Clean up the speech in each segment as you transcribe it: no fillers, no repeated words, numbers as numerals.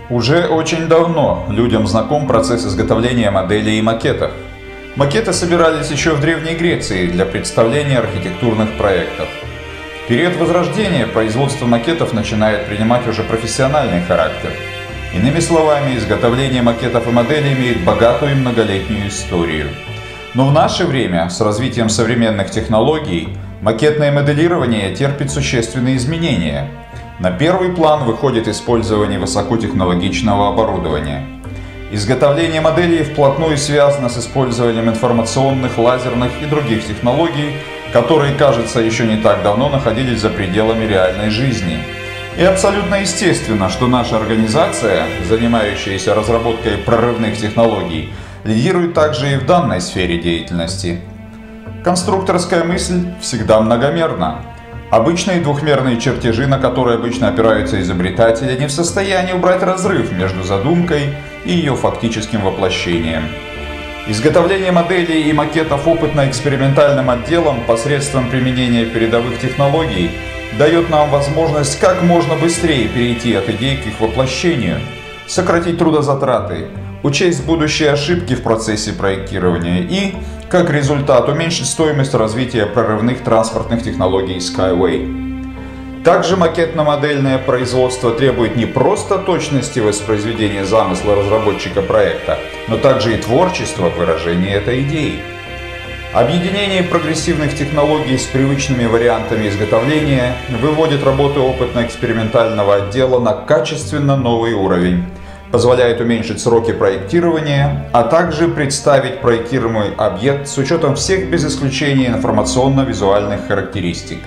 Уже очень давно людям знаком процесс изготовления моделей и макетов. Макеты собирались еще в Древней Греции для представления архитектурных проектов. В период Возрождения производство макетов начинает принимать уже профессиональный характер. Иными словами, изготовление макетов и моделей имеет богатую и многолетнюю историю. Но в наше время, с развитием современных технологий, макетное моделирование терпит существенные изменения. На первый план выходит использование высокотехнологичного оборудования. Изготовление моделей вплотную связано с использованием информационных, лазерных и других технологий, которые, кажется, еще не так давно находились за пределами реальной жизни. И абсолютно естественно, что наша организация, занимающаяся разработкой прорывных технологий, лидирует также и в данной сфере деятельности. Конструкторская мысль всегда многомерна. Обычные двухмерные чертежи, на которые обычно опираются изобретатели, не в состоянии убрать разрыв между задумкой и ее фактическим воплощением. Изготовление моделей и макетов опытно-экспериментальным отделом посредством применения передовых технологий дает нам возможность как можно быстрее перейти от идей к их воплощению, сократить трудозатраты, учесть будущие ошибки в процессе проектирования и, как результат, уменьшить стоимость развития прорывных транспортных технологий Skyway. Также макетно-модельное производство требует не просто точности воспроизведения замысла разработчика проекта, но также и творчества в выражении этой идеи. Объединение прогрессивных технологий с привычными вариантами изготовления выводит работу опытно-экспериментального отдела на качественно новый уровень, позволяет уменьшить сроки проектирования, а также представить проектируемый объект с учетом всех без исключения информационно-визуальных характеристик.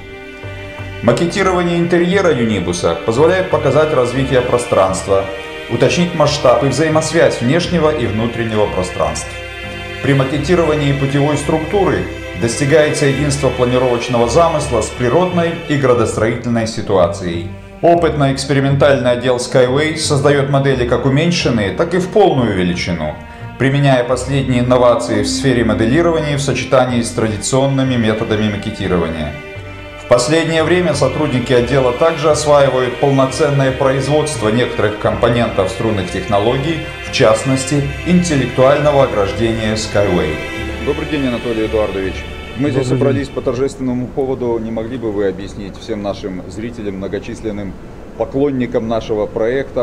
Макетирование интерьера Юнибуса позволяет показать развитие пространства, уточнить масштаб и взаимосвязь внешнего и внутреннего пространств. При макетировании путевой структуры достигается единство планировочного замысла с природной и градостроительной ситуацией. Опытно-экспериментальный отдел Skyway создает модели как уменьшенные, так и в полную величину, применяя последние инновации в сфере моделирования в сочетании с традиционными методами макетирования. В последнее время сотрудники отдела также осваивают полноценное производство некоторых компонентов струнных технологий, в частности, интеллектуального ограждения Skyway. Добрый день, Анатолий Эдуардович. Мы здесь собрались по торжественному поводу. Не могли бы вы объяснить всем нашим зрителям, многочисленным поклонникам нашего проекта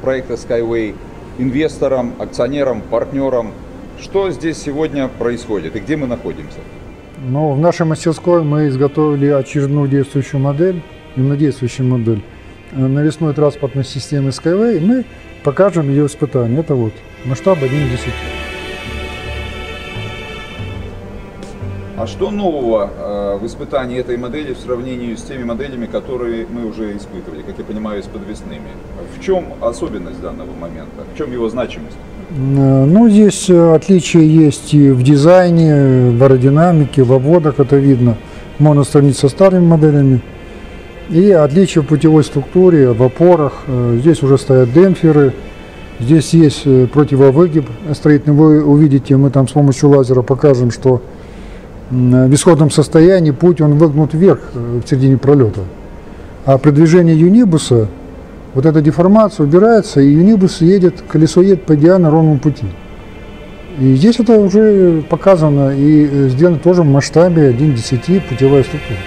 Skyway, инвесторам, акционерам, партнерам, что здесь сегодня происходит и где мы находимся? Ну, в нашей мастерской мы изготовили очередную действующую модель, именно действующую модель навесной транспортной системы Skyway, и мы покажем ее испытание. Это вот масштаб 1 к 10. А что нового в испытании этой модели в сравнении с теми моделями, которые мы уже испытывали, как я понимаю, с подвесными? В чем особенность данного момента? В чем его значимость? Ну, здесь отличия есть и в дизайне, в аэродинамике, в обводах, это видно. Можно сравнить со старыми моделями. И отличия в путевой структуре, в опорах. Здесь уже стоят демпферы. Здесь есть противовыгиб строительный. Вы увидите, мы там с помощью лазера покажем, что в исходном состоянии путь он выгнут вверх в середине пролета. А при движении юнибуса вот эта деформация убирается, и юнибус едет, колесо едет по идеально ровному пути. И здесь это уже показано и сделано тоже в масштабе 1 к 10 путевая структура.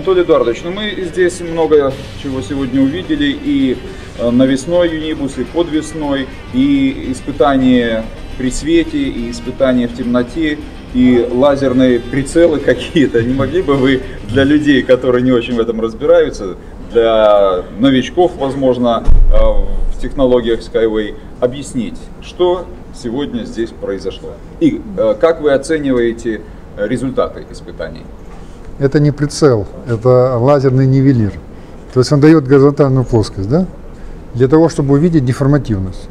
Анатолий Эдуардович, ну мы здесь много чего сегодня увидели, и навесной юнибус, и подвесной, и испытания при свете, и испытания в темноте, и лазерные прицелы какие-то. Не могли бы вы для людей, которые не очень в этом разбираются, для новичков, возможно, в технологиях Skyway, объяснить, что сегодня здесь произошло? И как вы оцениваете результаты испытаний? Это не прицел, это лазерный нивелир. То есть он дает горизонтальную плоскость, да? Для того, чтобы увидеть деформативность.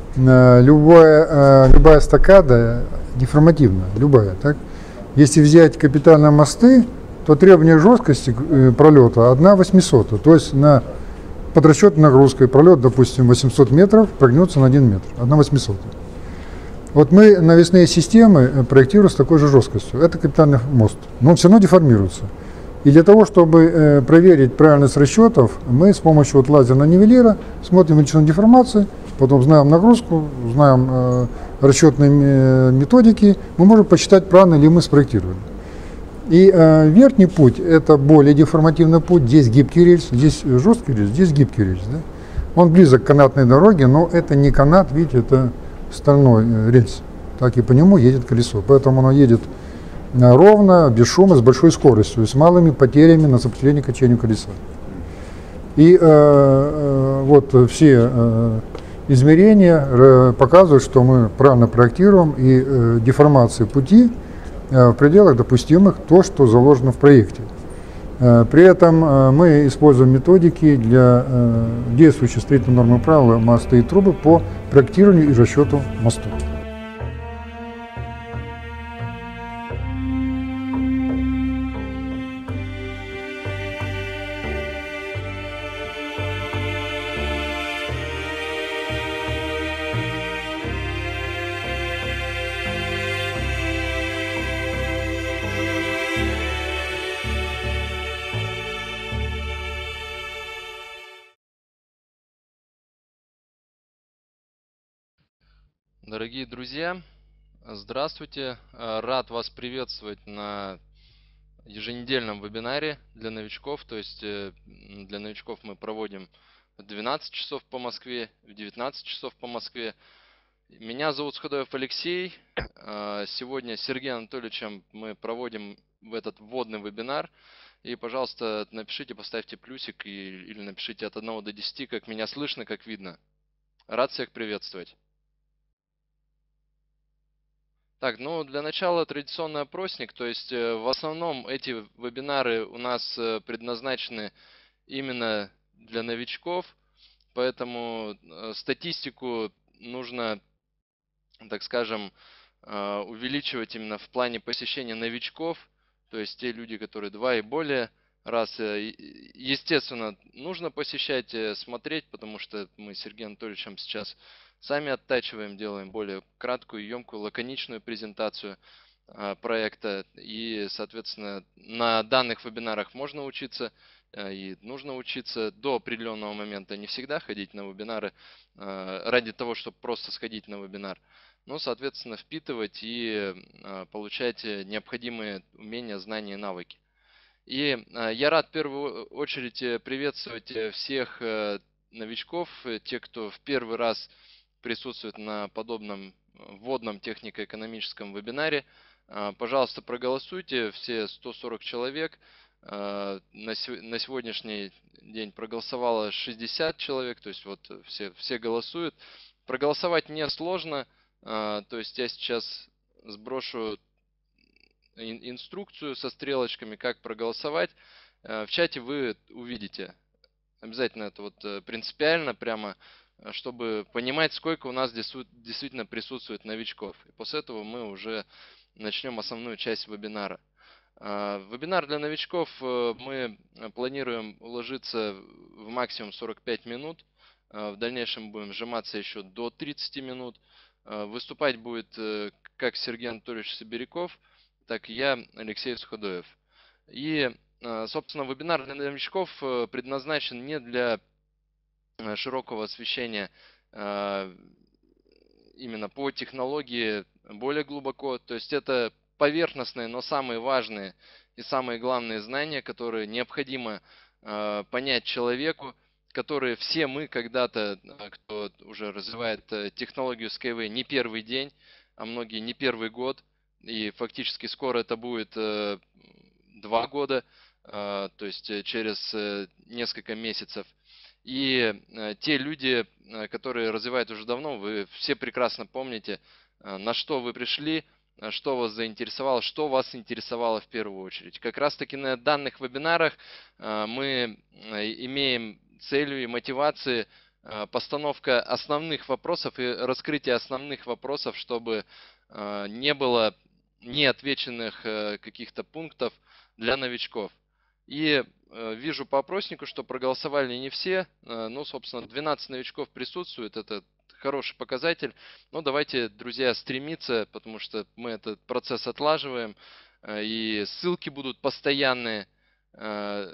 Любая эстакада деформативна, любая. Так? Если взять капитальные мосты, то требование жесткости пролета 1/800. То есть под расчетной нагрузкой пролет, допустим, 800 метров прогнется на 1 метр, 1/800. Вот мы навесные системы проектируем с такой же жесткостью. Это капитальный мост, но он все равно деформируется. И для того, чтобы проверить правильность расчетов, мы с помощью лазерного нивелира смотрим величину деформации, потом знаем нагрузку, знаем расчетные методики, мы можем посчитать, правильно ли мы спроектировали. И верхний путь – это более деформативный путь, здесь гибкий рельс, здесь жесткий рельс, здесь гибкий рельс. Да? Он близок к канатной дороге, но это не канат, видите, это стальной рельс, так и по нему едет колесо, поэтому оно едет ровно, без шума, с большой скоростью, с малыми потерями на сопротивлении качению колеса. И вот все измерения показывают, что мы правильно проектируем, и деформации пути в пределах допустимых, то, что заложено в проекте. При этом мы используем методики для действующей строительной нормы правила мосты и трубы по проектированию и расчету мостов. Дорогие друзья, здравствуйте! Рад вас приветствовать на еженедельном вебинаре для новичков. То есть для новичков мы проводим в 12 часов по Москве, в 19 часов по Москве. Меня зовут Сходоев Алексей. Сегодня с Сергеем Анатольевичем мы проводим этот вводный вебинар. И, пожалуйста, напишите, поставьте плюсик или напишите от 1 до 10, как меня слышно, как видно. Рад всех приветствовать. Так, ну для начала традиционный опросник, то есть в основном эти вебинары у нас предназначены именно для новичков, поэтому статистику нужно, так скажем, увеличивать именно в плане посещения новичков, то есть те люди, которые 2 и более раз, естественно, нужно посещать, смотреть, потому что мы с Сергеем Анатольевичем сейчас сами оттачиваем, делаем более краткую, емкую, лаконичную презентацию проекта. И, соответственно, на данных вебинарах можно учиться и нужно учиться до определенного момента. Не всегда ходить на вебинары ради того, чтобы просто сходить на вебинар. Но, соответственно, впитывать и получать необходимые умения, знания и навыки. И я рад в первую очередь приветствовать всех новичков, тех, кто в первый раз присутствует на подобном вводном технико-экономическом вебинаре. Пожалуйста, проголосуйте, все 140 человек. На сегодняшний день проголосовало 60 человек, то есть вот все голосуют. Проголосовать несложно, то есть я сейчас сброшу инструкцию со стрелочками, как проголосовать. В чате вы увидите. Обязательно это вот принципиально прямо, чтобы понимать, сколько у нас действительно присутствует новичков. И после этого мы уже начнем основную часть вебинара. Вебинар для новичков мы планируем уложиться в максимум 45 минут. В дальнейшем будем сжиматься еще до 30 минут. Выступать будет как Сергей Анатольевич Сибиряков, так и я, Алексей Сходоев. И, собственно, вебинар для новичков предназначен не для широкого освещения именно по технологии более глубоко. То есть это поверхностные, но самые важные и самые главные знания, которые необходимо понять человеку, которые все мы когда-то, кто уже развивает технологию Skyway не первый день, а многие не первый год, и фактически скоро это будет 2 года, то есть через несколько месяцев. И те люди, которые развивают уже давно, вы все прекрасно помните, на что вы пришли, что вас заинтересовало, что вас интересовало в первую очередь. Как раз таки на данных вебинарах мы имеем целью и мотивацией постановка основных вопросов и раскрытие основных вопросов, чтобы не было неотвеченных каких-то пунктов для новичков. И вижу по опроснику, что проголосовали не все, ну, собственно, 12 новичков присутствует, это хороший показатель. Но давайте, друзья, стремиться, потому что мы этот процесс отлаживаем, и ссылки будут постоянные, то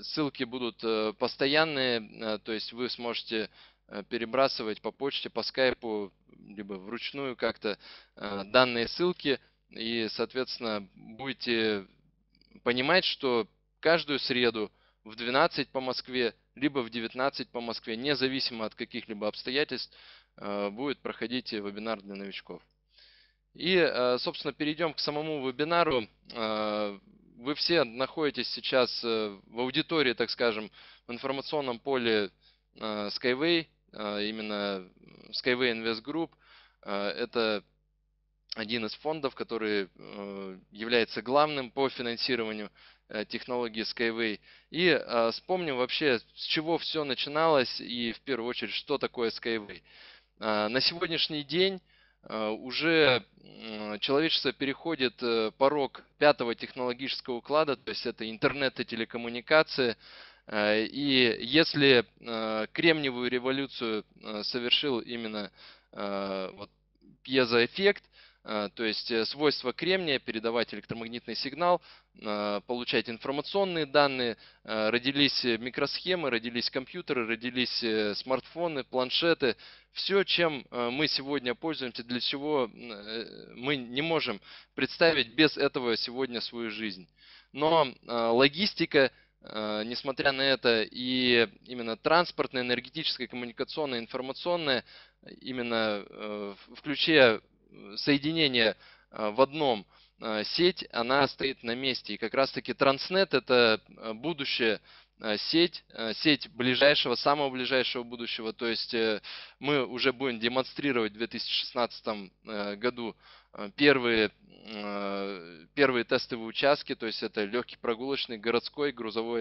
есть вы сможете перебрасывать по почте, по скайпу, либо вручную как-то данные ссылки, и, соответственно, будете понимать, что каждую среду в 12 по Москве, либо в 19 по Москве, независимо от каких-либо обстоятельств, будет проходить вебинар для новичков. И, собственно, перейдем к самому вебинару. Вы все находитесь сейчас в аудитории, так скажем, в информационном поле Skyway, именно Skyway Invest Group. Это один из фондов, который является главным по финансированию технологии Skyway. И вспомним вообще, с чего все начиналось и в первую очередь, что такое Skyway. На сегодняшний день уже человечество переходит порог 5-го технологического уклада, то есть это интернет и телекоммуникации. И если кремниевую революцию совершил именно вот пьезоэффект, то есть свойство кремния передавать электромагнитный сигнал, получать информационные данные, родились микросхемы, родились компьютеры, родились смартфоны, планшеты. Все, чем мы сегодня пользуемся, для чего мы не можем представить без этого сегодня свою жизнь. Но логистика, несмотря на это, и именно транспортная, энергетическая, коммуникационная, информационная, именно в ключе соединение в одном сеть, она стоит на месте. И как раз таки Транснет — это будущее сеть ближайшего, самого ближайшего будущего. То есть мы уже будем демонстрировать в 2016 году первые тестовые участки, то есть это легкий прогулочный, городской, грузовой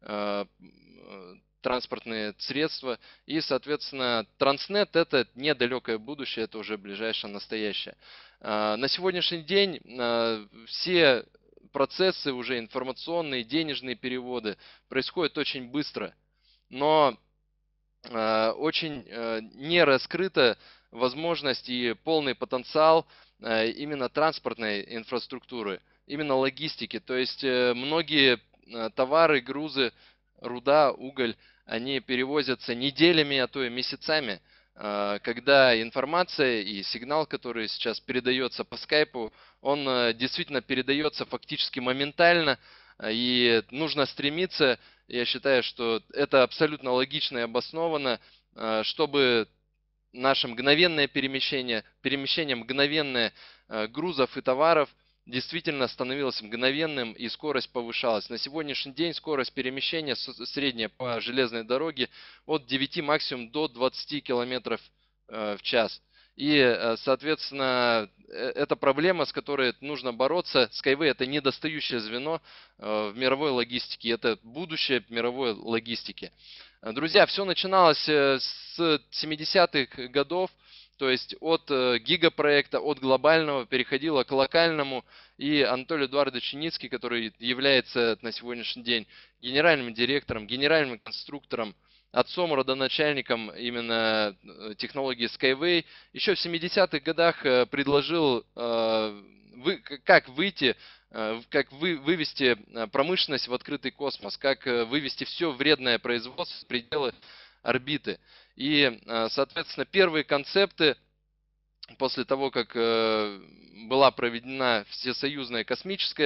транспортные средства. И, соответственно, Транснет — это недалекое будущее, это уже ближайшее настоящее. На сегодняшний день все процессы уже информационные, денежные переводы происходят очень быстро, но очень не раскрыта возможность и полный потенциал именно транспортной инфраструктуры, именно логистики. То есть многие товары, грузы, руда, уголь, они перевозятся неделями, а то и месяцами, когда информация и сигнал, который сейчас передается по скайпу, он действительно передается фактически моментально, и нужно стремиться, я считаю, что это абсолютно логично и обосновано, чтобы наше мгновенное перемещение мгновенное грузов и товаров действительно становилось мгновенным и скорость повышалась. На сегодняшний день скорость перемещения средняя по железной дороге от 9 максимум до 20 км в час. И, соответственно, это проблема, с которой нужно бороться. Skyway — это недостающее звено в мировой логистике, это будущее мировой логистики. Друзья, все начиналось с 70-х годов. То есть от гигапроекта, от глобального переходило к локальному. И Анатолий Эдуардович Яницкий, который является на сегодняшний день генеральным директором, генеральным конструктором, отцом, родоначальником именно технологии Skyway, еще в 70-х годах предложил, как вывести промышленность в открытый космос, как вывести все вредное производство в пределы орбиты. И, соответственно, первые концепты, после того, как была проведена всесоюзная космическая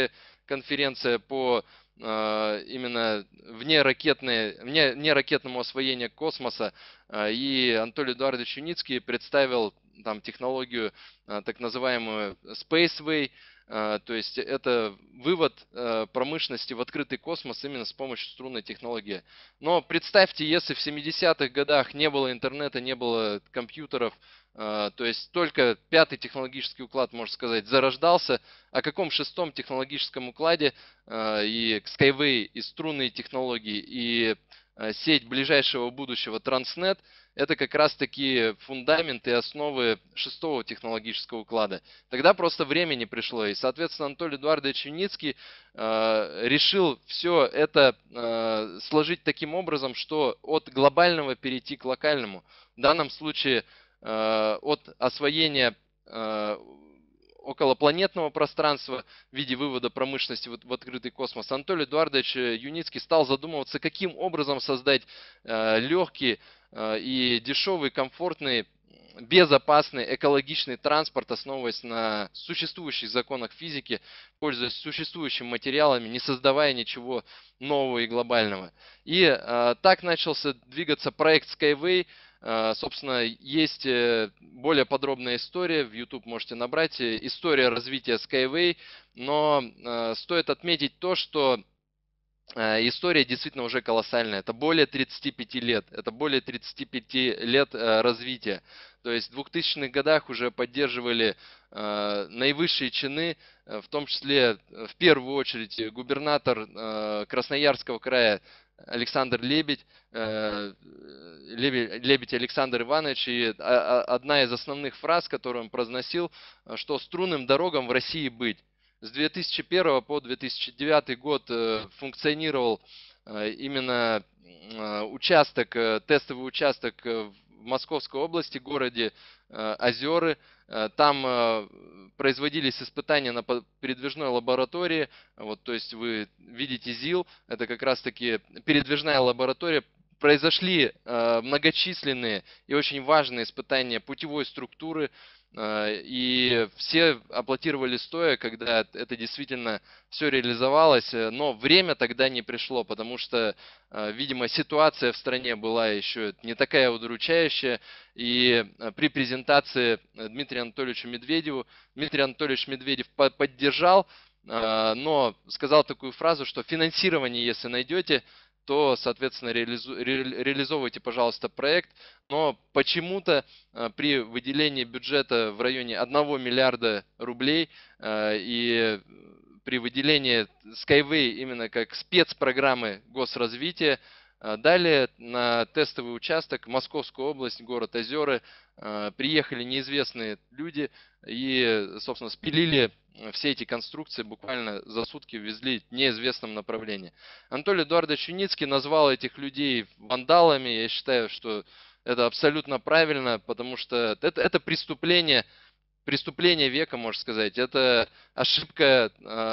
конференция по именно внеракетному освоению космоса, и Анатолий Эдуардович Юницкий представил там технологию, так называемую Spaceway, то есть это вывод промышленности в открытый космос именно с помощью струнной технологии. Но представьте, если в 70-х годах не было интернета, не было компьютеров, то есть только 5-й технологический уклад, можно сказать, зарождался, о каком 6-м технологическом укладе и Skyway, и струнные технологии, и сеть ближайшего будущего Transnet — это как раз таки фундамент и основы 6-го технологического уклада. Тогда просто время не пришло. И, соответственно, Анатолий Эдуардович Юницкий решил все это сложить таким образом, что от глобального перейти к локальному. В данном случае от освоения околопланетного пространства в виде вывода промышленности в открытый космос, Анатолий Эдуардович Юницкий стал задумываться, каким образом создать легкий и дешевый, комфортный, безопасный, экологичный транспорт, основываясь на существующих законах физики, пользуясь существующими материалами, не создавая ничего нового и глобального. И так начался двигаться проект Skyway. Собственно, есть более подробная история, в YouTube можете набрать, история развития Skyway, но стоит отметить то, что история действительно уже колоссальная. Это более 35 лет. Это более 35 лет развития. То есть в 2000-х годах уже поддерживали наивысшие чины, в том числе в первую очередь губернатор Красноярского края Александр Лебедь, Лебедь Александр Иванович. И одна из основных фраз, которую он произносил, что струнным дорогам в России быть. С 2001 по 2009 год функционировал именно участок, тестовый участок в Московской области, городе Озеры. Там производились испытания на передвижной лаборатории. Вот, то есть вы видите ЗИЛ, это как раз таки передвижная лаборатория. Произошли многочисленные и очень важные испытания путевой структуры. И все аплодировали стоя, когда это действительно все реализовалось, но время тогда не пришло, потому что, видимо, ситуация в стране была еще не такая удручающая, и при презентации Дмитрию Анатольевичу Медведеву, Дмитрий Анатольевич Медведев поддержал, но сказал такую фразу, что финансирование, если найдете, то, соответственно, реализовывайте, пожалуйста, проект. Но почему-то при выделении бюджета в районе 1 миллиарда рублей и при выделении Skyway именно как спецпрограммы госразвития далее на тестовый участок, Московскую область, город Озеры, приехали неизвестные люди и, собственно, спилили все эти конструкции, буквально за сутки везли в неизвестном направлении. Анатолий Эдуардович Юницкий назвал этих людей вандалами. Я считаю, что это абсолютно правильно, потому что это преступление века, можно сказать. Это ошибка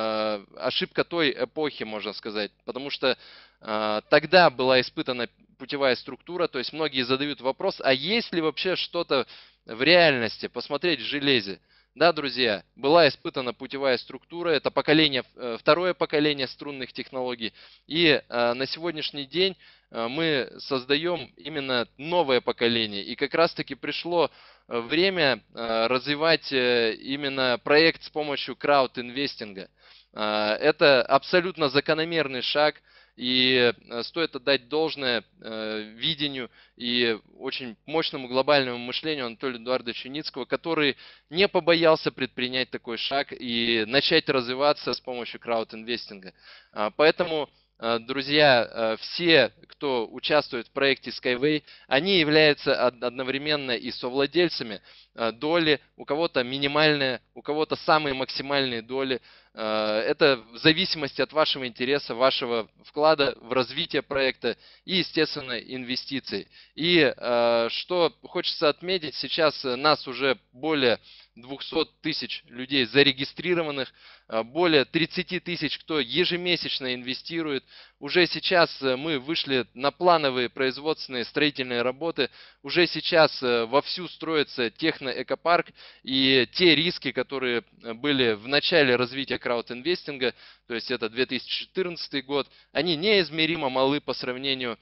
той эпохи, можно сказать. Потому что тогда была испытана путевая структура, то есть многие задают вопрос, а есть ли вообще что-то в реальности, посмотреть в железе. Да, друзья, была испытана путевая структура, это второе поколение струнных технологий. И на сегодняшний день мы создаем именно новое поколение. И как раз таки пришло время развивать именно проект с помощью краудинвестинга. Это абсолютно закономерный шаг. И стоит отдать должное видению и очень мощному глобальному мышлению Анатолия Эдуардовича Юницкого, который не побоялся предпринять такой шаг и начать развиваться с помощью краудинвестинга. Поэтому, друзья, все, кто участвует в проекте Skyway, они являются одновременно и совладельцами доли, у кого-то минимальная, у кого-то самые максимальные доли. Это в зависимости от вашего интереса, вашего вклада в развитие проекта и, естественно, инвестиций. И что хочется отметить, сейчас нас уже более 200 тысяч людей зарегистрированных, более 30 тысяч, кто ежемесячно инвестирует. Уже сейчас мы вышли на плановые производственные строительные работы, уже сейчас вовсю строится техноэкопарк, и те риски, которые были в начале развития краудинвестинга, то есть это 2014 год, они неизмеримо малы по сравнению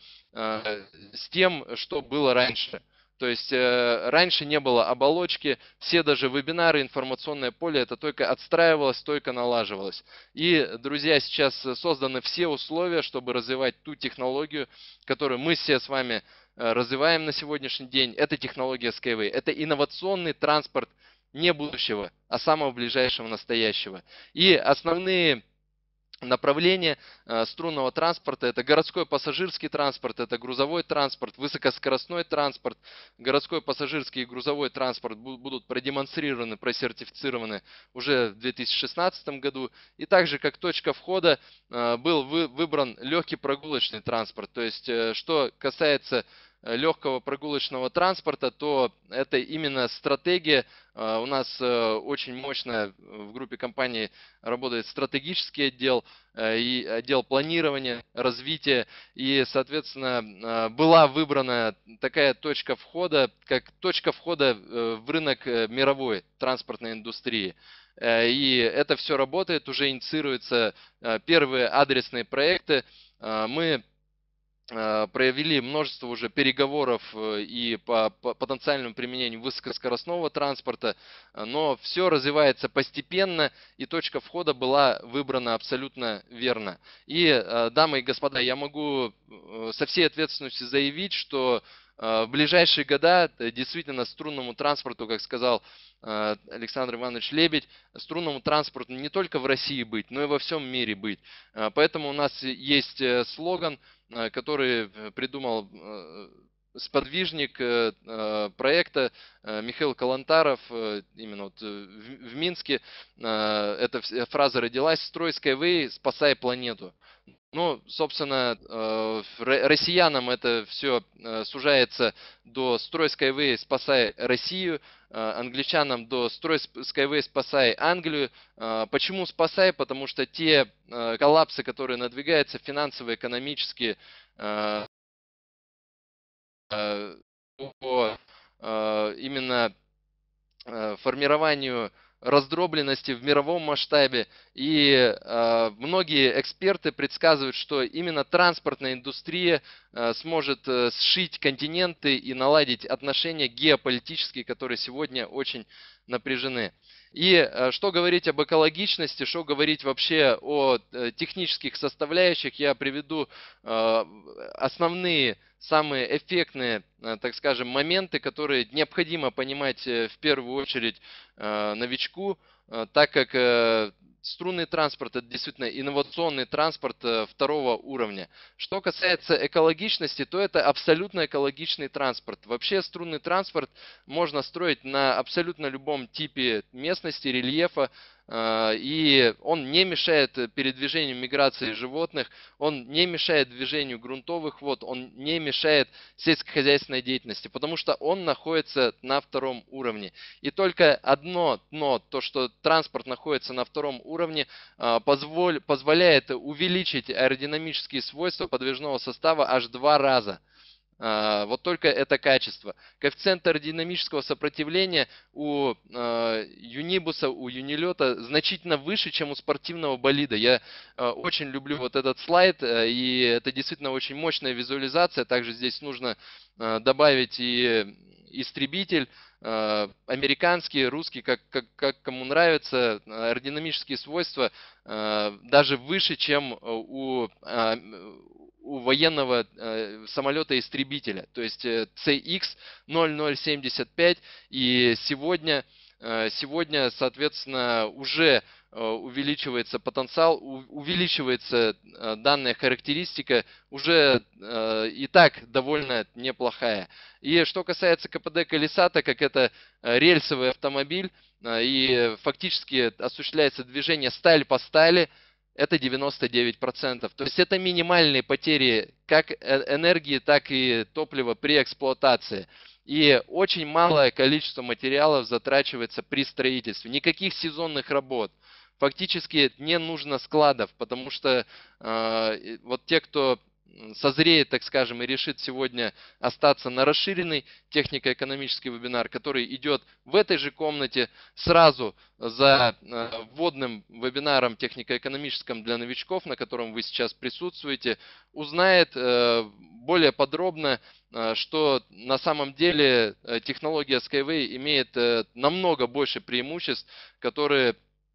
с тем, что было раньше. То есть раньше не было оболочки, все даже вебинары, информационное поле, это только отстраивалось, только налаживалось. И, друзья, сейчас созданы все условия, чтобы развивать ту технологию, которую мы все с вами развиваем на сегодняшний день. Это технология Skyway, это инновационный транспорт не будущего, а самого ближайшего настоящего. И основные направления струнного транспорта — это городской пассажирский транспорт, это грузовой транспорт, высокоскоростной транспорт. Городской пассажирский и грузовой транспорт будут продемонстрированы, просертифицированы уже в 2016 году. И также как точка входа был выбран легкий прогулочный транспорт. То есть что касается легкого прогулочного транспорта, то это именно стратегия. У нас очень мощно в группе компаний работает стратегический отдел и отдел планирования, развития. И, соответственно, была выбрана такая точка входа, как точка входа в рынок мировой транспортной индустрии. И это все работает, уже инициируются первые адресные проекты. Мы провели множество уже переговоров и по потенциальному применению высокоскоростного транспорта, но все развивается постепенно, и точка входа была выбрана абсолютно верно. И, дамы и господа, я могу со всей ответственностью заявить, что в ближайшие года действительно струнному транспорту, как сказал Александр Иванович Лебедь, струнному транспорту не только в России быть, но и во всем мире быть. Поэтому у нас есть слоган, который придумал сподвижник проекта Михаил Калантаров, именно вот в Минске. Эта фраза родилась: «Строй Skyway, спасай планету». Ну, собственно, россиянам это все сужается до «Строй Skyway, спасай Россию», англичанам до «Строй Skyway, спасай Англию». Почему спасай? Потому что те коллапсы, которые надвигаются, финансово-экономические, по именно формированию раздробленности в мировом масштабе. И многие эксперты предсказывают, что именно транспортная индустрия сможет сшить континенты и наладить отношения геополитические, которые сегодня очень напряжены. И что говорить об экологичности, что говорить вообще о технических составляющих, я приведу основные, самые эффектные, так скажем, моменты, которые необходимо понимать в первую очередь новичку, так как струнный транспорт — это действительно инновационный транспорт второго уровня. Что касается экологичности, то это абсолютно экологичный транспорт. Вообще струнный транспорт можно строить на абсолютно любом типе местности, рельефа, и он не мешает передвижению миграции животных, он не мешает движению грунтовых вод, он не мешает сельскохозяйственной деятельности, потому что он находится на втором уровне. И только одно дно, то, что транспорт находится на втором уровне, позволяет увеличить аэродинамические свойства подвижного состава аж 2 раза. Вот только это качество. Коэффициент аэродинамического сопротивления у юнибуса, у юнилета значительно выше, чем у спортивного болида. Я очень люблю вот этот слайд, и это действительно очень мощная визуализация. Также здесь нужно добавить и истребитель, американский, русский, как кому нравится. Аэродинамические свойства даже выше, чем у военного самолета-истребителя, то есть CX-0075, и сегодня, соответственно, уже увеличивается потенциал, увеличивается данная характеристика, уже и так довольно неплохая. И что касается КПД колеса, так как это рельсовый автомобиль, и фактически осуществляется движение сталь по стали, это 99%. То есть это минимальные потери как энергии, так и топлива при эксплуатации. и очень малое количество материалов затрачивается при строительстве. Никаких сезонных работ. Фактически не нужно складов, потому что вот те, кто созреет, так скажем, и решит сегодня остаться на расширенный технико-экономический вебинар, который идет в этой же комнате сразу за вводным вебинаром технико-экономическим для новичков, на котором вы сейчас присутствуете, узнает более подробно, что на самом деле технология Skyway имеет намного больше преимуществ, которые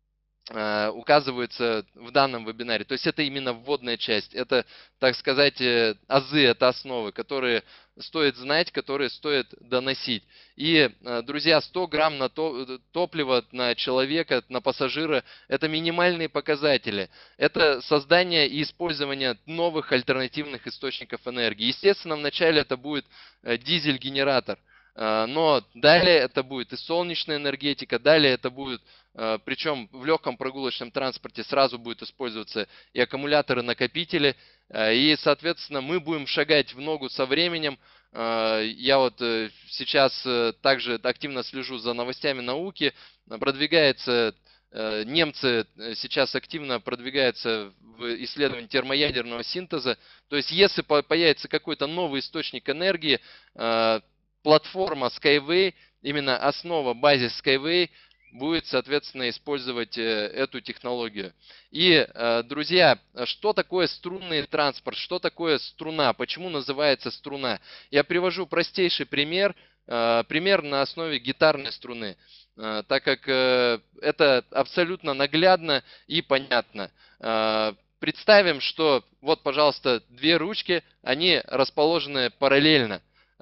указываются в данном вебинаре. То есть это именно вводная часть, это, так сказать, азы, это основы, которые стоит знать, которые стоит доносить. И, друзья, 100 грамм на топлива на человека, на пассажира, это минимальные показатели. Это создание и использование новых альтернативных источников энергии. Естественно, вначале это будет дизель-генератор. Но далее это будет и солнечная энергетика, далее это будет, причем в легком прогулочном транспорте сразу будет использоваться и аккумуляторы-накопители, и, соответственно, мы будем шагать в ногу со временем. Я вот сейчас также активно слежу за новостями науки, продвигается, немцы сейчас активно продвигаются в исследовании термоядерного синтеза, то есть если появится какой-то новый источник энергии, платформа Skyway, именно основа, базис Skyway будет, соответственно, использовать эту технологию. И, друзья, что такое струнный транспорт, что такое струна, почему называется струна? Я привожу простейший пример, пример на основе гитарной струны, так как это абсолютно наглядно и понятно. Представим, что вот, пожалуйста, две ручки, они расположены параллельно.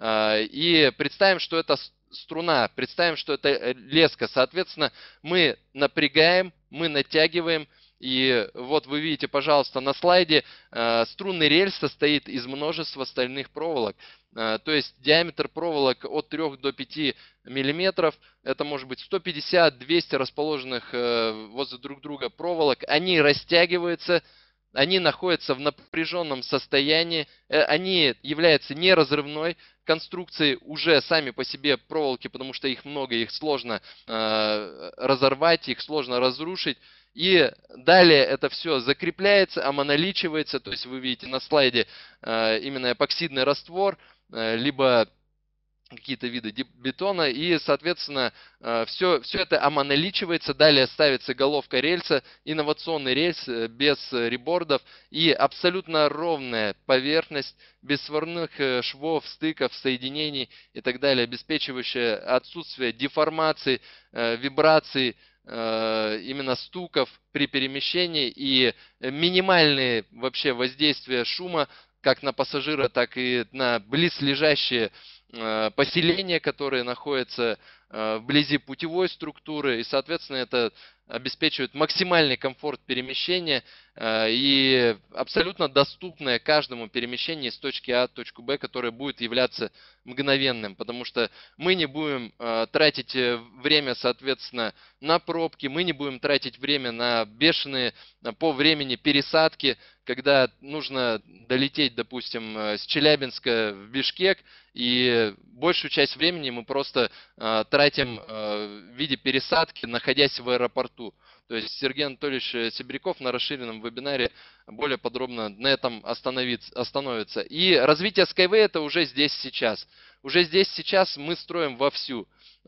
И представим, что это струна, представим, что это леска. Соответственно, мы напрягаем, мы натягиваем. И вот вы видите, пожалуйста, на слайде струнный рельс состоит из множества стальных проволок. То есть диаметр проволок от 3 до 5 миллиметров. Это может быть 150-200 расположенных возле друг друга проволок. Они растягиваются. Они находятся в напряженном состоянии, они являются неразрывной конструкцией уже сами по себе проволоки, потому что их много, их сложно разорвать, их сложно разрушить. И далее это все закрепляется, амоноличивается, то есть вы видите на слайде именно эпоксидный раствор, либо какие-то виды бетона, и, соответственно, все это амоноличивается, далее ставится головка рельса, инновационный рельс без ребордов и абсолютно ровная поверхность, без сварных швов, стыков, соединений и так далее, обеспечивающая отсутствие деформаций, вибраций, именно стуков при перемещении и минимальные вообще воздействия шума как на пассажира, так и на близлежащие поселения, которые находятся вблизи путевой структуры, и, соответственно, это обеспечивает максимальный комфорт перемещения и абсолютно доступное каждому перемещение из точки А в точку Б, которое будет являться мгновенным, потому что мы не будем тратить время, соответственно, на пробки, мы не будем тратить время на бешеные по времени пересадки, когда нужно долететь, допустим, с Челябинска в Бишкек, и большую часть времени мы просто тратим в виде пересадки, находясь в аэропорту. То есть Сергей Анатольевич Себряков на расширенном вебинаре более подробно на этом остановится. И развитие Skyway это уже здесь сейчас. Уже здесь сейчас мы строим вовсю.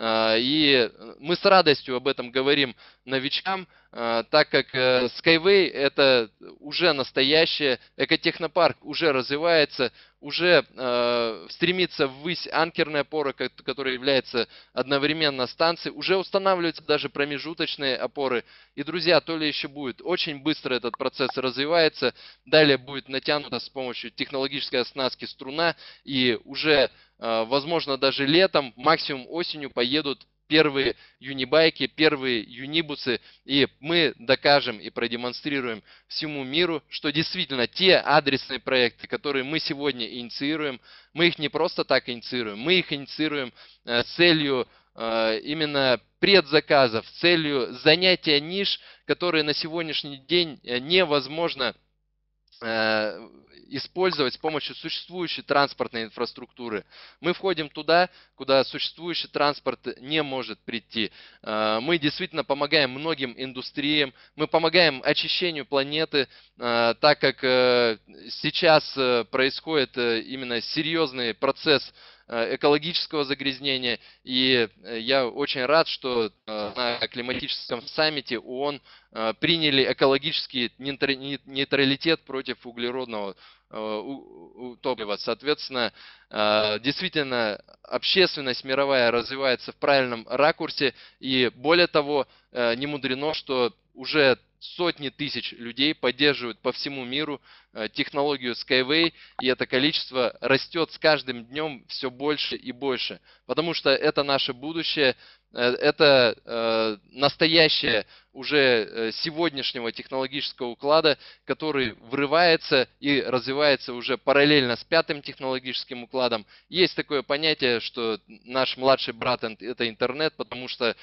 И мы с радостью об этом говорим новичкам, так как Skyway это уже настоящее, экотехнопарк уже развивается, уже стремится ввысь анкерная опора, которая является одновременно станцией, уже устанавливаются даже промежуточные опоры. И, друзья, то ли еще будет, очень быстро этот процесс развивается, далее будет натянута с помощью технологической оснастки струна, и уже, возможно, даже летом, максимум осенью поедут первые юнибайки, первые юнибусы, и мы докажем и продемонстрируем всему миру, что действительно те адресные проекты, которые мы сегодня инициируем, мы их не просто так инициируем, мы их инициируем с целью именно предзаказов, с целью занятия ниш, которые на сегодняшний день невозможно использовать с помощью существующей транспортной инфраструктуры. Мы входим туда, куда существующий транспорт не может прийти. Мы действительно помогаем многим индустриям, мы помогаем очищению планеты, так как сейчас происходит именно серьезный процесс экологического загрязнения. И я очень рад, что на климатическом саммите ООН приняли экологический нейтралитет против углеродного топлива. Соответственно, действительно, общественность мировая развивается в правильном ракурсе. И более того, не мудрено, что уже сотни тысяч людей поддерживают по всему миру технологию Skyway, и это количество растет с каждым днем все больше и больше, потому что это наше будущее, это настоящее уже сегодняшнего технологического уклада, который врывается и развивается уже параллельно с пятым технологическим укладом. Есть такое понятие, что наш младший брат это интернет, потому что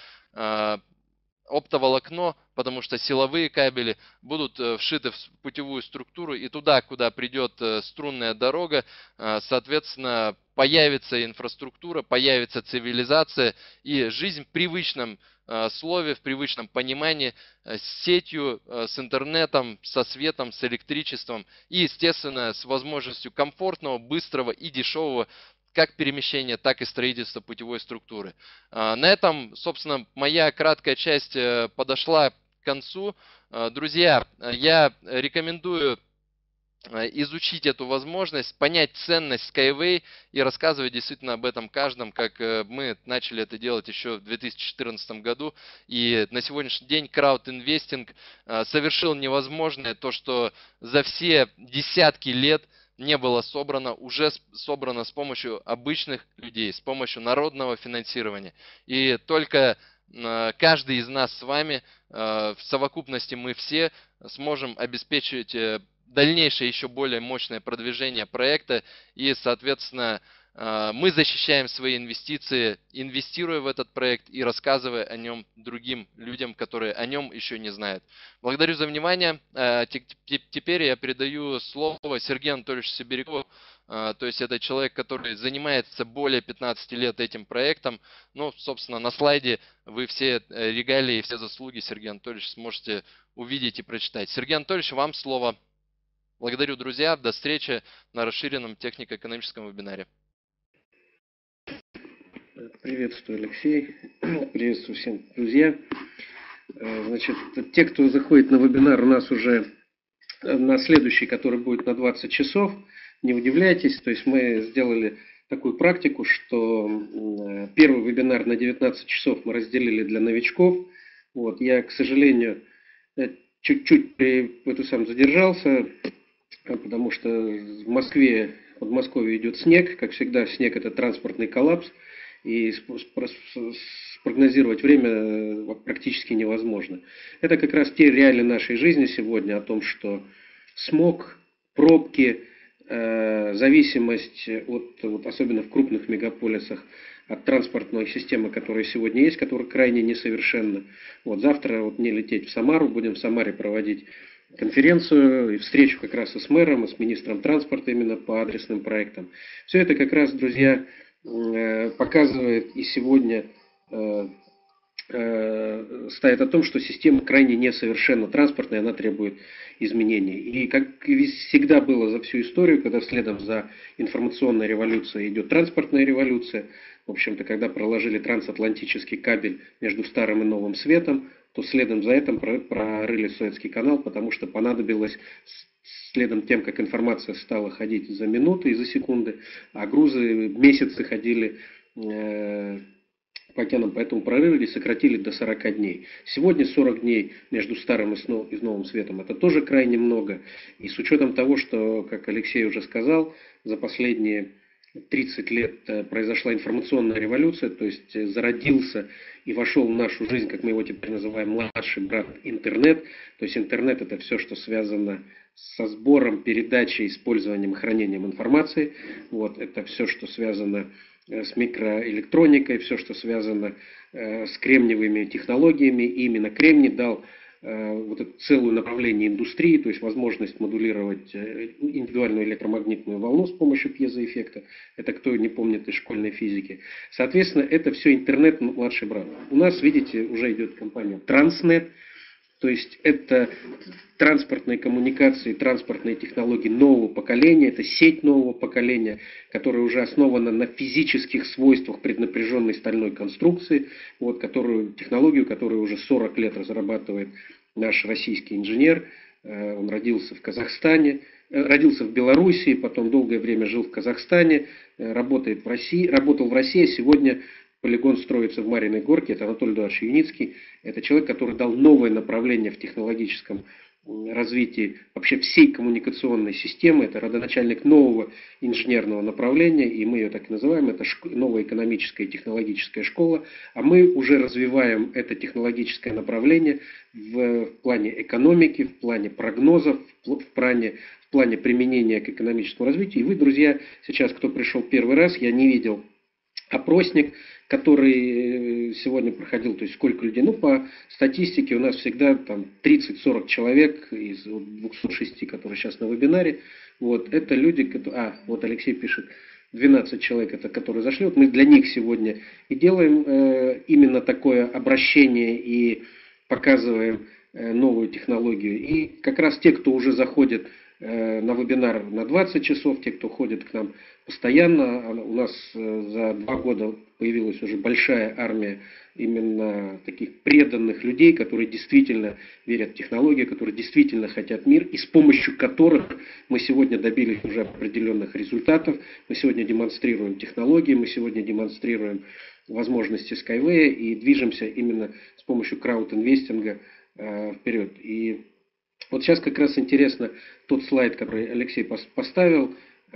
оптоволокно, потому что силовые кабели будут вшиты в путевую структуру, и туда, куда придет струнная дорога, соответственно, появится инфраструктура, появится цивилизация, и жизнь в привычном слове, в привычном понимании, с сетью, с интернетом, со светом, с электричеством, и, естественно, с возможностью комфортного, быстрого и дешевого как перемещения, так и строительства путевой структуры. На этом, собственно, моя краткая часть подошла к концу. Друзья, я рекомендую изучить эту возможность, понять ценность Skyway и рассказывать действительно об этом каждом, как мы начали это делать еще в 2014 году. И на сегодняшний день краудинвестинг совершил невозможное, то, что за все десятки лет не было собрано, уже собрано с помощью обычных людей, с помощью народного финансирования. И только каждый из нас с вами, в совокупности мы все, сможем обеспечить дальнейшее еще более мощное продвижение проекта. И, соответственно, мы защищаем свои инвестиции, инвестируя в этот проект и рассказывая о нем другим людям, которые о нем еще не знают. Благодарю за внимание. Теперь я передаю слово Сергею Анатольевичу Сибирякову. То есть это человек, который занимается более 15 лет этим проектом. Ну, собственно, на слайде вы все регалии и все заслуги Сергея Анатольевича сможете увидеть и прочитать. Сергей Анатольевич, вам слово. Благодарю, друзья. До встречи на расширенном технико-экономическом вебинаре. Приветствую, Алексей. Приветствую всем, друзья. Значит, те, кто заходит на вебинар, у нас уже на следующий, который будет на 20 часов, не удивляйтесь. То есть мы сделали такую практику, что первый вебинар на 19 часов мы разделили для новичков. Вот, я, к сожалению, чуть-чуть задержался, потому что в Москве, в Подмосковье идет снег. Как всегда, снег – это транспортный коллапс. И спрогнозировать время практически невозможно. Это как раз те реалии нашей жизни сегодня, о том, что смог, пробки, зависимость от, особенно в крупных мегаполисах, от транспортной системы, которая сегодня есть, которая крайне несовершенна. Вот завтра мне лететь в Самару, будем в Самаре проводить конференцию и встречу как раз и с мэром, и с министром транспорта именно по адресным проектам. Все это как раз, друзья, показывает и сегодня ставит о том, что система крайне несовершенна транспортная, она требует изменений. И как всегда было за всю историю, когда следом за информационной революцией идет транспортная революция, в общем-то, когда проложили трансатлантический кабель между Старым и Новым Светом, то следом за этим прорыли Суэцкий канал, потому что понадобилось, следом тем, как информация стала ходить за минуты и за секунды, а грузы месяцы ходили по океанам, поэтому прорыли, сократили до 40 дней. Сегодня 40 дней между Старым и Новым Светом, это тоже крайне много. И с учетом того, что, как Алексей уже сказал, за последние 30 лет произошла информационная революция, то есть зародился и вошел в нашу жизнь, как мы его теперь называем, младший брат интернет. То есть интернет — это все, что связано со сбором, передачей, использованием и хранением информации. Вот, это все, что связано с микроэлектроникой, все, что связано с кремниевыми технологиями. И именно кремний дал вот это целое направление индустрии, то есть возможность модулировать индивидуальную электромагнитную волну с помощью пьезоэффекта. Это кто не помнит из школьной физики. Соответственно, это все интернет младший брат. У нас, видите, уже идет компания Transnet. То есть это транспортные коммуникации, транспортные технологии нового поколения, это сеть нового поколения, которая уже основана на физических свойствах преднапряженной стальной конструкции, вот, технологию, которую уже 40 лет разрабатывает наш российский инженер. Он родился в Казахстане, родился в Белоруссии, потом долгое время жил в Казахстане, работал в России, а сегодня полигон строится в Марьиной Горке, это Анатолий Эдуардович Юницкий. Это человек, который дал новое направление в технологическом развитии вообще всей коммуникационной системы. Это родоначальник нового инженерного направления, и мы ее так и называем, это новая экономическая и технологическая школа. А мы уже развиваем это технологическое направление в плане экономики, в плане прогнозов, в плане применения к экономическому развитию. И вы, друзья, сейчас, кто пришел первый раз, я не видел опросник, который сегодня проходил, то есть сколько людей, ну по статистике у нас всегда там 30-40 человек из 206, которые сейчас на вебинаре, вот, это люди, вот Алексей пишет, 12 человек, это которые зашли, вот мы для них сегодня и делаем именно такое обращение и показываем новую технологию, и как раз те, кто уже заходит на вебинар на 20 часов, те, кто ходит к нам постоянно. У нас за 2 года появилась уже большая армия именно таких преданных людей, которые действительно верят в технологии, которые действительно хотят мир, и с помощью которых мы сегодня добились уже определенных результатов. Мы сегодня демонстрируем технологии, мы сегодня демонстрируем возможности Skyway и движемся именно с помощью краудинвестинга вперед. И вот сейчас как раз интересно тот слайд, который Алексей поставил.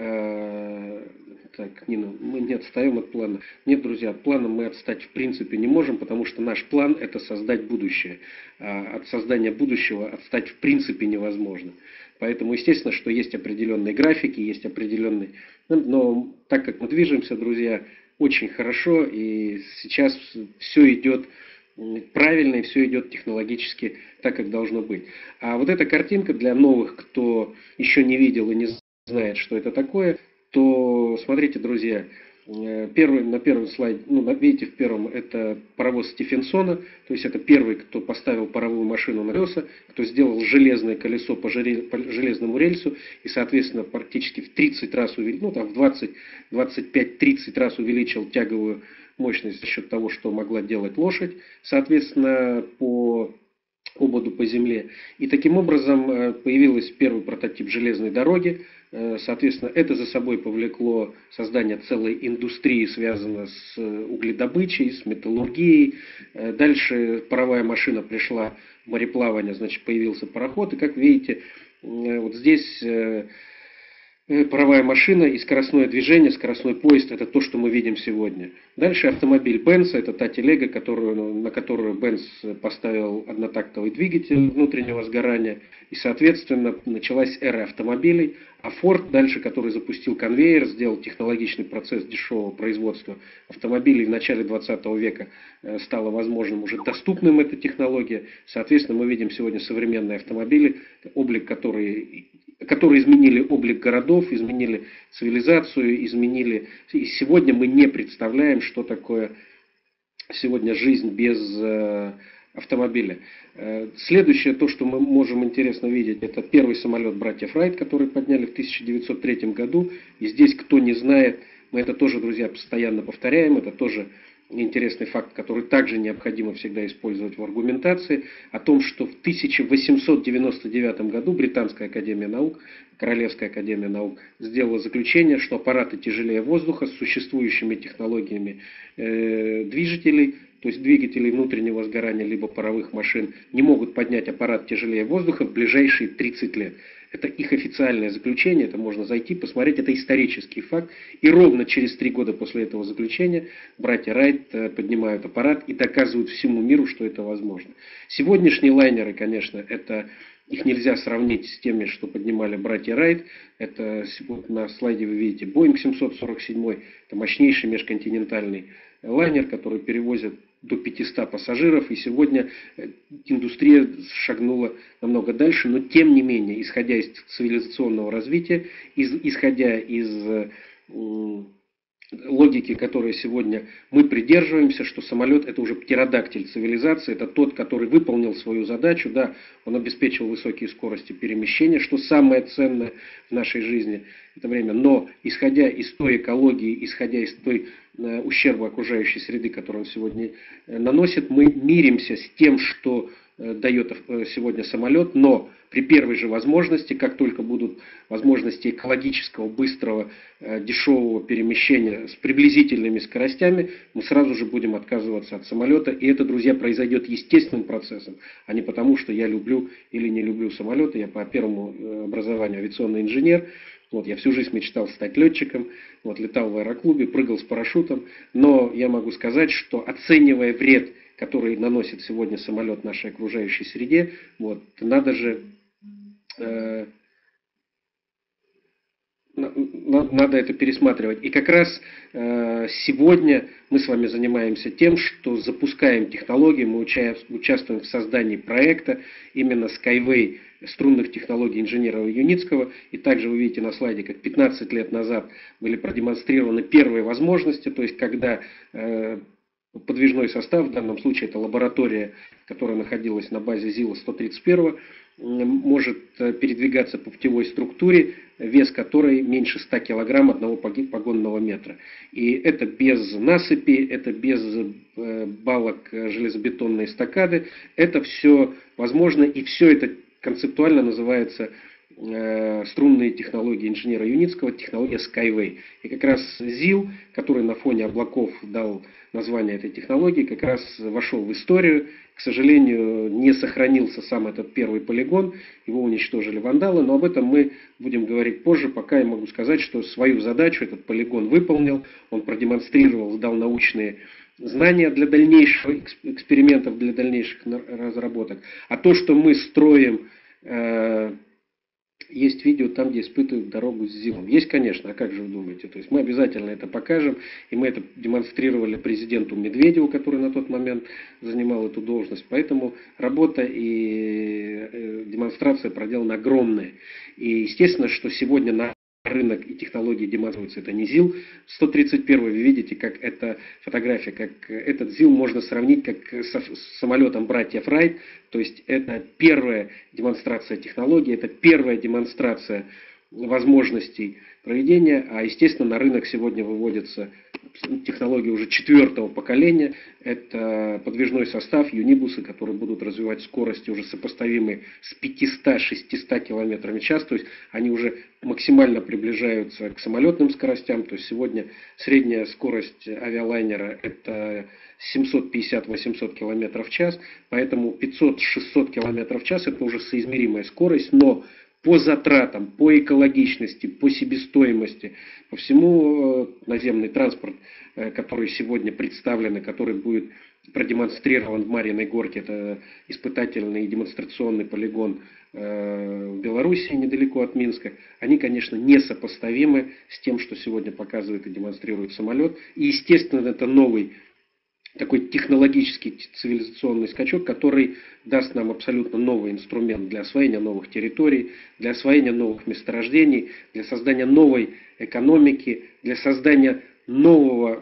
Так, Нина, мы не отстаем от плана. Нет, друзья, от плана мы отстать в принципе не можем, потому что наш план – это создать будущее. А от создания будущего отстать в принципе невозможно. Поэтому, естественно, что есть определенные графики, есть определенные... Но так как мы движемся, друзья, очень хорошо, и сейчас все идет правильно, и все идет технологически так, как должно быть. А вот эта картинка для новых, кто еще не видел и не знает, что это такое, то смотрите, друзья, на первом слайде, видите, в первом это паровоз Стефенсона, то есть это первый, кто поставил паровую машину на колеса, кто сделал железное колесо по железному рельсу и, соответственно, практически в 30 раз увеличил, в 20, 25-30 раз увеличил тяговую мощность за счет того, что могла делать лошадь, соответственно, по ободу по земле. И таким образом появился первый прототип железной дороги. Соответственно, это за собой повлекло создание целой индустрии, связанной с угледобычей, с металлургией. Дальше паровая машина пришла в мореплавание, значит, появился пароход. И как видите, вот здесь паровая машина и скоростное движение, скоростной поезд – это то, что мы видим сегодня. Дальше автомобиль Benz, это та телега, на которую Benz поставил однотактовый двигатель внутреннего сгорания. И, соответственно, началась эра автомобилей. А Ford дальше, который запустил конвейер, сделал технологичный процесс дешевого производства автомобилей в начале 20 века, стало возможным уже доступным эта технология. Соответственно, мы видим сегодня современные автомобили, облик, которые изменили облик городов, изменили цивилизацию, изменили... И сегодня мы не представляем, что такое сегодня жизнь без автомобиля. Следующее, то, что мы можем интересно видеть, это первый самолет братьев Райт, который подняли в 1903 году. И здесь, кто не знает, мы это тоже, друзья, постоянно повторяем, это тоже интересный факт, который также необходимо всегда использовать в аргументации, о том, что в 1899 году Британская академия наук, Королевская академия наук сделала заключение, что аппараты тяжелее воздуха с существующими технологиями движителей, то есть двигателей внутреннего сгорания либо паровых машин, не могут поднять аппарат тяжелее воздуха в ближайшие 30 лет. Это их официальное заключение, это можно зайти, посмотреть, это исторический факт. И ровно через 3 года после этого заключения братья Райт поднимают аппарат и доказывают всему миру, что это возможно. Сегодняшние лайнеры, конечно, их нельзя сравнить с теми, что поднимали братья Райт. Это вот на слайде вы видите Boeing 747, это мощнейший межконтинентальный лайнер, который перевозит до 500 пассажиров, и сегодня индустрия шагнула намного дальше, но тем не менее, исходя из цивилизационного развития, исходя из логики, которой сегодня мы придерживаемся, что самолет — это уже птеродактиль цивилизации, это тот, который выполнил свою задачу, да, он обеспечил высокие скорости перемещения, что самое ценное в нашей жизни в это время, но исходя из той экологии, исходя из той ущерба окружающей среды, которую он сегодня наносит, мы миримся с тем, что дает сегодня самолет, но при первой же возможности, как только будут возможности экологического, быстрого, дешевого перемещения с приблизительными скоростями, мы сразу же будем отказываться от самолета. И это, друзья, произойдет естественным процессом, а не потому, что я люблю или не люблю самолеты. Я по первому образованию авиационный инженер. Вот, я всю жизнь мечтал стать летчиком, вот, летал в аэроклубе, прыгал с парашютом. Но я могу сказать, что оценивая вред, который наносит сегодня самолет нашей окружающей среде, вот, надо это пересматривать. И как раз сегодня мы с вами занимаемся тем, что запускаем технологии, мы участвуем в создании проекта именно Skyway струнных технологий инженера Юницкого. И также вы видите на слайде, как 15 лет назад были продемонстрированы первые возможности, то есть когда подвижной состав, в данном случае это лаборатория, которая находилась на базе ЗИЛа-131, может передвигаться по путевой структуре, вес которой меньше 100 кг одного погонного метра. И это без насыпи, это без балок железобетонной эстакады. Это все возможно, и все это концептуально называется струнные технологии инженера Юницкого, технология Skyway. И как раз ЗИЛ, который на фоне облаков дал название этой технологии, как раз вошел в историю. К сожалению, не сохранился сам этот первый полигон, его уничтожили вандалы, но об этом мы будем говорить позже. Пока я могу сказать, что свою задачу этот полигон выполнил, он продемонстрировал, дал научные знания для дальнейших экспериментов, для дальнейших разработок. А то, что мы строим, есть видео там, где испытывают дорогу с ЗИЛом. Есть, конечно, а как же вы думаете? То есть мы обязательно это покажем, и мы это демонстрировали президенту Медведеву, который на тот момент занимал эту должность. Поэтому работа и демонстрация проделана огромная. И естественно, что сегодня на рынок и технологии демонстрируется это не ЗИЛ 131, вы видите, как эта фотография, как этот ЗИЛ можно сравнить как с самолетом братьев Райт, то есть это первая демонстрация технологии, это первая демонстрация возможностей проведения, а естественно на рынок сегодня выводятся технологии уже 4-го поколения, это подвижной состав, юнибусы, которые будут развивать скорости уже сопоставимые с 500-600 км в час, то есть они уже максимально приближаются к самолетным скоростям, то есть сегодня средняя скорость авиалайнера это 750-800 км в час, поэтому 500-600 км в час это уже соизмеримая скорость, но по затратам, по экологичности, по себестоимости, по всему наземный транспорт, который сегодня представлен и который будет продемонстрирован в Марьиной Горке, это испытательный и демонстрационный полигон в Белоруссии, недалеко от Минска, они, конечно, несопоставимы с тем, что сегодня показывает и демонстрирует самолет. И, естественно, это новый такой технологический цивилизационный скачок, который даст нам абсолютно новый инструмент для освоения новых территорий, для освоения новых месторождений, для создания новой экономики, для создания нового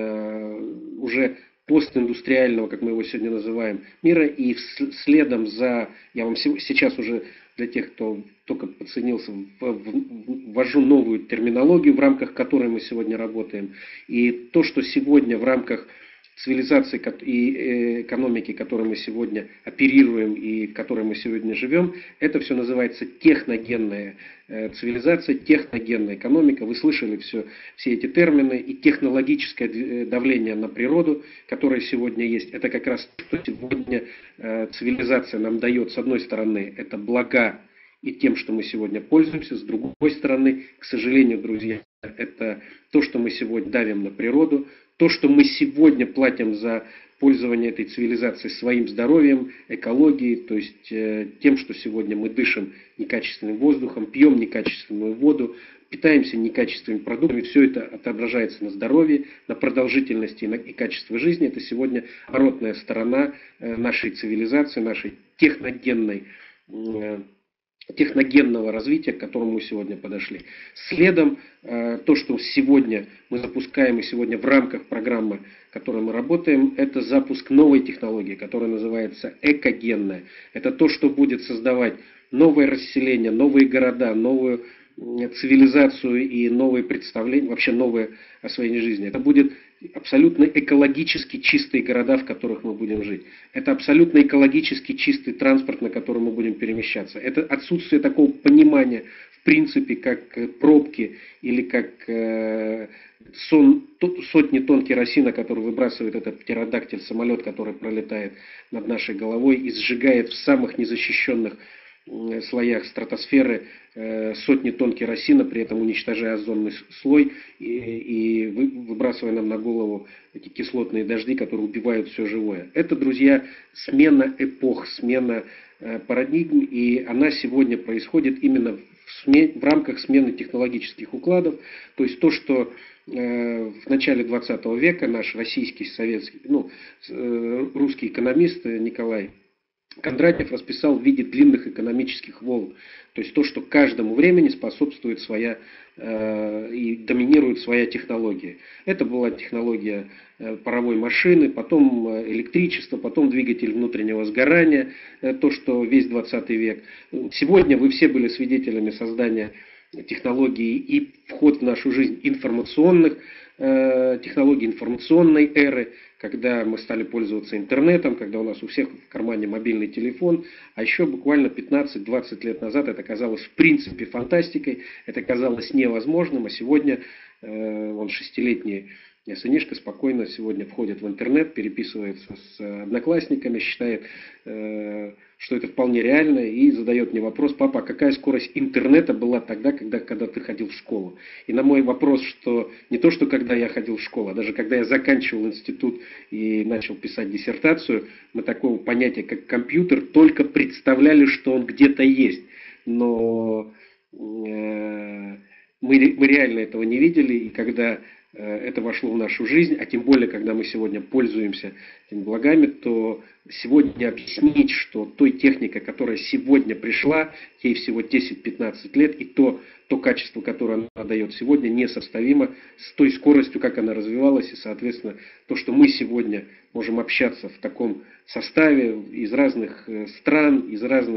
уже постиндустриального, как мы его сегодня называем, мира. И следом за, я вам сейчас уже для тех, кто только подсоединился, ввожу новую терминологию, в рамках которой мы сегодня работаем. И то, что сегодня в рамках цивилизации и экономики, которой мы сегодня оперируем и в которой мы сегодня живем, это все называется техногенная цивилизация, техногенная экономика. Вы слышали все эти термины, и технологическое давление на природу, которое сегодня есть, это как раз то, что сегодня цивилизация нам дает. С одной стороны, это блага и тем, что мы сегодня пользуемся, с другой стороны, к сожалению, друзья, это то, что мы сегодня давим на природу, то, что мы сегодня платим за пользование этой цивилизацией своим здоровьем, экологией, то есть тем, что сегодня мы дышим некачественным воздухом, пьем некачественную воду, питаемся некачественными продуктами, все это отображается на здоровье, на продолжительности и качестве жизни. Это сегодня оборотная сторона нашей цивилизации, нашей техногенного развития, к которому мы сегодня подошли. Следом то, что сегодня мы запускаем и сегодня в рамках программы, в которой мы работаем, это запуск новой технологии, которая называется экогенная. Это то, что будет создавать новое расселение, новые города, новую цивилизацию и новые представления, вообще новое освоение жизни. Это будет абсолютно экологически чистые города, в которых мы будем жить. Это абсолютно экологически чистый транспорт, на котором мы будем перемещаться. Это отсутствие такого понимания, в принципе, как пробки или как сотни тонн керосина, который выбрасывает этот птеродактиль, самолет, который пролетает над нашей головой и сжигает в самых незащищенных слоях стратосферы сотни тонн керосина, при этом уничтожая озонный слой и выбрасывая нам на голову эти кислотные дожди, которые убивают все живое. Это, друзья, смена эпох, смена парадигм, и она сегодня происходит именно в рамках смены технологических укладов. То есть то, что в начале 20 века наш российский, советский, русский экономист Николай Кондратьев расписал в виде длинных экономических волн. То есть то, что каждому времени способствует и доминирует своя технология. Это была технология паровой машины, потом электричество, потом двигатель внутреннего сгорания, то, что весь 20 век. Сегодня вы все были свидетелями создания технологий и вход в нашу жизнь информационных технологий, информационной эры, когда мы стали пользоваться интернетом, когда у нас у всех в кармане мобильный телефон, а еще буквально 15-20 лет назад это казалось в принципе фантастикой, это казалось невозможным, а сегодня он 6-летний сынишка спокойно сегодня входит в интернет, переписывается с одноклассниками, считает, что это вполне реально, и задает мне вопрос: папа, а какая скорость интернета была тогда, когда ты ходил в школу? И на мой вопрос, что не то, что когда я ходил в школу, а даже когда я заканчивал институт и начал писать диссертацию, мы такого понятия, как компьютер, только представляли, что он где-то есть. Но мы реально этого не видели, и когда это вошло в нашу жизнь, а тем более, когда мы сегодня пользуемся этими благами, то сегодня объяснить, что той техникой, которая сегодня пришла, ей всего 10-15 лет, и то качество, которое она дает сегодня, несопоставимо с той скоростью, как она развивалась, и, соответственно, то, что мы сегодня можем общаться в таком составе из разных стран,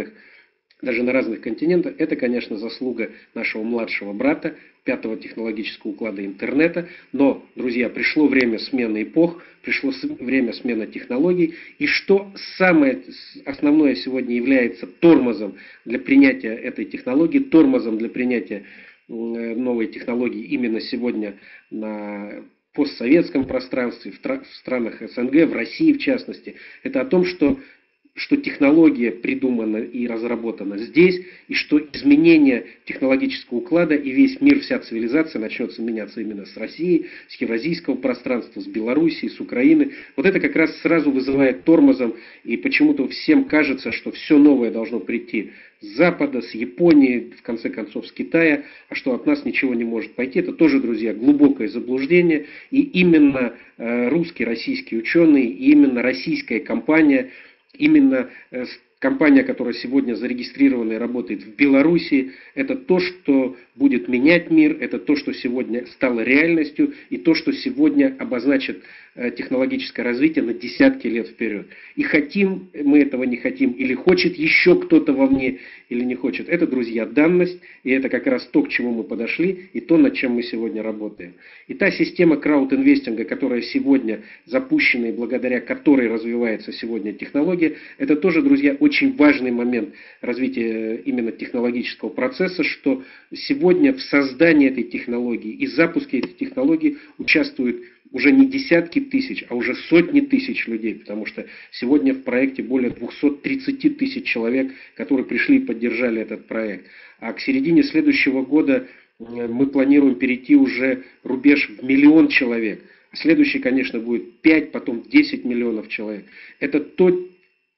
даже на разных континентах, это, конечно, заслуга нашего младшего брата, 5-го технологического уклада интернета. Но, друзья, пришло время смены эпох, пришло время смены технологий. И что самое основное сегодня является тормозом для принятия этой технологии, тормозом для принятия новой технологии именно сегодня на постсоветском пространстве, в странах СНГ, в России в частности, это о том, что технология придумана и разработана здесь, и что изменение технологического уклада и весь мир, вся цивилизация начнется меняться именно с России, с евразийского пространства, с Белоруссии, с Украины. Вот это как раз сразу вызывает тормозом, и почему-то всем кажется, что все новое должно прийти с Запада, с Японии, в конце концов с Китая, а что от нас ничего не может пойти. Это тоже, друзья, глубокое заблуждение, и именно русские, российские ученые, и именно российская компания, именно компания, которая сегодня зарегистрирована и работает в Беларуси, это то, что будет менять мир, это то, что сегодня стало реальностью, и то, что сегодня обозначит технологическое развитие на десятки лет вперед. И хотим мы этого, не хотим, или хочет еще кто-то вовне, или не хочет. Это, друзья, данность, и это как раз то, к чему мы подошли, и то, над чем мы сегодня работаем. И та система краудинвестинга, которая сегодня запущена, и благодаря которой развивается сегодня технология, это тоже, друзья, очень важный момент развития именно технологического процесса, что сегодня в создании этой технологии и запуске этой технологии участвуют уже не десятки тысяч, а уже сотни тысяч людей, потому что сегодня в проекте более 230 тысяч человек, которые пришли и поддержали этот проект. А к середине следующего года мы планируем перейти уже рубеж в 1 миллион человек. Следующий, конечно, будет 5, потом 10 миллионов человек. Это то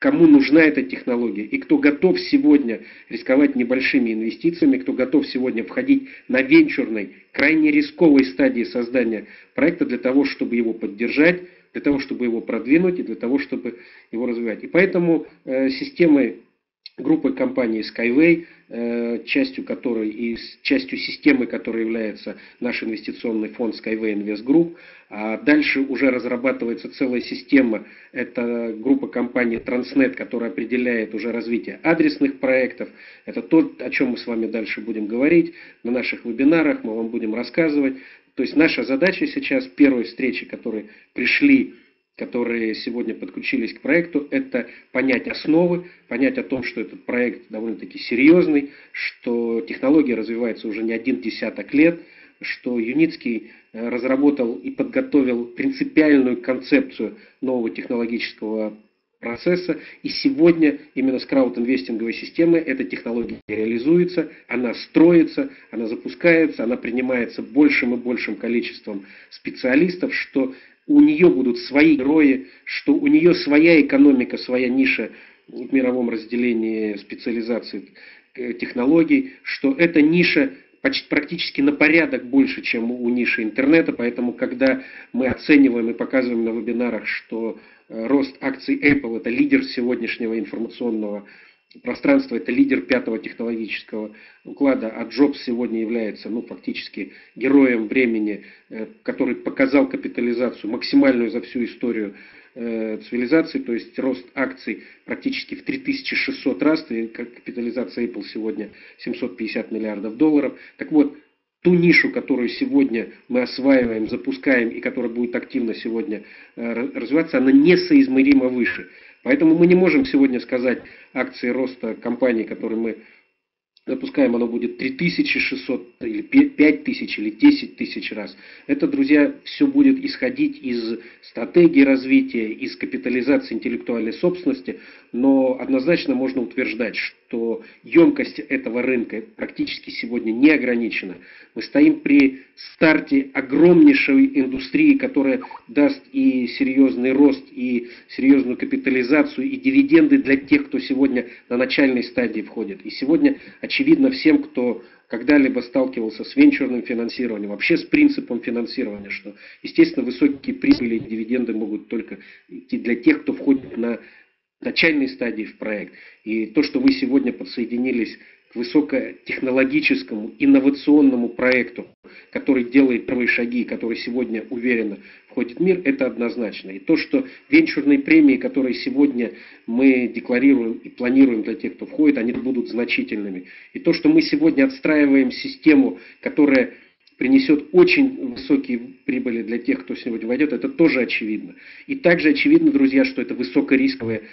кому нужна эта технология и кто готов сегодня рисковать небольшими инвестициями, кто готов сегодня входить на венчурной, крайне рисковой стадии создания проекта для того, чтобы его поддержать, для того, чтобы его продвинуть и для того, чтобы его развивать. И поэтому системой группы компаний Skyway, частью которой и частью системы, которой является наш инвестиционный фонд Skyway Invest Group. А дальше уже разрабатывается целая система, это группа компаний Transnet, которая определяет уже развитие адресных проектов. Это то, о чем мы с вами дальше будем говорить на наших вебинарах, мы вам будем рассказывать. То есть наша задача сейчас, первой встречи, которые пришли, которые сегодня подключились к проекту, это понять основы, понять о том, что этот проект довольно-таки серьезный, что технология развивается уже не один десяток лет, что Юницкий разработал и подготовил принципиальную концепцию нового технологического процесса. И сегодня именно с краудинвестинговой системой эта технология реализуется, она строится, она запускается, она принимается большим и большим количеством специалистов, что у нее будут свои герои, что у нее своя экономика, своя ниша в мировом разделении специализации технологий, что эта ниша практически на порядок больше, чем у ниши интернета. Поэтому, когда мы оцениваем и показываем на вебинарах, что рост акций Apple – это лидер сегодняшнего информационного пространства, это лидер пятого технологического уклада, а Джобс сегодня является фактически героем времени, который показал капитализацию максимальную за всю историю цивилизации, то есть рост акций практически в 3600 раз, и капитализация Apple сегодня 750 миллиардов долларов. Так вот, ту нишу, которую сегодня мы осваиваем, запускаем и которая будет активно сегодня развиваться, она несоизмеримо выше. Поэтому мы не можем сегодня сказать акции роста компании, которые мы запускаем, оно будет 3600 или 5000 или 10 тысяч раз. Это, друзья, все будет исходить из стратегии развития, из капитализации интеллектуальной собственности, но однозначно можно утверждать, что емкость этого рынка практически сегодня не ограничена. Мы стоим при старте огромнейшей индустрии, которая даст и серьезный рост, и серьезную капитализацию, и дивиденды для тех, кто сегодня на начальной стадии входит. И сегодня очевидно всем, кто когда-либо сталкивался с венчурным финансированием, вообще с принципом финансирования, что, естественно, высокие прибыли и дивиденды могут только идти для тех, кто входит на начальной стадии в проект. И то, что вы сегодня подсоединились к высокотехнологическому, инновационному проекту, который делает первые шаги, который сегодня уверенно входит в мир, это однозначно. И то, что венчурные премии, которые сегодня мы декларируем и планируем для тех, кто входит, они будут значительными. И то, что мы сегодня отстраиваем систему, которая принесет очень высокие прибыли для тех, кто сегодня войдет, это тоже очевидно. И также очевидно, друзья, что это высокорисковая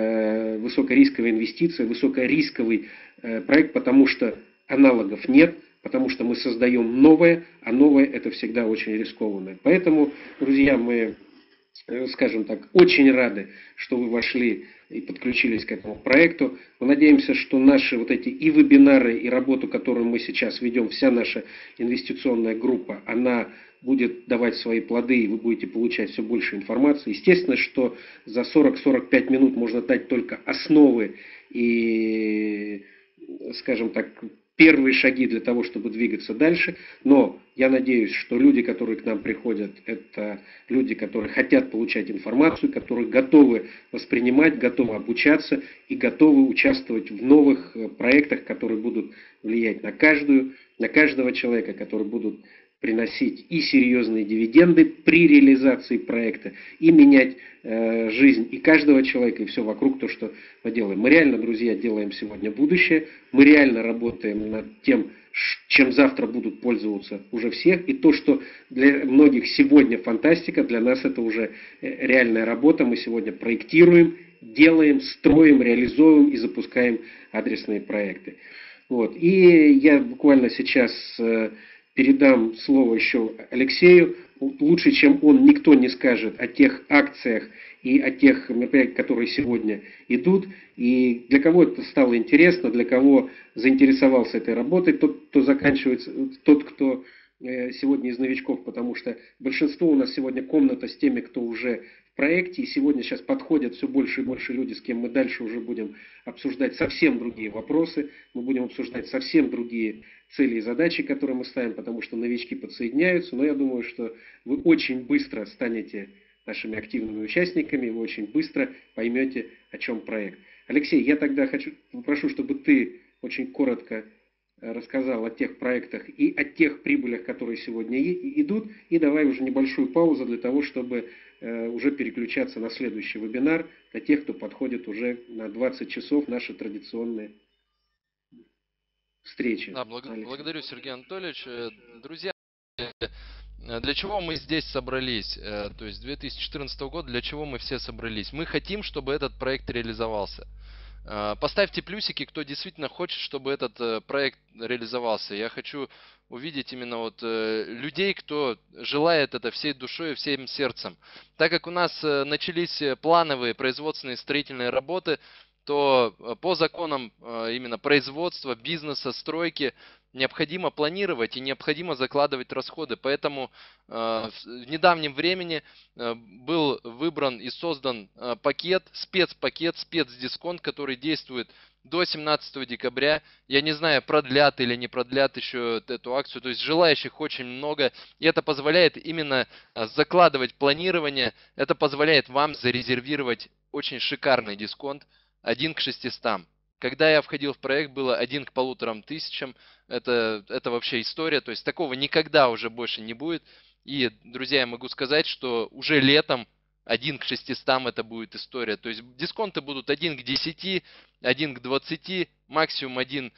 инвестиция, высокорисковый проект, потому что аналогов нет, потому что мы создаем новое, а новое это всегда очень рискованное. Поэтому, друзья, мы, скажем так, очень рады, что вы вошли и подключились к этому проекту. Мы надеемся, что наши вот эти и вебинары, и работу, которую мы сейчас ведем, вся наша инвестиционная группа, она будет давать свои плоды, и вы будете получать все больше информации. Естественно, что за 40-45 минут можно дать только основы и, скажем так, первые шаги для того, чтобы двигаться дальше. Но я надеюсь, что люди, которые к нам приходят, это люди, которые хотят получать информацию, которые готовы воспринимать, готовы обучаться и готовы участвовать в новых проектах, которые будут влиять на каждого человека, которые будут приносить и серьезные дивиденды при реализации проекта, и менять жизнь и каждого человека, и все вокруг, то, что мы делаем. Мы реально, друзья, делаем сегодня будущее, мы реально работаем над тем, чем завтра будут пользоваться уже всех, и то, что для многих сегодня фантастика, для нас это уже реальная работа, мы сегодня проектируем, делаем, строим, реализуем и запускаем адресные проекты. Вот. И я буквально сейчас передам слово еще Алексею. Лучше, чем он, никто не скажет о тех акциях и о тех мероприятиях, которые сегодня идут. И для кого это стало интересно, для кого заинтересовался этой работой, тот, кто сегодня из новичков, потому что большинство у нас сегодня комната с теми, кто уже в проекте. И сегодня сейчас подходят все больше и больше люди, с кем мы дальше уже будем обсуждать совсем другие вопросы. Мы будем обсуждать совсем другие цели и задачи, которые мы ставим, потому что новички подсоединяются. Но я думаю, что вы очень быстро станете нашими активными участниками, вы очень быстро поймете, о чем проект. Алексей, я тогда попрошу, чтобы ты очень коротко рассказал о тех проектах и о тех прибылях, которые сегодня идут. И давай уже небольшую паузу для того, чтобы уже переключаться на следующий вебинар для тех, кто подходит уже на 20 часов, наши традиционные встречи. Да, благодарю, Сергей Анатольевич. Друзья, для чего мы здесь собрались? То есть 2014 года, для чего мы все собрались? Мы хотим, чтобы этот проект реализовался. Поставьте плюсики, кто действительно хочет, чтобы этот проект реализовался. Я хочу увидеть именно вот людей, кто желает это всей душой и всем сердцем. Так как у нас начались плановые производственные строительные работы, то по законам именно производства, бизнеса, стройки необходимо планировать и необходимо закладывать расходы. Поэтому в недавнем времени был выбран и создан пакет, спецдисконт, который действует до 17 декабря. Я не знаю, продлят или не продлят еще эту акцию. То есть желающих очень много. И это позволяет именно закладывать планирование. Это позволяет вам зарезервировать очень шикарный дисконт 1 к 600. Когда я входил в проект, было 1 к 1500. Это вообще история. То есть такого никогда уже больше не будет. И, друзья, я могу сказать, что уже летом 1 к 600 это будет история. То есть дисконты будут 1 к 10, 1 к 20, максимум 1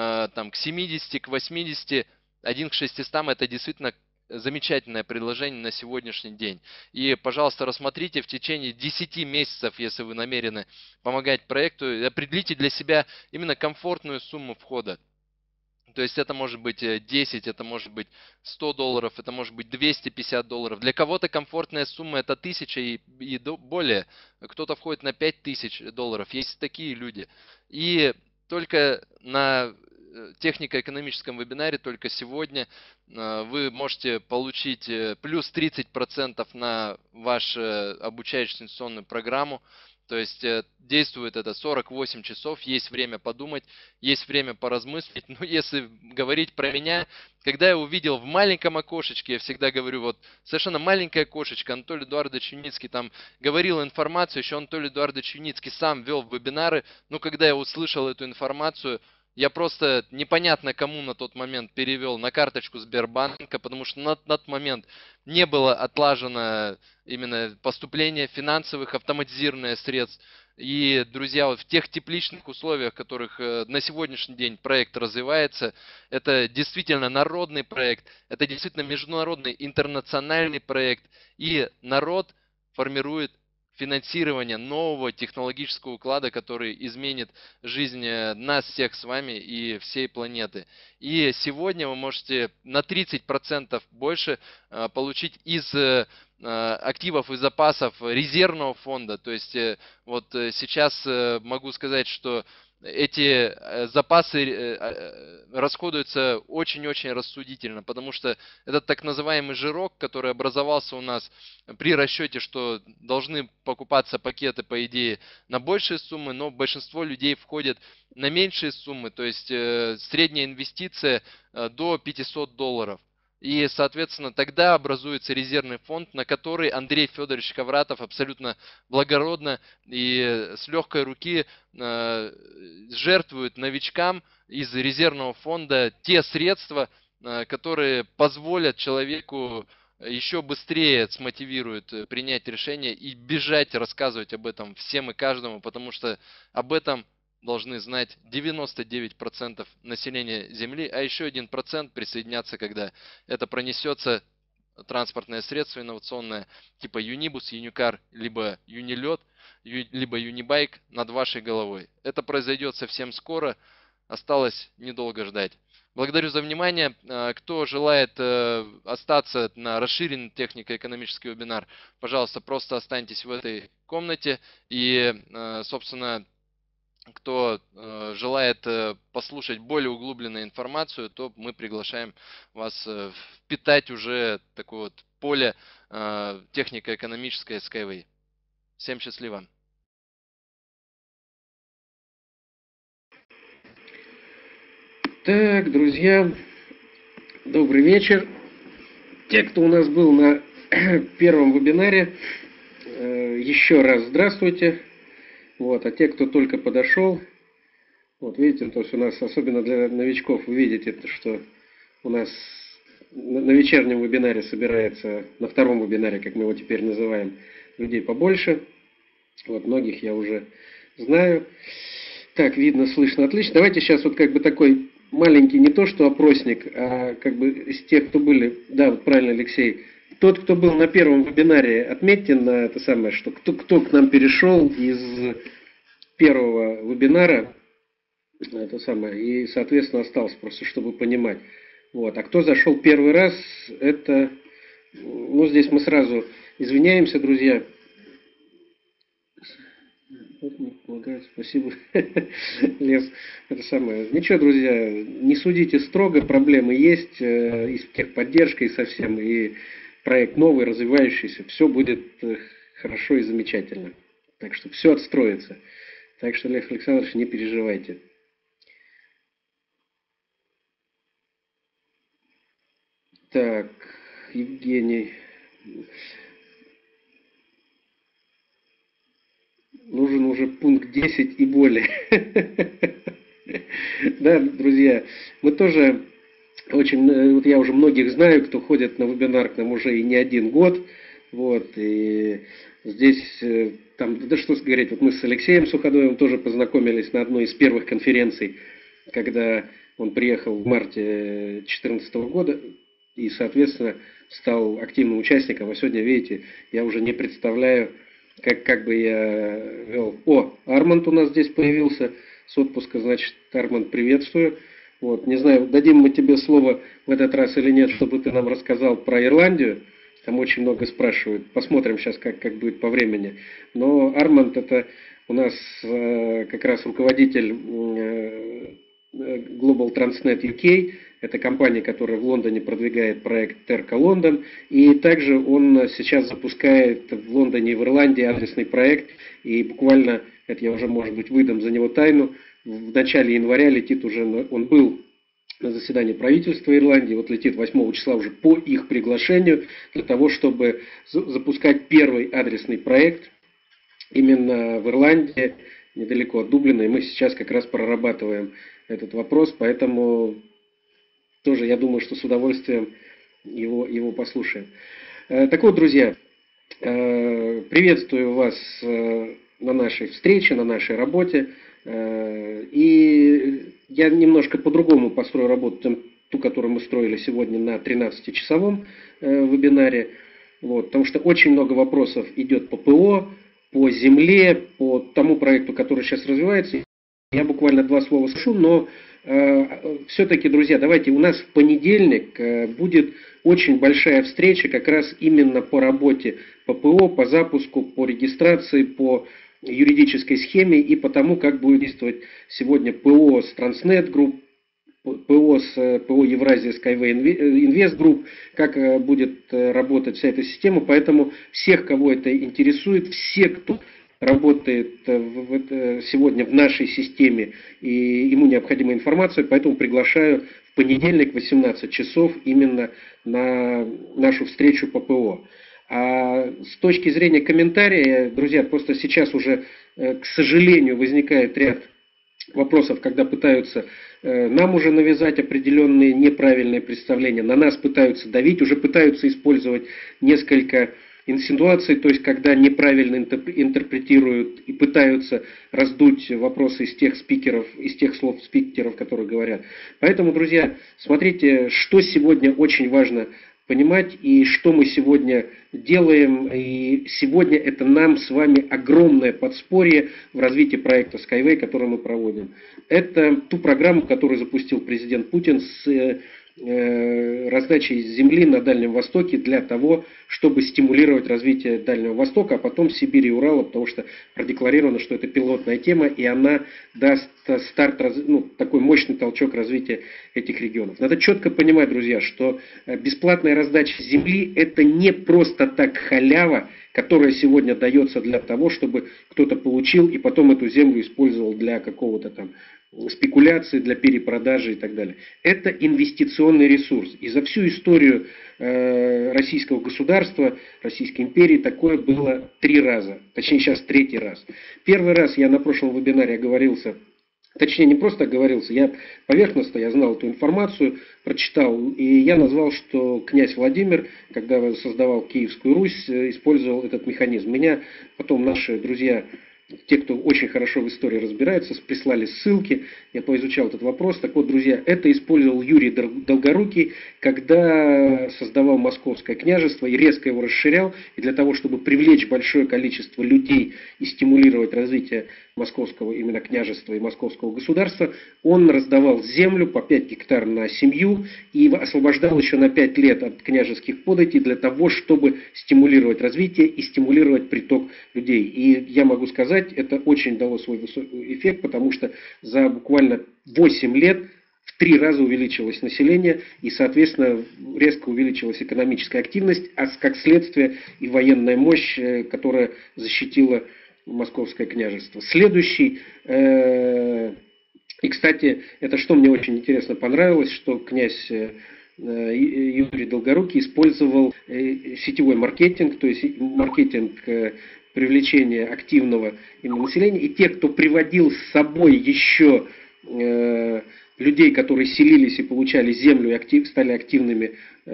к 70, к 80, 1 к 600 это действительно замечательное предложение на сегодняшний день. И, пожалуйста, рассмотрите в течение 10 месяцев, если вы намерены помогать проекту, определите для себя именно комфортную сумму входа. То есть это может быть 10, это может быть $100, это может быть $250. Для кого-то комфортная сумма это 1000 и более. Кто-то входит на $5000. Есть такие люди. И только на технико-экономическом вебинаре, только сегодня вы можете получить плюс 30% на вашу обучающую инвестиционную программу. То есть действует это 48 часов, есть время подумать, есть время поразмыслить. Но если говорить про меня, когда я увидел в маленьком окошечке, я всегда говорю, вот совершенно маленькое окошечко, Анатолий Эдуардович Юницкий там говорил информацию, еще Анатолий Эдуардович Юницкий сам вел вебинары, но когда я услышал эту информацию, я просто непонятно кому на тот момент перевел на карточку Сбербанка, потому что на тот момент не было отлажено именно поступление финансовых автоматизированных средств. И, друзья, вот в тех тепличных условиях, в которых на сегодняшний день проект развивается, это действительно народный проект, это действительно международный интернациональный проект, и народ формирует финансирование нового технологического уклада, который изменит жизнь нас всех с вами и всей планеты. И сегодня вы можете на 30% больше получить из активов и запасов резервного фонда. То есть вот сейчас могу сказать, что эти запасы расходуются очень-очень рассудительно, потому что этот так называемый жирок, который образовался у нас при расчете, что должны покупаться пакеты, по идее, на большие суммы, но большинство людей входит на меньшие суммы, то есть средняя инвестиция до $500. И, соответственно, тогда образуется резервный фонд, на который Андрей Федорович Ковратов абсолютно благородно и с легкой руки жертвует новичкам из резервного фонда те средства, которые позволят человеку еще быстрее смотивируют принять решение и бежать рассказывать об этом всем и каждому, потому что об этом должны знать 99% населения Земли, а еще 1% присоединятся, когда это пронесется транспортное средство инновационное типа Юнибус, Юникар, либо Юнилет, либо Юнибайк над вашей головой. Это произойдет совсем скоро, осталось недолго ждать. Благодарю за внимание. Кто желает остаться на расширенный технико-экономический вебинар, пожалуйста, просто останьтесь в этой комнате и, собственно, кто желает послушать более углубленную информацию, то мы приглашаем вас впитать уже такое вот поле технико-экономическое Skyway. Всем счастливо. Так, друзья, добрый вечер. Те, кто у нас был на первом вебинаре, еще раз здравствуйте. Вот, а те, кто только подошел, вот видите, то есть у нас, особенно для новичков, вы видите, что у нас на вечернем вебинаре собирается, на втором вебинаре, как мы его теперь называем, людей побольше. Вот, многих я уже знаю. Так, видно, слышно, отлично. Давайте сейчас вот как бы такой маленький, не то что опросник, а как бы из тех, кто были, да, вот правильно, Алексей, тот, кто был на первом вебинаре, отметьте на это самое, что кто к нам перешел из первого вебинара, это самое, и, соответственно, остался, просто чтобы понимать. Вот. А кто зашел первый раз, это, ну, здесь мы сразу извиняемся, друзья. Вот мне помогает, спасибо, Лес. Это самое. Ничего, друзья, не судите строго, проблемы есть, и с техподдержкой совсем, и проект новый, развивающийся, все будет хорошо и замечательно. Так что все отстроится. Так что, Лев Александрович, не переживайте. Так, Евгений. Нужен уже пункт 10 и более. Да, друзья, мы тоже очень, вот я уже многих знаю, кто ходит на вебинар к нам уже и не один год. Вот, и здесь, там, да что говорить, вот мы с Алексеем Суходоевым тоже познакомились на одной из первых конференций, когда он приехал в марте 2014 года и, соответственно, стал активным участником. А сегодня, видите, я уже не представляю, как бы я вел. О, Арманд у нас здесь появился с отпуска, значит, Арманд, приветствую. Вот, не знаю, дадим мы тебе слово в этот раз или нет, чтобы ты нам рассказал про Ирландию. Там очень много спрашивают. Посмотрим сейчас, как будет по времени. Но Арманд это у нас как раз руководитель Global Transnet UK. Это компания, которая в Лондоне продвигает проект Терка Лондон. И также он сейчас запускает в Лондоне и в Ирландии адресный проект. И буквально, это я уже, может быть, выдам за него тайну, в начале января летит уже, он был на заседании правительства Ирландии, вот летит 8 числа уже по их приглашению, для того, чтобы запускать первый адресный проект именно в Ирландии, недалеко от Дублина. И мы сейчас как раз прорабатываем этот вопрос, поэтому тоже я думаю, что с удовольствием его послушаем. Так вот, друзья, приветствую вас на нашей встрече, на нашей работе. И я немножко по-другому построю работу, ту, которую мы строили сегодня на 13-часовом вебинаре. Вот, потому что очень много вопросов идет по ПО, по земле, по тому проекту, который сейчас развивается. Я буквально 2 слова скажу, но все-таки, друзья, давайте, у нас в понедельник будет очень большая встреча как раз именно по работе по ПО, по запуску, по регистрации, по юридической схеме и по тому, как будет действовать сегодня ПО с Transnet Group, ПО с ПО Евразия Skyway Invest Group, как будет работать вся эта система. Поэтому всех, кого это интересует, все, кто работает сегодня в нашей системе и ему необходима информация, поэтому приглашаю в понедельник в 18 часов именно на нашу встречу по ПО. А с точки зрения комментария, друзья, просто сейчас уже, к сожалению, возникает ряд вопросов, когда пытаются нам уже навязать определенные неправильные представления, на нас пытаются давить, уже пытаются использовать несколько инсинуаций, то есть когда неправильно интерпретируют и пытаются раздуть вопросы из тех спикеров, из тех слов спикеров, которые говорят. Поэтому, друзья, смотрите, что сегодня очень важно понимать и что мы сегодня делаем. И сегодня это нам с вами огромное подспорье в развитии проекта Skyway, который мы проводим. Это ту программу, которую запустил президент Путин с раздачей земли на Дальнем Востоке для того, чтобы стимулировать развитие Дальнего Востока, а потом Сибири и Урала, потому что продекларировано, что это пилотная тема, и она даст старт, такой мощный толчок развития этих регионов. Надо четко понимать, друзья, что бесплатная раздача земли – это не просто так халява, которая сегодня дается для того, чтобы кто-то получил и потом эту землю использовал для какого-то там спекуляции, для перепродажи и так далее. Это инвестиционный ресурс. И за всю историю российского государства, Российской империи такое было 3 раза. Точнее, сейчас 3-й раз. Первый раз я на прошлом вебинаре оговорился, точнее, не просто оговорился, я поверхностно, я знал эту информацию, прочитал, и я назвал, что князь Владимир, когда создавал Киевскую Русь, использовал этот механизм. Меня потом наши друзья, те, кто очень хорошо в истории разбирается, прислали ссылки, я поизучал этот вопрос. Так вот, друзья, это использовал Юрий Долгорукий, когда создавал Московское княжество и резко его расширял. И для того, чтобы привлечь большое количество людей и стимулировать развитие Московского именно княжества и Московского государства, он раздавал землю по 5 гектар на семью и освобождал еще на 5 лет от княжеских податей для того, чтобы стимулировать развитие и стимулировать приток людей. И я могу сказать, это очень дало свой эффект, потому что за буквально 8 лет в 3 раза увеличилось население и, соответственно, резко увеличилась экономическая активность, а как следствие и военная мощь, которая защитила Московское княжество. Следующий, и, кстати, это что мне очень интересно понравилось, что князь Юрий Долгорукий использовал сетевой маркетинг, то есть маркетинг привлечения активного именно населения, и те, кто приводил с собой еще людей, которые селились и получали землю и стали активными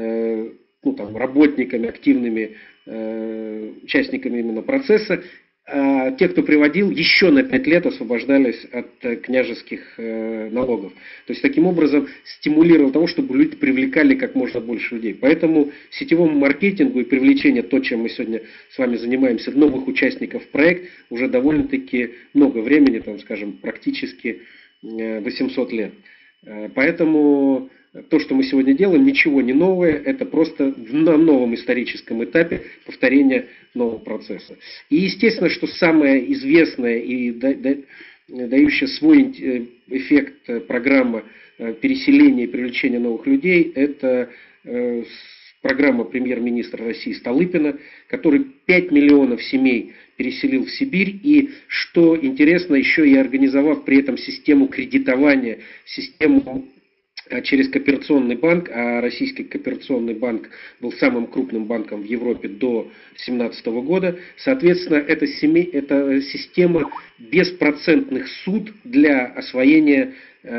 работниками, активными участниками именно процесса, а те, кто приводил, еще на 5 лет освобождались от княжеских налогов. То есть, таким образом, стимулировал того, чтобы люди привлекали как можно больше людей. Поэтому сетевому маркетингу и привлечению, то, чем мы сегодня с вами занимаемся, новых участников в проект, уже довольно-таки много времени, скажем, практически 800 лет. Поэтому то, что мы сегодня делаем, ничего не новое, это просто на новом историческом этапе повторение нового процесса. И естественно, что самая известная и дающая свой эффект программа переселения и привлечения новых людей, это программа премьер-министра России Столыпина, который 5 миллионов семей переселил в Сибирь и, что интересно, еще и организовав при этом систему кредитования, систему через кооперационный банк, а российский кооперационный банк был самым крупным банком в Европе до 2017 года. Соответственно, это система беспроцентных суд для освоения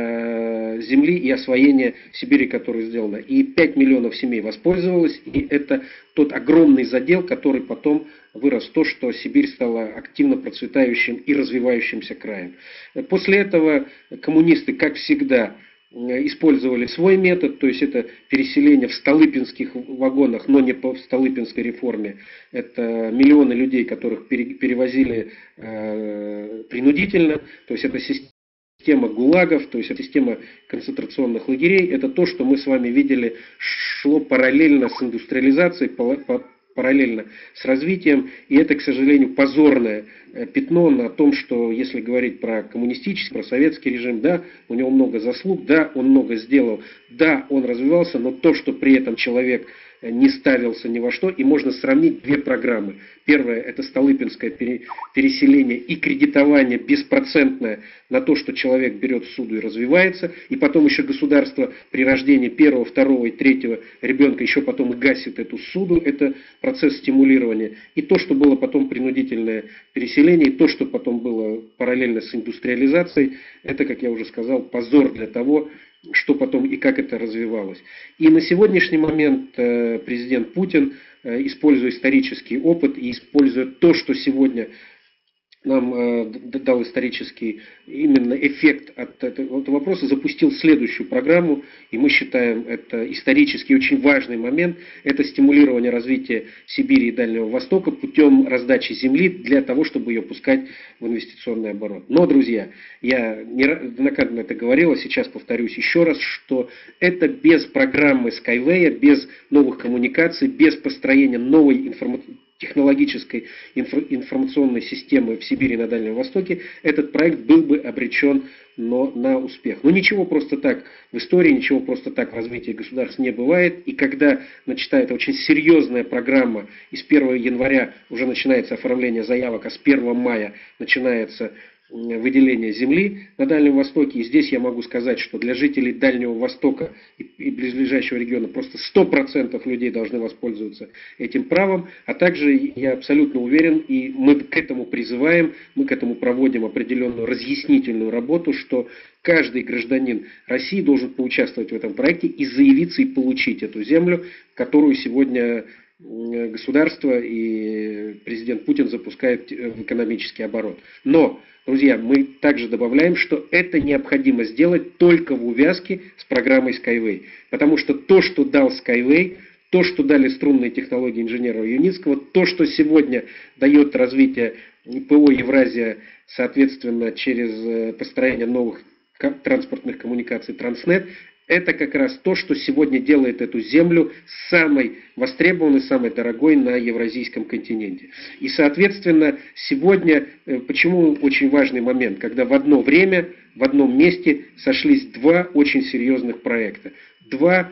земли и освоения Сибири, которое сделано. И 5 миллионов семей воспользовалось, и это тот огромный задел, который потом вырос в то, что Сибирь стала активно процветающим и развивающимся краем. После этого коммунисты, как всегда, использовали свой метод, то есть это переселение в столыпинских вагонах, но не по столыпинской реформе. Это миллионы людей, которых перевозили принудительно, то есть это система ГУЛАГов, то есть это система концентрационных лагерей. Это то, что мы с вами видели, шло параллельно с индустриализацией, параллельно с развитием, и это, к сожалению, позорное пятно на том, что, если говорить про коммунистический, про советский режим, да, у него много заслуг, да, он много сделал, да, он развивался, но то, что при этом человек не ставился ни во что, и можно сравнить 2 программы. Первая – это столыпинское переселение и кредитование беспроцентное на то, что человек берет суду и развивается, и потом еще государство при рождении 1, 2 и 3 ребенка еще потом и гасит эту суду, это процесс стимулирования. И то, что было потом принудительное переселение, и то, что потом было параллельно с индустриализацией, это, как я уже сказал, позор для того, что потом и как это развивалось. И на сегодняшний момент президент Путин, используя исторический опыт и используя то, что сегодня нам дал исторический именно эффект от этого вопроса, запустил следующую программу, и мы считаем это исторически очень важный момент, это стимулирование развития Сибири и Дальнего Востока путем раздачи земли для того, чтобы ее пускать в инвестиционный оборот. Но, друзья, я неоднократно это говорил, а сейчас повторюсь еще раз, что это без программы Skyway, без новых коммуникаций, без построения новой технологической информационной системы в Сибири и на Дальнем Востоке, этот проект был бы обречен на успех. Но ничего просто так в истории, ничего просто так в развитии государств не бывает. И когда начинается очень серьезная программа, и с 1 января уже начинается оформление заявок, а с 1 мая начинается выделение земли на Дальнем Востоке. И здесь я могу сказать, что для жителей Дальнего Востока и близлежащего региона просто 100% людей должны воспользоваться этим правом. А также я абсолютно уверен, и мы к этому призываем, мы к этому проводим определенную разъяснительную работу, что каждый гражданин России должен поучаствовать в этом проекте и заявиться и получить эту землю, которую сегодня государство и президент Путин запускает в экономический оборот. Но, друзья, мы также добавляем, что это необходимо сделать только в увязке с программой Skyway. Потому что то, что дал Skyway, то, что дали струнные технологии инженера Юницкого, то, что сегодня дает развитие ПО Евразия, соответственно, через построение новых транспортных коммуникаций Транснет, это как раз то, что сегодня делает эту землю самой востребованной, самой дорогой на евразийском континенте. И, соответственно, сегодня, почему очень важный момент, когда в одно время, в одном месте сошлись два очень серьезных проекта. Два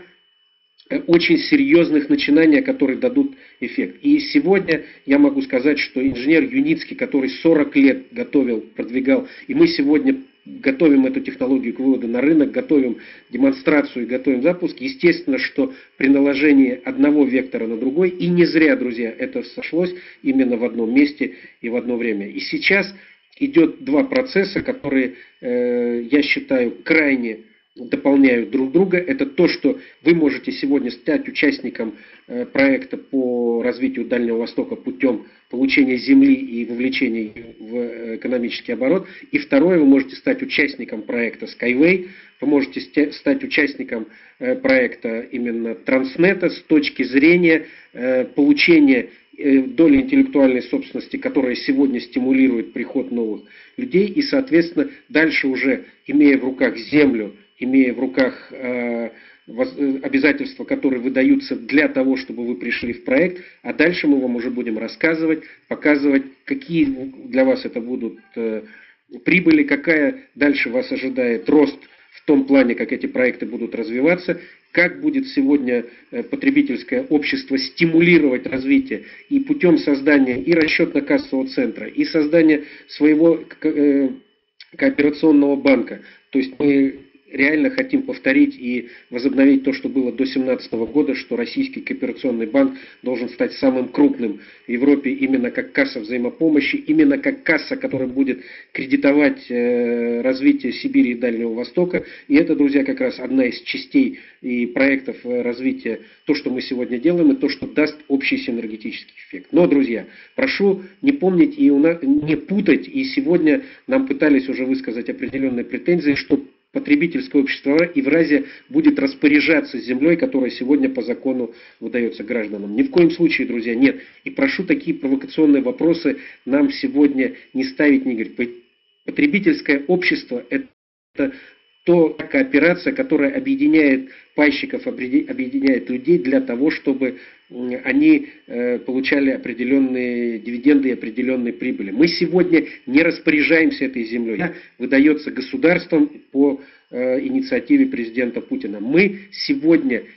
очень серьезных начинания, которые дадут эффект. И сегодня я могу сказать, что инженер Юницкий, который 40 лет готовил, продвигал, и мы сегодня готовим эту технологию к выводу на рынок, готовим демонстрацию и готовим запуск. Естественно, что при наложении одного вектора на другой, и не зря, друзья, это сошлось именно в одном месте и в одно время. И сейчас идет два процесса, которые, я считаю, крайне дополняют друг друга. Это то, что вы можете сегодня стать участником проекта по развитию Дальнего Востока путем получения земли и вовлечения в экономический оборот. И второе, вы можете стать участником проекта Skyway, вы можете стать участником проекта именно Транснета с точки зрения получения доли интеллектуальной собственности, которая сегодня стимулирует приход новых людей. И, соответственно, дальше уже, имея в руках землю, имея в руках обязательства, которые выдаются для того, чтобы вы пришли в проект, а дальше мы вам уже будем рассказывать, показывать, какие для вас это будут прибыли, какая дальше вас ожидает рост в том плане, как эти проекты будут развиваться, как будет сегодня потребительское общество стимулировать развитие и путем создания и расчетно-кассового центра, и создания своего кооперационного банка. То есть мы реально хотим повторить и возобновить то, что было до 2017 года, что Российский кооперационный банк должен стать самым крупным в Европе именно как касса взаимопомощи, именно как касса, которая будет кредитовать развитие Сибири и Дальнего Востока. И это, друзья, как раз одна из частей и проектов развития, то, что мы сегодня делаем, и то, что даст общий синергетический эффект. Но, друзья, прошу не помнить и не путать, и сегодня нам пытались уже высказать определенные претензии, что потребительское общество Евразия будет распоряжаться землей, которая сегодня по закону выдается гражданам. Ни в коем случае, друзья, нет. И прошу такие провокационные вопросы нам сегодня не ставить, не говорить. Потребительское общество – это то кооперация, которая объединяет пайщиков, объединяет людей для того, чтобы они получали определенные дивиденды и определенные прибыли. Мы сегодня не распоряжаемся этой землей. Она выдается государством по инициативе президента Путина. Мы сегодня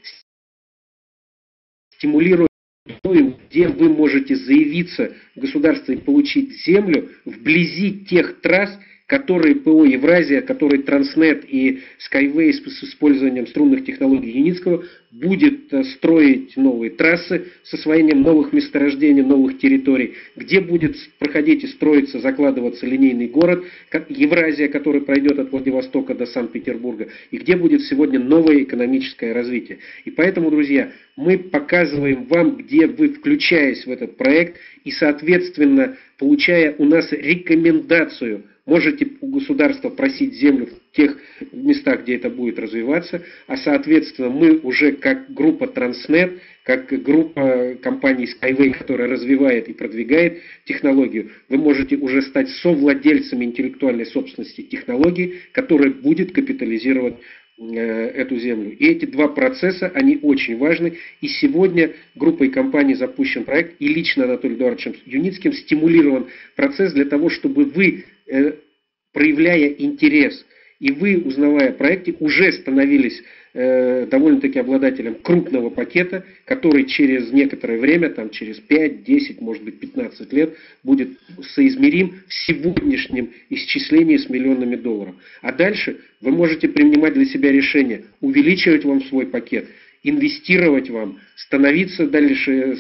стимулируем, где вы можете заявиться в государство и получить землю вблизи тех трасс который ПО Евразия, который Транснет и Skyway с использованием струнных технологий Юницкого будет строить новые трассы с освоением новых месторождений, новых территорий, где будет проходить и строиться, закладываться линейный город Евразия, который пройдет от Владивостока до Санкт-Петербурга, и где будет сегодня новое экономическое развитие. И поэтому, друзья, мы показываем вам, где вы, включаясь в этот проект и, соответственно, получая у нас рекомендацию, можете у государства просить землю в тех местах, где это будет развиваться, а соответственно мы уже как группа Транснет, как группа компаний Skyway, которая развивает и продвигает технологию, вы можете уже стать совладельцами интеллектуальной собственности технологии, которая будет капитализировать эту землю. И эти два процесса, они очень важны. И сегодня группой компаний запущен проект, и лично Анатолием Эдуардовичем Юницким стимулирован процесс для того, чтобы вы, проявляя интерес, и вы, узнавая о проекте, уже становились довольно-таки обладателем крупного пакета, который через некоторое время, там, через 5, 10, может быть 15 лет, будет соизмерим в сегодняшнем исчислении с миллионами долларов. А дальше вы можете принимать для себя решение увеличивать вам свой пакет, инвестировать вам, становиться дальше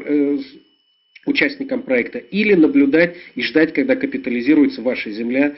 участником проекта или наблюдать и ждать, когда капитализируется ваша земля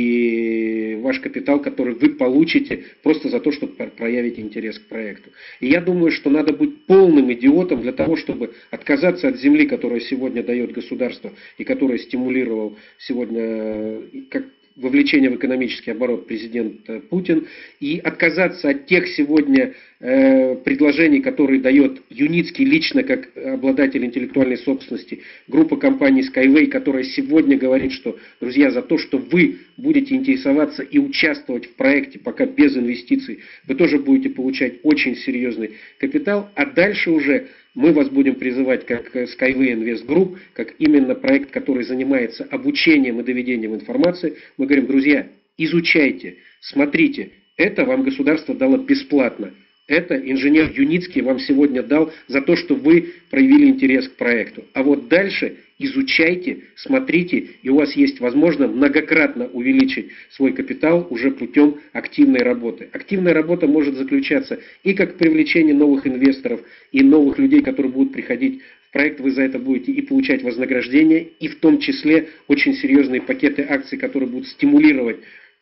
и ваш капитал, который вы получите просто за то, чтобы проявить интерес к проекту. И я думаю, что надо быть полным идиотом для того, чтобы отказаться от земли, которую сегодня дает государство и которая стимулировал сегодня как вовлечение в экономический оборот президент Путин, и отказаться от тех сегодня предложений, которые дает Юницкий лично как обладатель интеллектуальной собственности, группа компаний Skyway, которая сегодня говорит, что, друзья, за то, что вы будете интересоваться и участвовать в проекте, пока без инвестиций, вы тоже будете получать очень серьезный капитал, а дальше уже мы вас будем призывать как Skyway Invest Group, как именно проект, который занимается обучением и доведением информации. Мы говорим, друзья, изучайте, смотрите, это вам государство дало бесплатно. Это инженер Юницкий вам сегодня дал за то, что вы проявили интерес к проекту. А вот дальше изучайте, смотрите, и у вас есть возможность многократно увеличить свой капитал уже путем активной работы. Активная работа может заключаться и как привлечение новых инвесторов, и новых людей, которые будут приходить в проект, вы за это будете и получать вознаграждение, и в том числе очень серьезные пакеты акций, которые будут стимулировать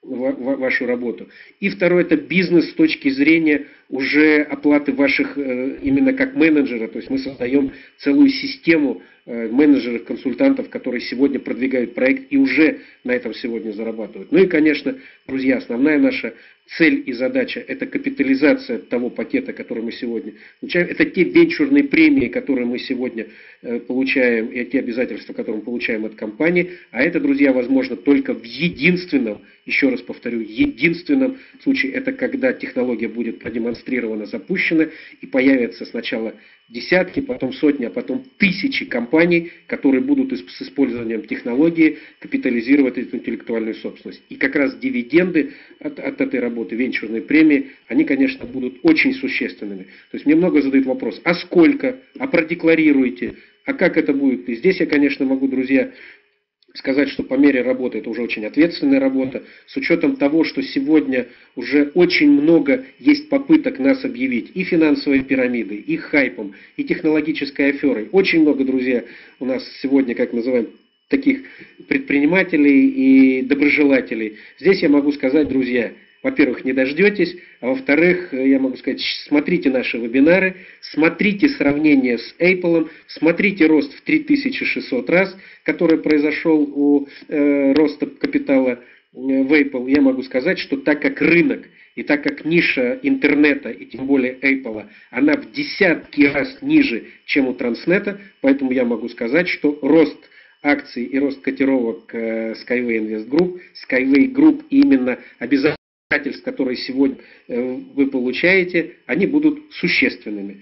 вашу работу. И второе, это бизнес с точки зрения уже оплаты ваших именно как менеджера, то есть мы создаем целую систему менеджеров, консультантов, которые сегодня продвигают проект и уже на этом сегодня зарабатывают. Ну и, конечно, друзья, основная наша цель и задача – это капитализация того пакета, который мы сегодня получаем. Это те венчурные премии, которые мы сегодня получаем, и те обязательства, которые мы получаем от компании. А это, друзья, возможно только в единственном, еще раз повторю, единственном случае, это когда технология будет продемонстрирована, запущена, и появятся сначала десятки, потом сотни, а потом тысячи компаний, которые будут с использованием технологии капитализировать эту интеллектуальную собственность. И как раз дивиденды от этой работы, венчурные премии, они, конечно, будут очень существенными. То есть мне много задают вопрос, а сколько, а продекларируйте, а как это будет? И здесь я, конечно, могу, друзья, сказать, что по мере работы это уже очень ответственная работа, с учетом того, что сегодня уже очень много есть попыток нас объявить и финансовой пирамидой, и хайпом, и технологической аферой. Очень много, друзья, у нас сегодня, как называем, таких предпринимателей и доброжелателей. Здесь я могу сказать, друзья, во-первых, не дождетесь, а во-вторых, я могу сказать, смотрите наши вебинары, смотрите сравнение с Apple, смотрите рост в 3600 раз, который произошел у роста капитала в Apple. Я могу сказать, что так как рынок и так как ниша интернета, и тем более Apple, она в десятки раз ниже, чем у Транснета, поэтому я могу сказать, что рост акций и рост котировок Skyway Invest Group, Skyway Group именно обязательно, которые сегодня вы получаете, они будут существенными.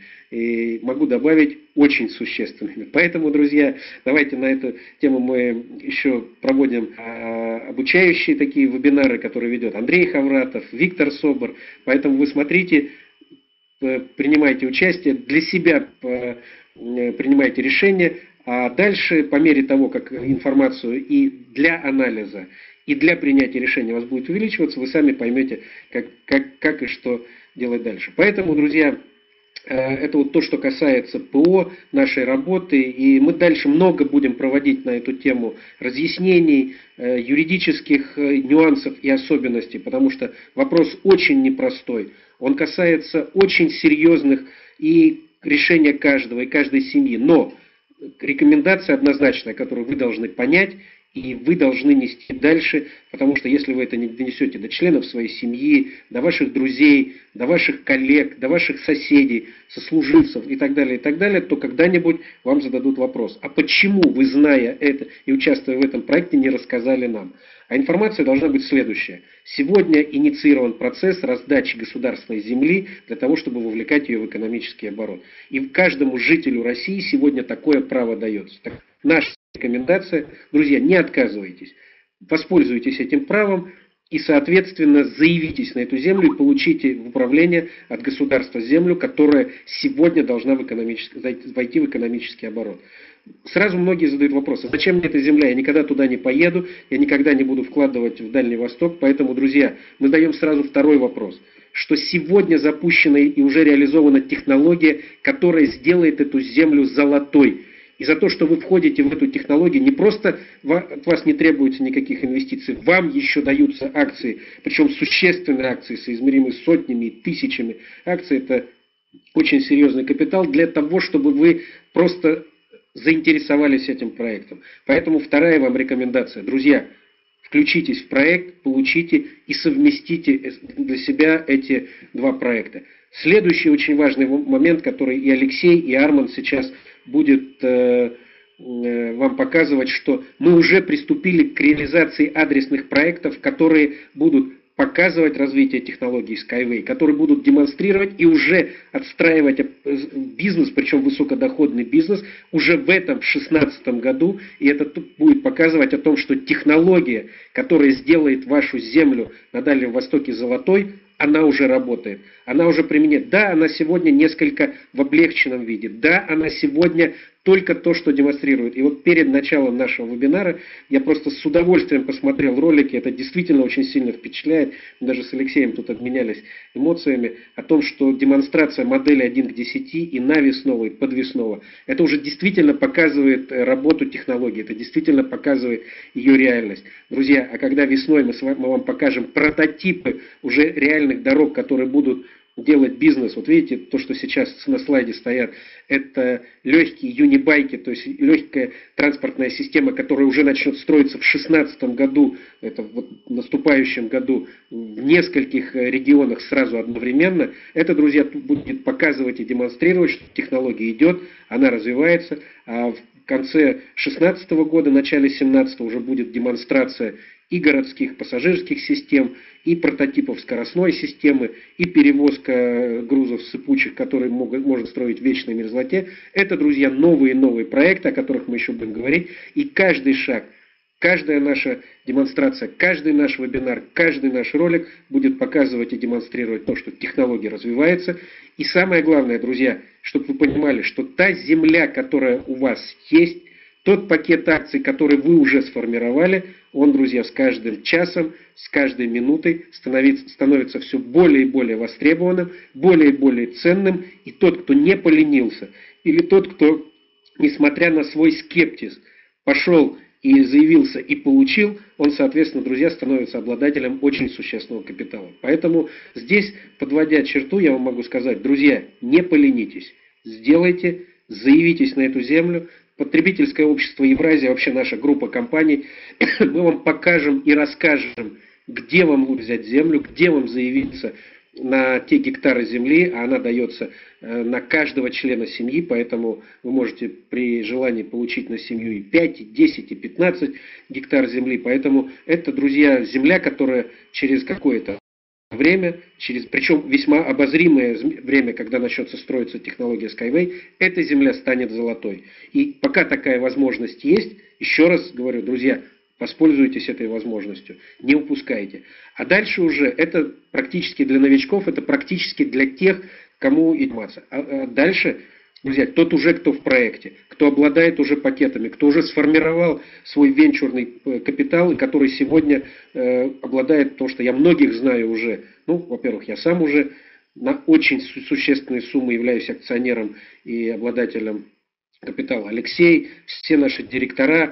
И могу добавить, очень существенными. Поэтому, друзья, давайте на эту тему мы еще проводим обучающие такие вебинары, которые ведет Андрей Хавратов, Виктор Собор. Поэтому вы смотрите, принимайте участие, для себя принимайте решения. А дальше, по мере того, как информацию и для анализа, и для принятия решения у вас будет увеличиваться, вы сами поймете, как и что делать дальше. Поэтому, друзья, это вот то, что касается ПО, нашей работы, и мы дальше много будем проводить на эту тему разъяснений, юридических нюансов и особенностей, потому что вопрос очень непростой, он касается очень серьезных и решения каждого и каждой семьи, но рекомендация однозначная, которую вы должны понять, и вы должны нести дальше, потому что если вы это не донесете до членов своей семьи, до ваших друзей, до ваших коллег, до ваших соседей, сослуживцев и так далее, то когда-нибудь вам зададут вопрос, а почему вы, зная это и участвуя в этом проекте, не рассказали нам? А информация должна быть следующая. Сегодня инициирован процесс раздачи государственной земли для того, чтобы вовлекать ее в экономический оборот. И каждому жителю России сегодня такое право дается. Так, наша рекомендация, друзья, не отказывайтесь. Воспользуйтесь этим правом и, соответственно, заявитесь на эту землю и получите в управление от государства землю, которая сегодня должна войти в экономический оборот. Сразу многие задают вопрос, а зачем мне эта земля? Я никогда туда не поеду, я никогда не буду вкладывать в Дальний Восток. Поэтому, друзья, мы даем сразу второй вопрос, что сегодня запущена и уже реализована технология, которая сделает эту землю золотой. И за то, что вы входите в эту технологию, не просто от вас не требуется никаких инвестиций, вам еще даются акции, причем существенные акции, соизмеримые с сотнями и тысячами акций. Это очень серьезный капитал для того, чтобы вы просто заинтересовались этим проектом. Поэтому вторая вам рекомендация. Друзья, включитесь в проект, получите и совместите для себя эти два проекта. Следующий очень важный момент, который и Алексей, и Арман сейчас будет вам показывать, что мы уже приступили к реализации адресных проектов, которые будут показывать развитие технологий Skyway, которые будут демонстрировать и уже отстраивать бизнес, причем высокодоходный бизнес, уже в этом 2016 году. И это будет показывать о том, что технология, которая сделает вашу землю на Дальнем Востоке золотой, она уже работает, она уже применяет. Да, она сегодня несколько в облегченном виде, да, она сегодня только то, что демонстрирует. И вот перед началом нашего вебинара я просто с удовольствием посмотрел ролики, это действительно очень сильно впечатляет. Мы даже с Алексеем тут обменялись эмоциями о том, что демонстрация модели 1 к 10 и навесного, и подвесного, это уже действительно показывает работу технологии, это действительно показывает ее реальность. Друзья, а когда весной мы вам покажем прототипы уже реальных дорог, которые будут делать бизнес. Вот видите, то, что сейчас на слайде стоят, это легкие юнибайки, то есть легкая транспортная система, которая уже начнет строиться в 2016 году, это вот в наступающем году в нескольких регионах сразу одновременно. Это, друзья, будет показывать и демонстрировать, что технология идет, она развивается, а в конце 2016 года, начале 2017 уже будет демонстрация и городских пассажирских систем, и прототипов скоростной системы, и перевозка грузов сыпучих, которые можно строить в вечной мерзлоте. Это, друзья, новые проекты, о которых мы еще будем говорить. И каждый шаг, каждая наша демонстрация, каждый наш вебинар, каждый наш ролик будет показывать и демонстрировать то, что технология развивается. И самое главное, друзья, чтобы вы понимали, что та земля, которая у вас есть, тот пакет акций, который вы уже сформировали, он, друзья, с каждым часом, с каждой минутой становится все более и более востребованным, более и более ценным. И тот, кто не поленился, или тот, кто, несмотря на свой скептиз, пошел и заявился и получил, он, соответственно, друзья, становится обладателем очень существенного капитала. Поэтому здесь, подводя черту, я вам могу сказать, друзья, не поленитесь, сделайте, заявитесь на эту землю. Потребительское общество Евразия, вообще наша группа компаний, мы вам покажем и расскажем, где вам лучше взять землю, где вам заявиться на те гектары земли, а она дается на каждого члена семьи, поэтому вы можете при желании получить на семью и 5, и 10, и 15 гектар земли. Поэтому это, друзья, земля, которая через какое-то время, причем весьма обозримое время, когда начнется строиться технология Skyway, эта земля станет золотой. И пока такая возможность есть, еще раз говорю, друзья, воспользуйтесь этой возможностью, не упускайте. А дальше уже это практически для новичков, это практически для тех, кому заниматься. А дальше друзья, тот уже, кто в проекте, кто обладает уже пакетами, кто уже сформировал свой венчурный капитал, и который сегодня обладает, потому что я многих знаю уже, ну, во-первых, я сам уже на очень существенные суммы являюсь акционером и обладателем капитала. Алексей, все наши директора,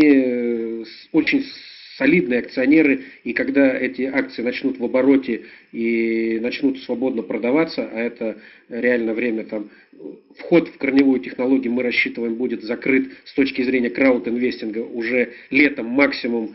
они очень солидные акционеры, и когда эти акции начнут в обороте и начнут свободно продаваться, а это реально время, там, вход в корневую технологию, мы рассчитываем, будет закрыт с точки зрения краудинвестинга уже летом, максимум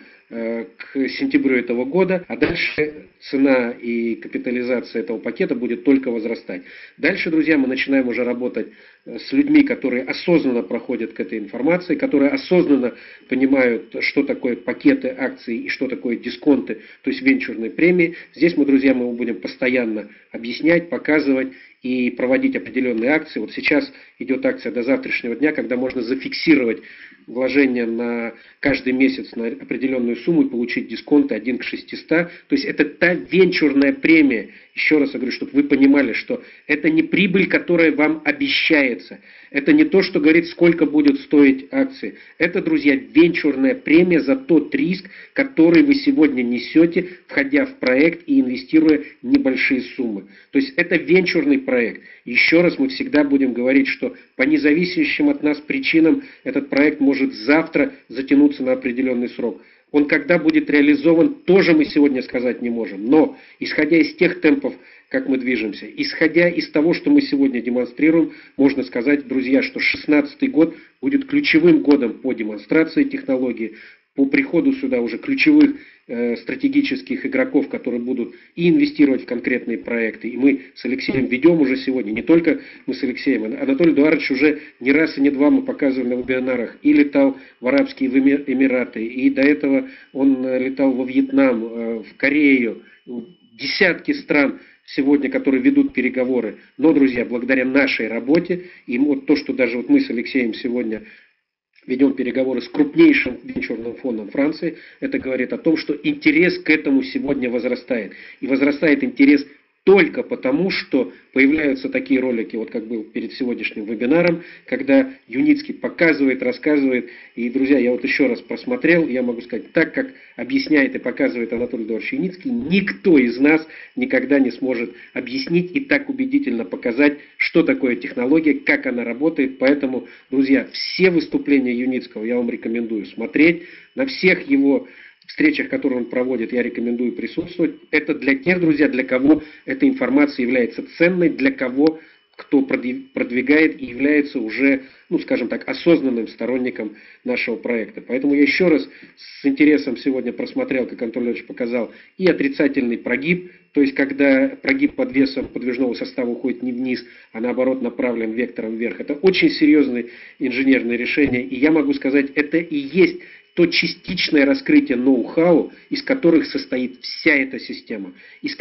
к сентябрю этого года, а дальше цена и капитализация этого пакета будет только возрастать. Дальше, друзья, мы начинаем уже работать с людьми, которые осознанно проходят к этой информации, которые осознанно понимают, что такое пакеты акций и что такое дисконты, то есть венчурные премии. Здесь мы, друзья, мы будем постоянно объяснять, показывать и проводить определенные акции. Вот сейчас идет акция до завтрашнего дня, когда можно зафиксировать вложение на каждый месяц на определенную сумму и получить дисконты 1 к 600. То есть это та венчурная премия. Еще раз говорю, чтобы вы понимали, что это не прибыль, которая вам обещается. Это не то, что говорит, сколько будет стоить акции. Это, друзья, венчурная премия за тот риск, который вы сегодня несете, входя в проект и инвестируя небольшие суммы. То есть это венчурный проект. Еще раз мы всегда будем говорить, что по независящим от нас причинам этот проект может завтра затянуться на определенный срок. Он когда будет реализован, тоже мы сегодня сказать не можем. Но, исходя из тех темпов, как мы движемся, исходя из того, что мы сегодня демонстрируем, можно сказать, друзья, что 2016 год будет ключевым годом по демонстрации технологии, по приходу сюда уже ключевых стратегических игроков, которые будут и инвестировать в конкретные проекты. И мы с Алексеем ведем уже сегодня, не только мы с Алексеем, Анатолий Эдуардович уже не раз и не два мы показывали на вебинарах, и летал в Арабские Эмираты, и до этого он летал во Вьетнам, в Корею, десятки стран сегодня, которые ведут переговоры. Но, друзья, благодаря нашей работе, и вот то, что даже вот мы с Алексеем сегодня ведем переговоры с крупнейшим венчурным фондом Франции, это говорит о том, что интерес к этому сегодня возрастает. И возрастает интерес только потому, что появляются такие ролики, вот как был перед сегодняшним вебинаром, когда Юницкий показывает, рассказывает. И, друзья, я вот еще раз просмотрел, я могу сказать, так как объясняет и показывает Анатолий Эдуардович Юницкий, никто из нас никогда не сможет объяснить и так убедительно показать, что такое технология, как она работает. Поэтому, друзья, все выступления Юницкого я вам рекомендую смотреть, на всех его встречах, которые он проводит, я рекомендую присутствовать. Это для тех, друзья, для кого эта информация является ценной, для кого, кто продвигает и является уже, ну, скажем так, осознанным сторонником нашего проекта. Поэтому я еще раз с интересом сегодня просмотрел, как Анатолий Ильич показал, и отрицательный прогиб, то есть когда прогиб под весом подвижного состава уходит не вниз, а наоборот направлен вектором вверх. Это очень серьезное инженерное решение, и я могу сказать, это и есть то частичное раскрытие ноу-хау, из которых состоит вся эта система, из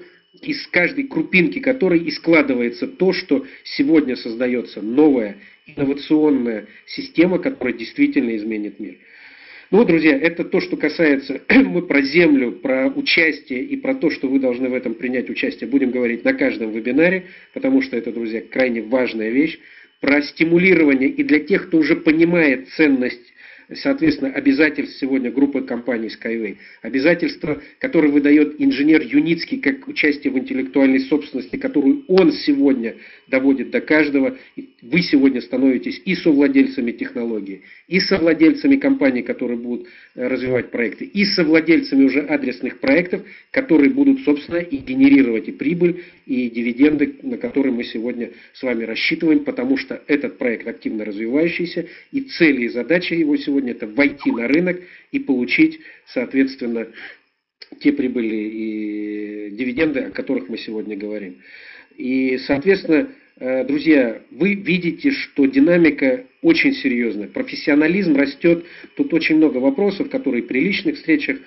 каждой крупинки которой и складывается то, что сегодня создается новая инновационная система, которая действительно изменит мир. Ну вот, друзья, это то, что касается, мы про землю, про участие и про то, что вы должны в этом принять участие, будем говорить на каждом вебинаре, потому что это, друзья, крайне важная вещь. Про стимулирование и для тех, кто уже понимает ценность, соответственно, обязательств сегодня группы компаний Skyway. Обязательства, которые выдает инженер Юницкий как участие в интеллектуальной собственности, которую он сегодня доводит до каждого. Вы сегодня становитесь и совладельцами технологии, и совладельцами компаний, которые будут развивать проекты, и совладельцами уже адресных проектов, которые будут, собственно, и генерировать и прибыль, и дивиденды, на которые мы сегодня с вами рассчитываем, потому что этот проект активно развивающийся, и цели и задача его сегодня это войти на рынок и получить, соответственно, те прибыли и дивиденды, о которых мы сегодня говорим. И, соответственно, друзья, вы видите, что динамика очень серьезная. Профессионализм растет. Тут очень много вопросов, которые при личных встречах,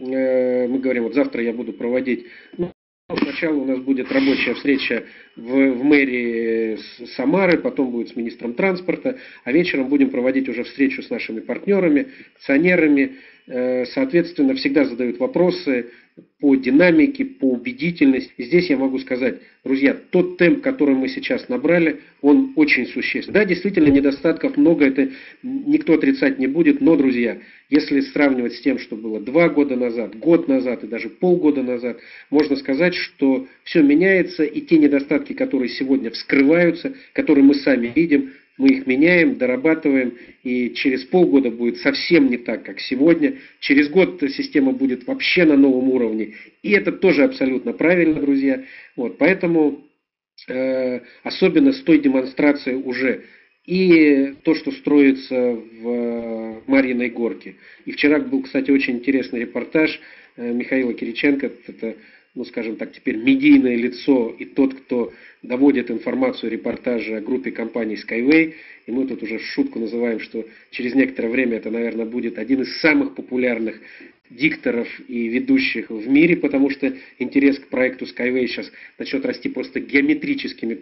мы говорим, вот завтра я буду проводить. Сначала у нас будет рабочая встреча в мэрии Самары, потом будет с министром транспорта, а вечером будем проводить уже встречу с нашими партнерами, акционерами. Соответственно, всегда задают вопросы, по динамике, по убедительности. И здесь я могу сказать, друзья, тот темп, который мы сейчас набрали, он очень существенный. Да, действительно, недостатков много, это никто отрицать не будет, но, друзья, если сравнивать с тем, что было 2 года назад, год назад и даже полгода назад, можно сказать, что все меняется, и те недостатки, которые сегодня вскрываются, которые мы сами видим, мы их меняем, дорабатываем, и через полгода будет совсем не так, как сегодня. Через год система будет вообще на новом уровне. И это тоже абсолютно правильно, друзья. Вот, поэтому особенно с той демонстрацией уже и то, что строится в Марьиной Горке. И вчера был, кстати, очень интересный репортаж Михаила Кириченко, это, ну, скажем так, теперь медийное лицо и тот, кто доводит информацию, репортажи о группе компаний Skyway. И мы тут уже в шутку называем, что через некоторое время это, наверное, будет один из самых популярных дикторов и ведущих в мире, потому что интерес к проекту Skyway сейчас начнет расти просто геометрическими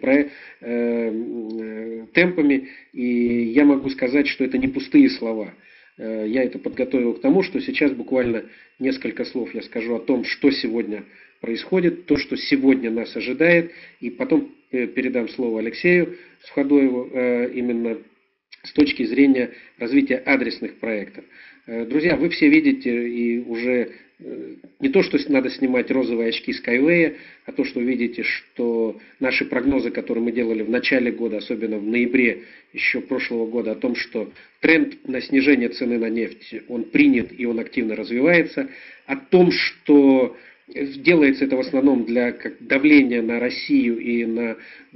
темпами. И я могу сказать, что это не пустые слова. Я это подготовил к тому, что сейчас буквально несколько слов я скажу о том, что сегодня происходит, то, что сегодня нас ожидает, и потом передам слово Алексею Суходоеву именно с точки зрения развития адресных проектов. Друзья, вы все видите, и уже не то, что надо снимать розовые очки Skyway, а то, что видите, что наши прогнозы, которые мы делали в начале года, особенно в ноябре еще прошлого года, о том, что тренд на снижение цены на нефть, он принят и он активно развивается, о том, что делается это в основном для давления на Россию и на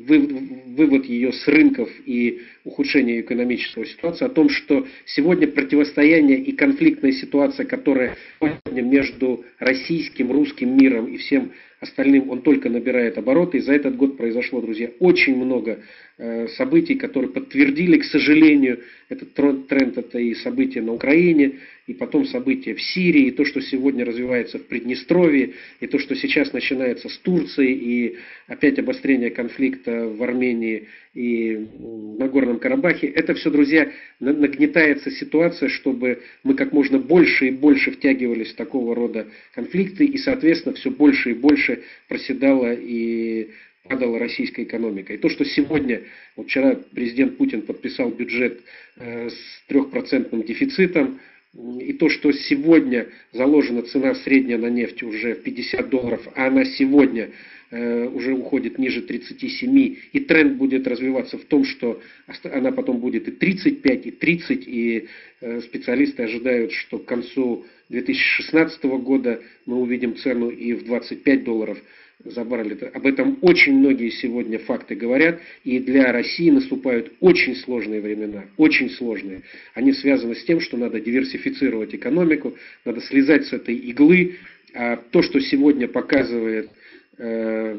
вывод ее с рынков и ухудшение экономической ситуации, о том, что сегодня противостояние и конфликтная ситуация, которая сегодня между российским, русским миром и всем остальным, он только набирает обороты. И за этот год произошло, друзья, очень много событий, которые подтвердили, к сожалению, этот тренд. Это и события на Украине, и потом события в Сирии, и то, что сегодня развивается в Приднестровье, и то, что сейчас начинается с Турцией, и опять обострение конфликта в Армении и в Нагорном Карабахе. Это все, друзья, нагнетается ситуация, чтобы мы как можно больше и больше втягивались в такого рода конфликты, и, соответственно, все больше и больше проседала и падала российская экономика. И то, что сегодня, вот вчера президент Путин подписал бюджет с 3% дефицитом, и то, что сегодня заложена цена средняя на нефть уже в $50, а она сегодня уже уходит ниже 37, и тренд будет развиваться в том, что она потом будет и 35, и 30, и специалисты ожидают, что к концу 2016 года мы увидим цену и в $25 за баррель. Об этом очень многие сегодня факты говорят, и для России наступают очень сложные времена, очень сложные. Они связаны с тем, что надо диверсифицировать экономику, надо слезать с этой иглы, а то, что сегодня показывает, то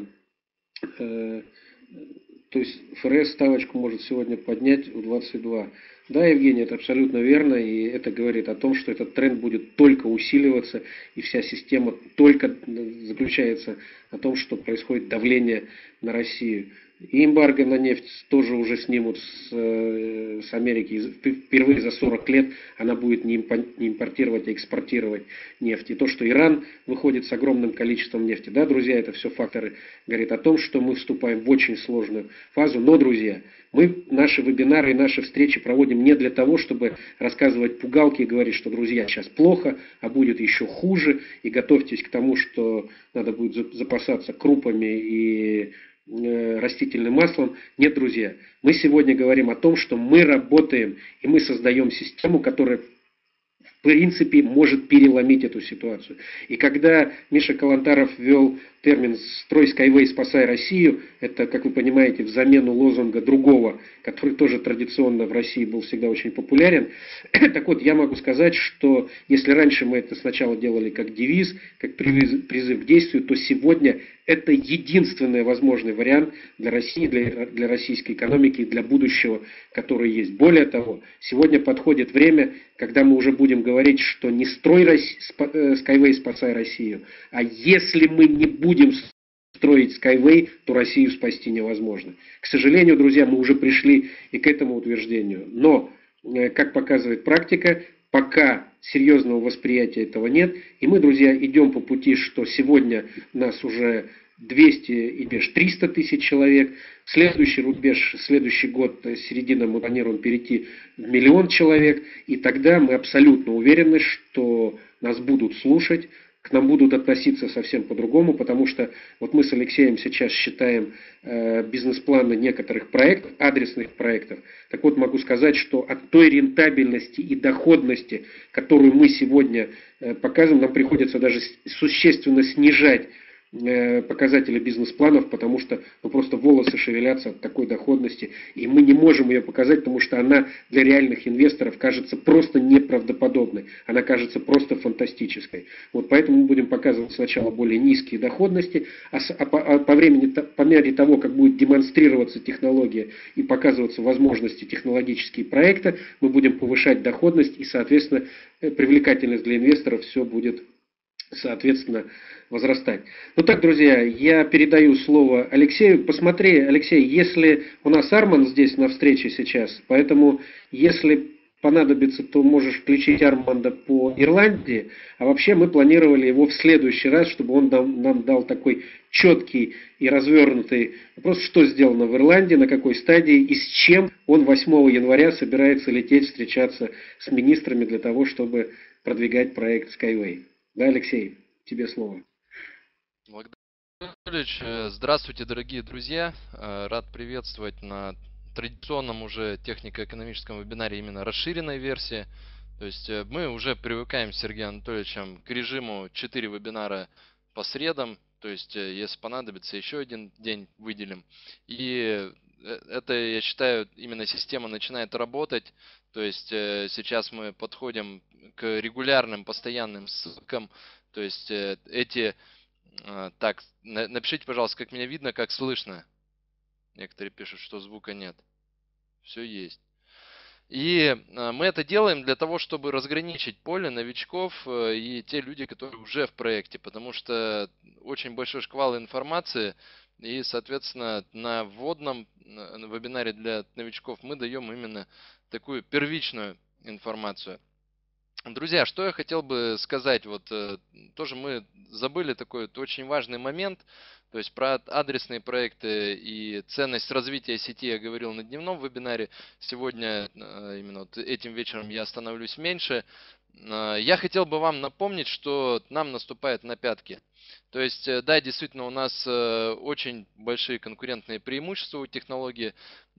есть ФРС ставочку может сегодня поднять в 22. Да, Евгений, это абсолютно верно, и это говорит о том, что этот тренд будет только усиливаться, и вся система только заключается о том, что происходит давление на Россию. И эмбарго на нефть тоже уже снимут с Америки. Впервые за 40 лет она будет не импортировать, а экспортировать нефть. И то, что Иран выходит с огромным количеством нефти. Да, друзья, это все факторы говорят о том, что мы вступаем в очень сложную фазу. Но, друзья, мы наши вебинары и наши встречи проводим не для того, чтобы рассказывать пугалки и говорить, что, друзья, сейчас плохо, а будет еще хуже. И готовьтесь к тому, что надо будет запасаться крупами и растительным маслом. Нет, друзья, мы сегодня говорим о том, что мы работаем и мы создаем систему, которая в принципе может переломить эту ситуацию. И когда Миша Калантаров ввел термин «Строй Skyway, спасай Россию», это, как вы понимаете, в замену лозунга другого, который тоже традиционно в России был всегда очень популярен. Так вот, я могу сказать, что если раньше мы это сначала делали как девиз, как призыв к действию, то сегодня это единственный возможный вариант для России, для российской экономики и для будущего, которое есть. Более того, сегодня подходит время, когда мы уже будем говорить, что не «Строй Skyway, спасай Россию», а если мы не будем строить Skyway, то Россию спасти невозможно. К сожалению, друзья, мы уже пришли и к этому утверждению. Но, как показывает практика, пока серьезного восприятия этого нет. И мы, друзья, идем по пути, что сегодня нас уже 200 и бишь 300 тысяч человек. Следующий рубеж, следующий год, середина, мы планируем перейти в 1 миллион человек. И тогда мы абсолютно уверены, что нас будут слушать, к нам будут относиться совсем по-другому, потому что вот мы с Алексеем сейчас считаем бизнес-планы некоторых проектов, адресных проектов. Так вот, могу сказать, что от той рентабельности и доходности, которую мы сегодня показываем, нам приходится даже существенно снижать показатели бизнес-планов, потому что просто волосы шевелятся от такой доходности, и мы не можем ее показать, потому что она для реальных инвесторов кажется просто неправдоподобной, она кажется просто фантастической. Вот поэтому мы будем показывать сначала более низкие доходности, по мере того, как будет демонстрироваться технология и показываться возможности технологические проекта, мы будем повышать доходность, и, соответственно, привлекательность для инвесторов все будет, соответственно, возрастать. Ну так, друзья, я передаю слово Алексею. Посмотри, Алексей, если у нас Арман здесь на встрече сейчас, поэтому если понадобится, то можешь включить Арманда по Ирландии, а вообще мы планировали его в следующий раз, чтобы он нам дал такой четкий и развернутый вопрос, что сделано в Ирландии, на какой стадии и с чем он 8 января собирается лететь встречаться с министрами для того, чтобы продвигать проект Skyway. Да, Алексей, тебе слово. Благодарю, Анатольевич. Здравствуйте, дорогие друзья. Рад приветствовать на традиционном уже технико-экономическом вебинаре именно расширенной версии. То есть мы уже привыкаем с Сергеем Анатольевичем к режиму 4 вебинара по средам. То есть если понадобится, еще один день выделим. И это, я считаю, именно система начинает работать. То есть сейчас мы подходим к регулярным, постоянным ссылкам. То есть так, напишите, пожалуйста, как меня видно, как слышно. Некоторые пишут, что звука нет. Все есть. И мы это делаем для того, чтобы разграничить поле новичков и те люди, которые уже в проекте. Потому что очень большой шквал информации. И, соответственно, на вводном вебинаре для новичков мы даем именно такую первичную информацию. Друзья, что я хотел бы сказать, вот тоже мы забыли такой очень важный момент, то есть про адресные проекты и ценность развития сети я говорил на дневном вебинаре, сегодня именно вот этим вечером я остановлюсь меньше. Я хотел бы вам напомнить, что нам наступает на пятки. То есть, да, действительно, у нас очень большие конкурентные преимущества у технологии.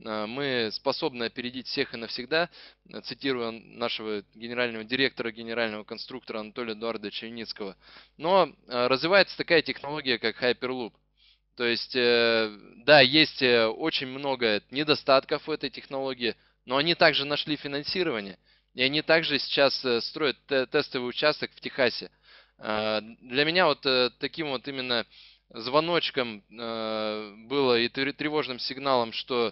Мы способны опередить всех и навсегда, цитируя нашего генерального директора, генерального конструктора Анатолия Эдуардовича Юницкого. Но развивается такая технология, как Hyperloop. То есть, да, есть очень много недостатков в этой технологии, но они также нашли финансирование. И они также сейчас строят тестовый участок в Техасе. Для меня вот таким вот именно звоночком было и тревожным сигналом, что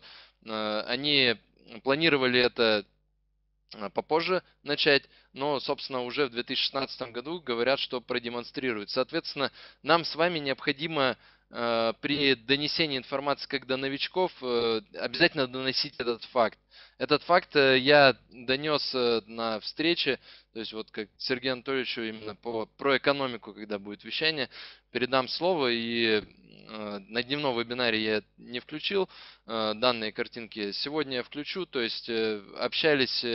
они планировали это попозже начать, но, собственно, уже в 2016 году говорят, что продемонстрируют. Соответственно, нам с вами необходимо при донесении информации как до новичков обязательно доносить этот факт. Этот факт я донес на встрече, то есть вот как Сергею Анатольевичу именно про экономику, когда будет вещание, передам слово, и на дневном вебинаре я не включил данные картинки, сегодня я включу, то есть общались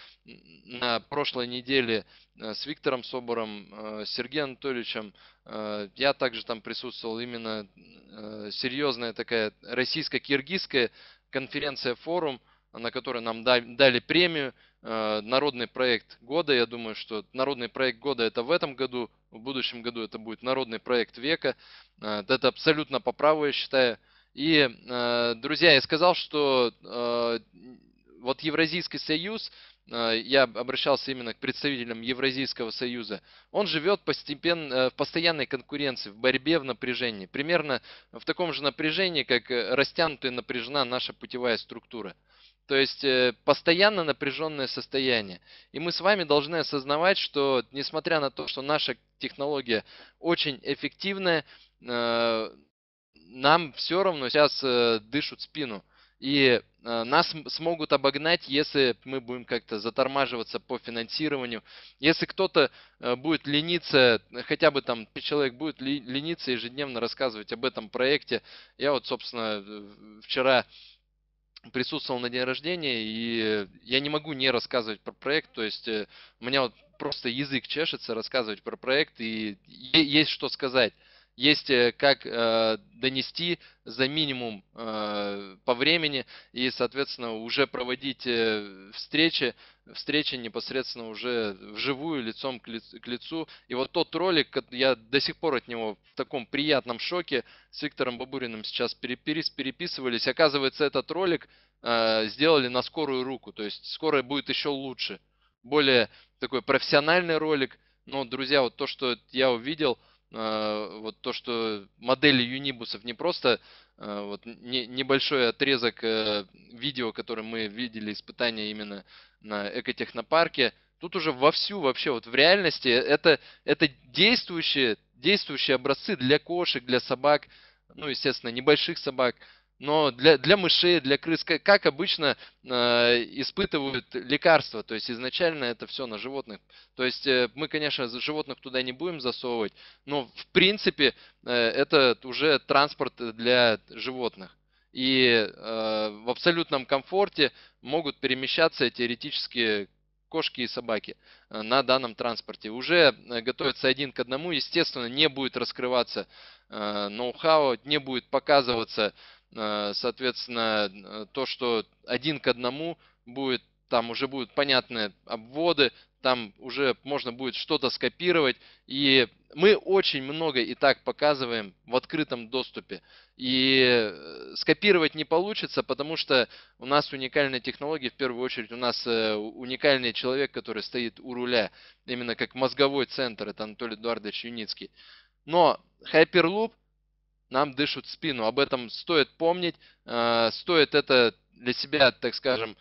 на прошлой неделе с Виктором Собором, с Сергеем Анатольевичем. Я также там присутствовал, именно серьезная такая российско-киргизская конференция, форум, на которой нам дали премию «Народный проект года». Я думаю, что народный проект года это в этом году, в будущем году это будет народный проект века. Это абсолютно по праву, я считаю. И, друзья, я сказал, что вот Евразийский союз, я обращался именно к представителям Евразийского союза, он живет постепенно в постоянной конкуренции, в борьбе, в напряжении. Примерно в таком же напряжении, как растянутая и напряжена наша путевая структура. То есть постоянно напряженное состояние. И мы с вами должны осознавать, что несмотря на то, что наша технология очень эффективная, нам все равно сейчас дышат в спину. и нас смогут обогнать, если мы будем как-то затормаживаться по финансированию. Если кто-то будет лениться, хотя бы там человек будет лениться ежедневно рассказывать об этом проекте. Я вот, собственно, вчера присутствовал на день рождения, и я не могу не рассказывать про проект, то есть у меня вот просто язык чешется рассказывать про проект, и есть что сказать. Есть как донести за минимум по времени и, соответственно, уже проводить встречи непосредственно уже вживую, лицом к лицу. И вот тот ролик, я до сих пор от него в таком приятном шоке, с Виктором Бабуриным сейчас переписывались. Оказывается, этот ролик сделали на скорую руку, то есть скоро будет еще лучше. Более такой профессиональный ролик. Но, друзья, вот то, что я увидел, вот то, что модели юнибусов не просто вот небольшой отрезок видео, который мы видели, испытания именно на экотехнопарке, тут уже вовсю вообще вот в реальности это действующие образцы для кошек, для собак, ну, естественно, небольших собак, но для мышей, для крыс, как обычно испытывают лекарства. То есть изначально это все на животных. То есть мы, конечно, животных туда не будем засовывать, но в принципе это уже транспорт для животных. И в абсолютном комфорте могут перемещаться теоретически кошки и собаки на данном транспорте. Уже готовится 1 к 1, естественно, не будет раскрываться ноу-хау, не будет показываться, соответственно, то, что 1 к 1 будет, там уже будут понятные обводы, там уже можно будет что-то скопировать. И мы очень много и так показываем в открытом доступе. И скопировать не получится, потому что у нас уникальная технология, в первую очередь у нас уникальный человек, который стоит у руля, именно как мозговой центр, это Анатолий Эдуардович Юницкий. Но Hyperloop нам дышит в спину, об этом стоит помнить, стоит это для себя, так скажем,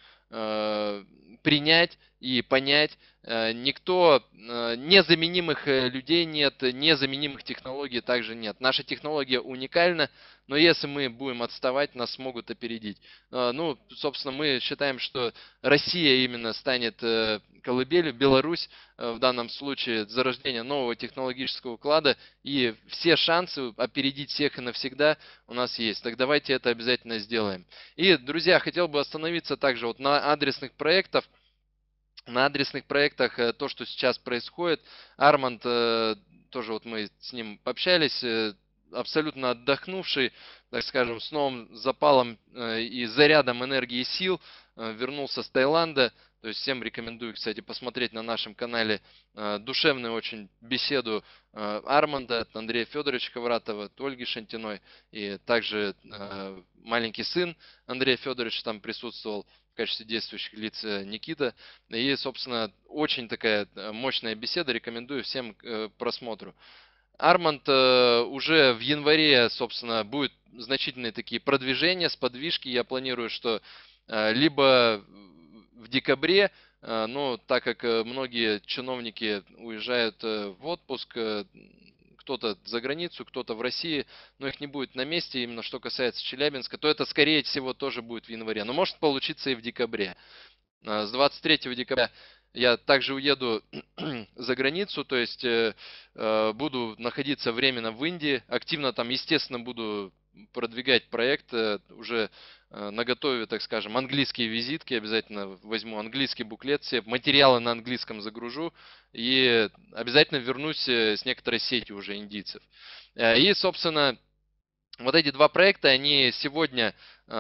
принять и понять. Никто, незаменимых людей нет, незаменимых технологий также нет. Наша технология уникальна, но если мы будем отставать, нас могут опередить. Ну, собственно, мы считаем, что Россия именно станет колыбелью, Беларусь в данном случае зарождение нового технологического уклада, и все шансы опередить всех и навсегда у нас есть. Так давайте это обязательно сделаем. И, друзья, хотел бы остановиться также вот на адресных проектах. На адресных проектах то, что сейчас происходит. Арманд, тоже вот мы с ним пообщались, абсолютно отдохнувший, так скажем, с новым запалом и зарядом энергии и сил, вернулся с Таиланда. То есть всем рекомендую, кстати, посмотреть на нашем канале душевную очень беседу Арманда, от Андрея Федоровича Ковратова, от Ольги Шантиной. И также маленький сын Андрея Федоровича там присутствовал в качестве действующих лиц, Никита. И, собственно, очень такая мощная беседа, рекомендую всем к просмотру. Арманд уже в январе, собственно, будет значительные такие продвижения, сподвижки. Я планирую, что либо в декабре, но так как многие чиновники уезжают в отпуск, кто-то за границу, кто-то в России, но их не будет на месте, именно что касается Челябинска, то это, скорее всего, тоже будет в январе. Но может получиться и в декабре. С 23 декабря я также уеду за границу, то есть буду находиться временно в Индии. Активно там, естественно, буду продвигать проект, уже наготове, так скажем, английские визитки, обязательно возьму английский буклет, все материалы на английском загружу и обязательно вернусь с некоторой сетью уже индийцев. И, собственно, вот эти два проекта, они сегодня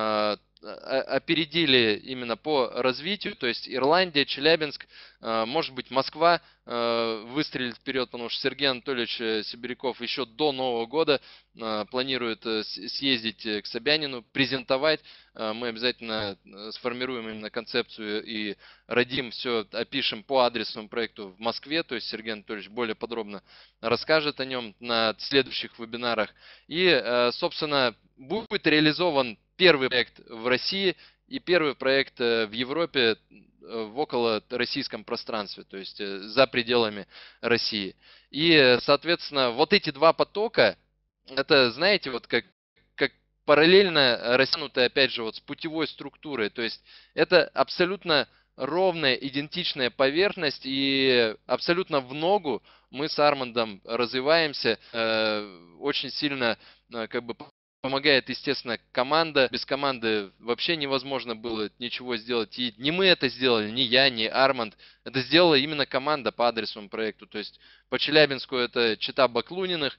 опередили именно по развитию, то есть Ирландия, Челябинск, может быть, Москва выстрелит вперед, потому что Сергей Анатольевич Сибиряков еще до Нового года планирует съездить к Собянину, презентовать. Мы обязательно сформируем именно концепцию и родим все, опишем по адресному проекту в Москве, то есть Сергей Анатольевич более подробно расскажет о нем на следующих вебинарах. И, собственно, будет реализован первый проект в России и первый проект в Европе в около российском пространстве, то есть за пределами России. И, соответственно, вот эти два потока, это, знаете, вот как параллельно растянутая, опять же, вот с путевой структурой. То есть это абсолютно ровная, идентичная поверхность, и абсолютно в ногу мы с Армандом развиваемся. Очень сильно как бы помогает, естественно, команда. Без команды вообще невозможно было ничего сделать. И не мы это сделали, не я, не Арманд. Это сделала именно команда по адресовому проекту. То есть по Челябинску это чета Баклуниных,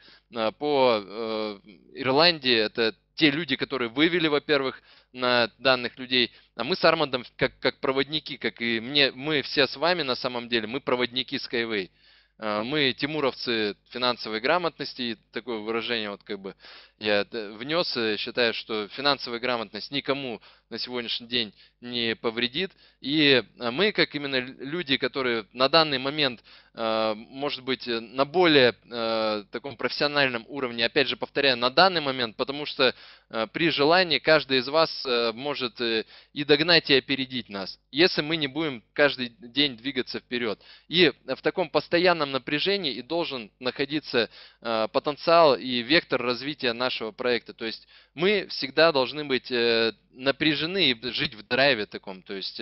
по Ирландии это те люди, которые вывели, во-первых, на данных людей. А мы с Армандом как проводники, как и мы все с вами на самом деле, мы проводники Skyway. Мы тимуровцы финансовой грамотности, и такое выражение вот как бы я внес, считаю, что финансовая грамотность никому на сегодняшний день не повредит. И мы, как именно люди, которые на данный момент, может быть, на более таком профессиональном уровне, опять же повторяю, на данный момент, потому что при желании каждый из вас может и догнать, и опередить нас, если мы не будем каждый день двигаться вперед. И в таком постоянном напряжении и должен находиться потенциал и вектор развития нашего проекта. То есть мы всегда должны быть напряжены и жить в драйве таком. То есть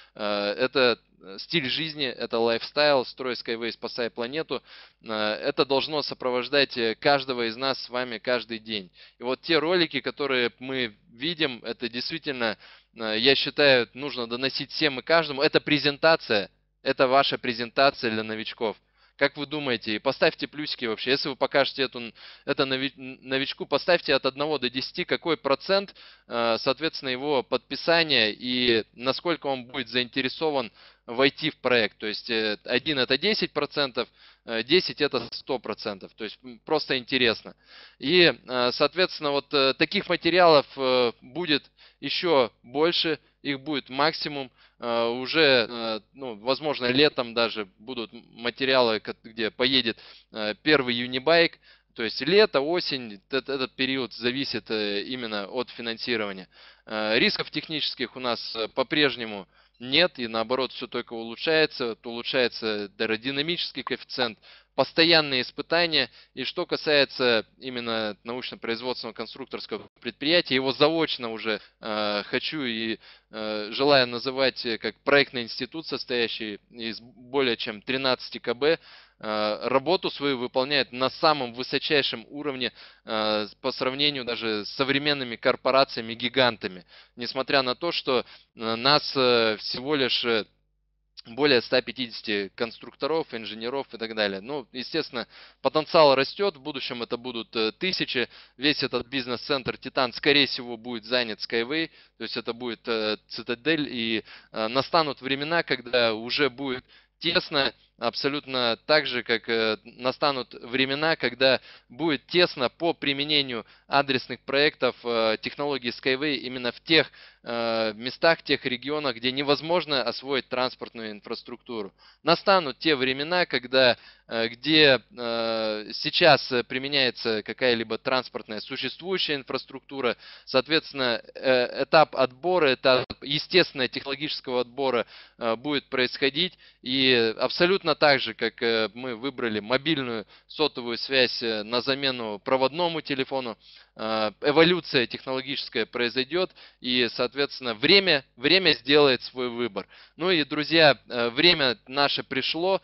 это стиль жизни, это лайфстайл, строй Skyway, спасай планету. Это должно сопровождать каждого из нас с вами каждый день. И вот те ролики, которые мы видим, это действительно, я считаю, нужно доносить всем и каждому. Это презентация, это ваша презентация для новичков. Как вы думаете, поставьте плюсики вообще, если вы покажете это новичку, поставьте от 1 до 10, какой процент, соответственно, его подписания и насколько он будет заинтересован войти в проект. То есть 1 это 10%, 10 это 100%, то есть просто интересно. И, соответственно, вот таких материалов будет еще больше, их будет максимум. Уже, возможно, летом даже будут материалы, где поедет первый юнибайк. То есть лето, осень, этот период зависит именно от финансирования. Рисков технических у нас по-прежнему нет, и наоборот все только улучшается. Улучшается аэродинамический коэффициент, постоянные испытания. И что касается именно научно-производственного конструкторского предприятия, его заочно уже хочу и желаю называть как проектный институт, состоящий из более чем 13 КБ. Работу свою выполняет на самом высочайшем уровне по сравнению даже с современными корпорациями, гигантами. Несмотря на то, что нас всего лишь более 150 конструкторов, инженеров и так далее. Ну, естественно, потенциал растет, в будущем это будут тысячи. Весь этот бизнес-центр Титан, скорее всего, будет занят Skyway, то есть это будет цитадель, и настанут времена, когда уже будет тесно, абсолютно так же, как настанут времена, когда будет тесно по применению адресных проектов технологии Skyway именно в тех местах, тех регионах, где невозможно освоить транспортную инфраструктуру. Настанут те времена, когда где сейчас применяется какая-либо транспортная существующая инфраструктура, соответственно, этап отбора, этап естественного технологического отбора будет происходить, и абсолютно так же, как мы выбрали мобильную сотовую связь на замену проводному телефону, эволюция технологическая произойдет, и, соответственно, время сделает свой выбор. Ну и, друзья, время наше пришло.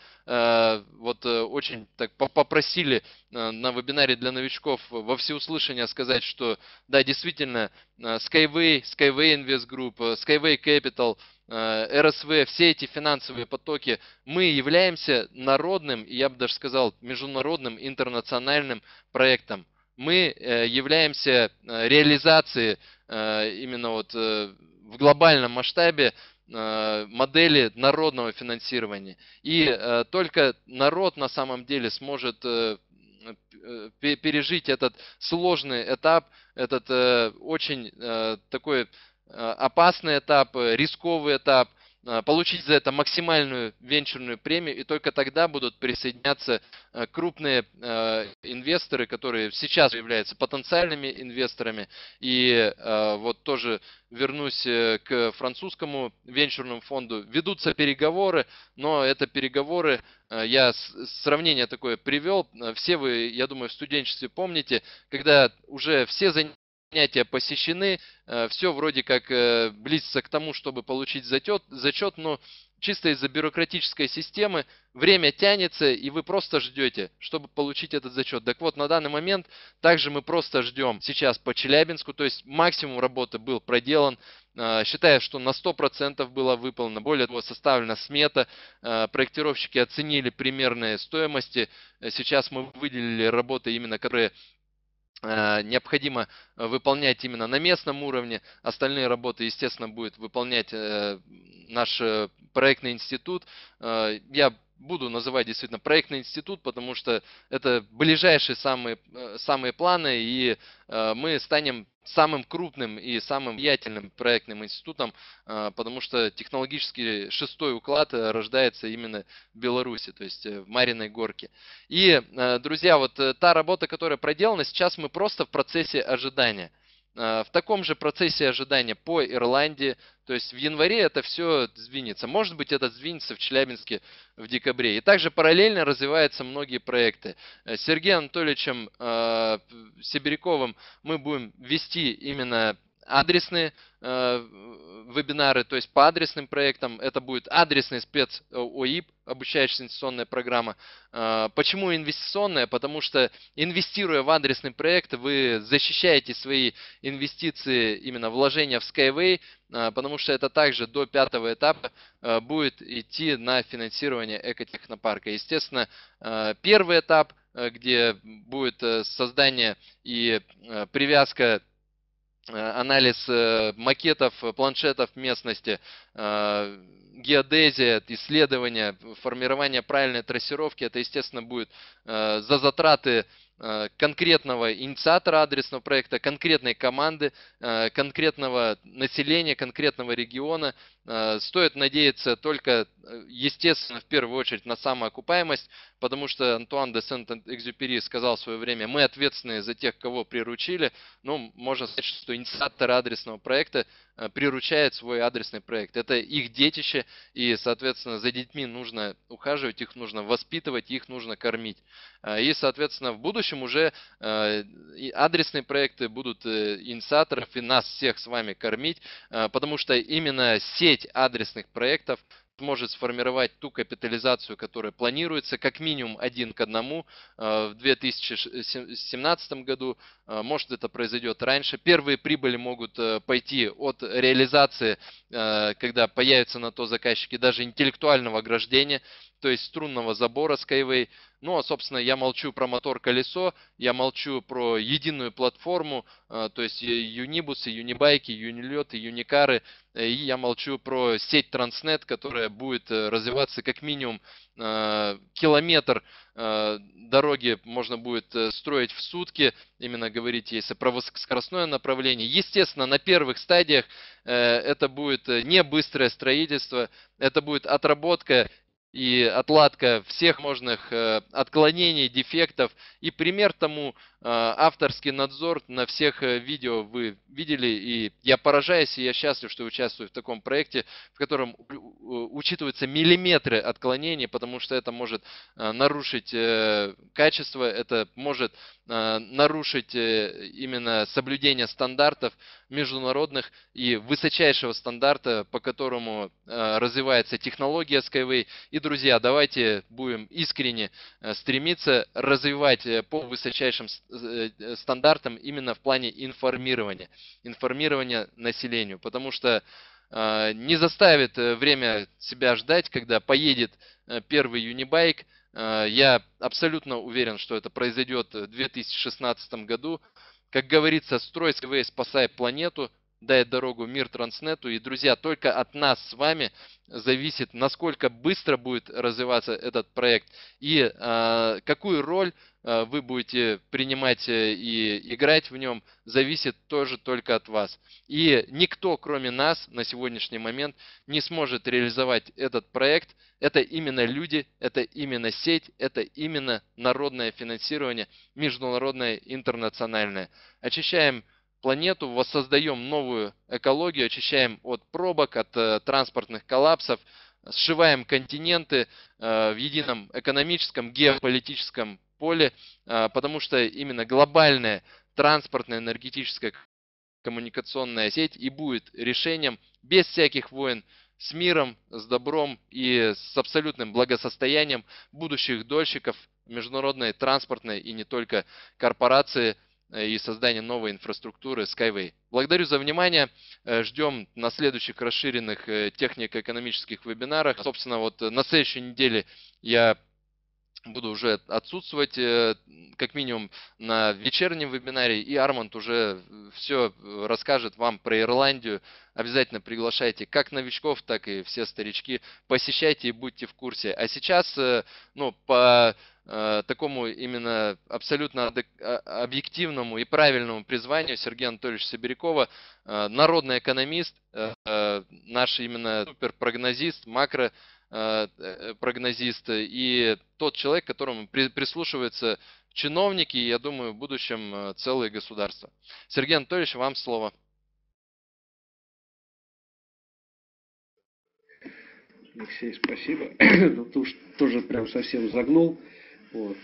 Вот очень так попросили на вебинаре для новичков во всеуслышание сказать, что да, действительно, Skyway Invest Group, Skyway Capital, РСВ, все эти финансовые потоки, мы являемся народным, я бы даже сказал, международным интернациональным проектом. Мы являемся реализацией именно вот в глобальном масштабе модели народного финансирования. И только народ на самом деле сможет пережить этот сложный этап, этот очень такой опасный этап, рисковый этап, получить за это максимальную венчурную премию, и только тогда будут присоединяться крупные инвесторы, которые сейчас являются потенциальными инвесторами. И вот тоже вернусь к французскому венчурному фонду. Ведутся переговоры, но это переговоры, я сравнение такое привел. Все вы, я думаю, в студенчестве помните, когда уже все занятия посещены, все вроде как близится к тому, чтобы получить зачет, но чисто из-за бюрократической системы время тянется, и вы просто ждете, чтобы получить этот зачет. Так вот, на данный момент также мы просто ждем сейчас по Челябинску, то есть максимум работы был проделан, считая, что на 100% было выполнено. Более того, составлена смета, проектировщики оценили примерные стоимости. Сейчас мы выделили работы, именно которые необходимо выполнять именно на местном уровне. Остальные работы, естественно, будет выполнять наш проектный институт. Я буду называть действительно проектный институт, потому что это ближайшие самые планы, и мы станем самым крупным и самым влиятельным проектным институтом, потому что технологический шестой уклад рождается именно в Беларуси, то есть в Мариной Горке. И, друзья, вот та работа, которая проделана, сейчас мы просто в процессе ожидания. В таком же процессе ожидания по Ирландии, то есть в январе это все сдвинется. Может быть, это сдвинется в Челябинске в декабре. И также параллельно развиваются многие проекты. С Сергеем Анатольевичем Сибиряковым мы будем вести именно адресные вебинары, то есть по адресным проектам. Это будет адресный спец ОИП, обучающая инвестиционная программа. Почему инвестиционная? Потому что, инвестируя в адресный проект, вы защищаете свои инвестиции, именно вложения в Skyway, потому что это также до 5-го этапа будет идти на финансирование экотехнопарка. Естественно, первый этап, где будет создание и привязка, анализ макетов, планшетов местности, геодезия, исследование, формирование правильной трассировки, это, естественно, будет за затраты конкретного инициатора адресного проекта, конкретной команды, конкретного населения, конкретного региона. Стоит надеяться только, естественно, в первую очередь на самоокупаемость, потому что Антуан де Сент-Экзюпери сказал в свое время: мы ответственны за тех, кого приручили. Ну, можно сказать, что инициатор адресного проекта приручает свой адресный проект. Это их детище, и, соответственно, за детьми нужно ухаживать, их нужно воспитывать, их нужно кормить. И, соответственно, в будущем уже адресные проекты будут инициаторов и нас всех с вами кормить, потому что именно сеть адресных проектов может сформировать ту капитализацию, которая планируется, как минимум 1 к 1 в 2017 году. Может, это произойдет раньше. Первые прибыли могут пойти от реализации, когда появятся на то заказчики, даже интеллектуального ограждения, то есть струнного забора Skyway. Ну, а, собственно, я молчу про мотор-колесо, я молчу про единую платформу, то есть юнибусы, юнибайки, юнилеты, юникары, и я молчу про сеть Транснет, которая будет развиваться как минимум километр дороги можно будет строить в сутки, именно говорить, если про высокоскоростное направление. Естественно, на первых стадиях это будет не быстрое строительство, это будет отработка и отладка всех возможных отклонений, дефектов. И пример тому авторский надзор на всех видео вы видели. И я поражаюсь, и я счастлив, что участвую в таком проекте, в котором учитываются миллиметры отклонений, потому что это может нарушить качество, это может нарушить именно соблюдение стандартов международных и высочайшего стандарта, по которому развивается технология Skyway. И, друзья, давайте будем искренне стремиться развивать по высочайшим стандартам именно в плане информирования населению, потому что не заставит время себя ждать, когда поедет первый юнибайк. Я абсолютно уверен, что это произойдет в 2016 году. Как говорится, строй Skyway, спасай планету, дай дорогу мир Транснету. И, друзья, только от нас с вами зависит, насколько быстро будет развиваться этот проект и какую роль вы будете принимать и играть в нем, зависит тоже только от вас. И никто, кроме нас, на сегодняшний момент не сможет реализовать этот проект. Это именно люди, это именно сеть, это именно народное финансирование, международное, интернациональное. Очищаем планету, воссоздаем новую экологию, очищаем от пробок, от транспортных коллапсов, сшиваем континенты в едином экономическом, геополитическом поле, потому что именно глобальная транспортная энергетическая коммуникационная сеть и будет решением без всяких войн, с миром, с добром и с абсолютным благосостоянием будущих дольщиков международной транспортной и не только корпорации и создания новой инфраструктуры Skyway. Благодарю за внимание. Ждем на следующих расширенных технико-экономических вебинарах. Собственно, вот на следующей неделе я буду уже отсутствовать, как минимум, на вечернем вебинаре, и Арманд уже все расскажет вам про Ирландию. Обязательно приглашайте как новичков, так и все старички. Посещайте и будьте в курсе. А сейчас, ну, по такому именно абсолютно объективному и правильному призванию Сергея Анатольевича Сибирякова, народный экономист, наш именно суперпрогнозист, макропрогнозист и тот человек, к которому прислушиваются чиновники и, я думаю, в будущем целые государства. Сергей Анатольевич, вам слово. Алексей, спасибо. Ты уж тоже прям совсем загнул. Вот.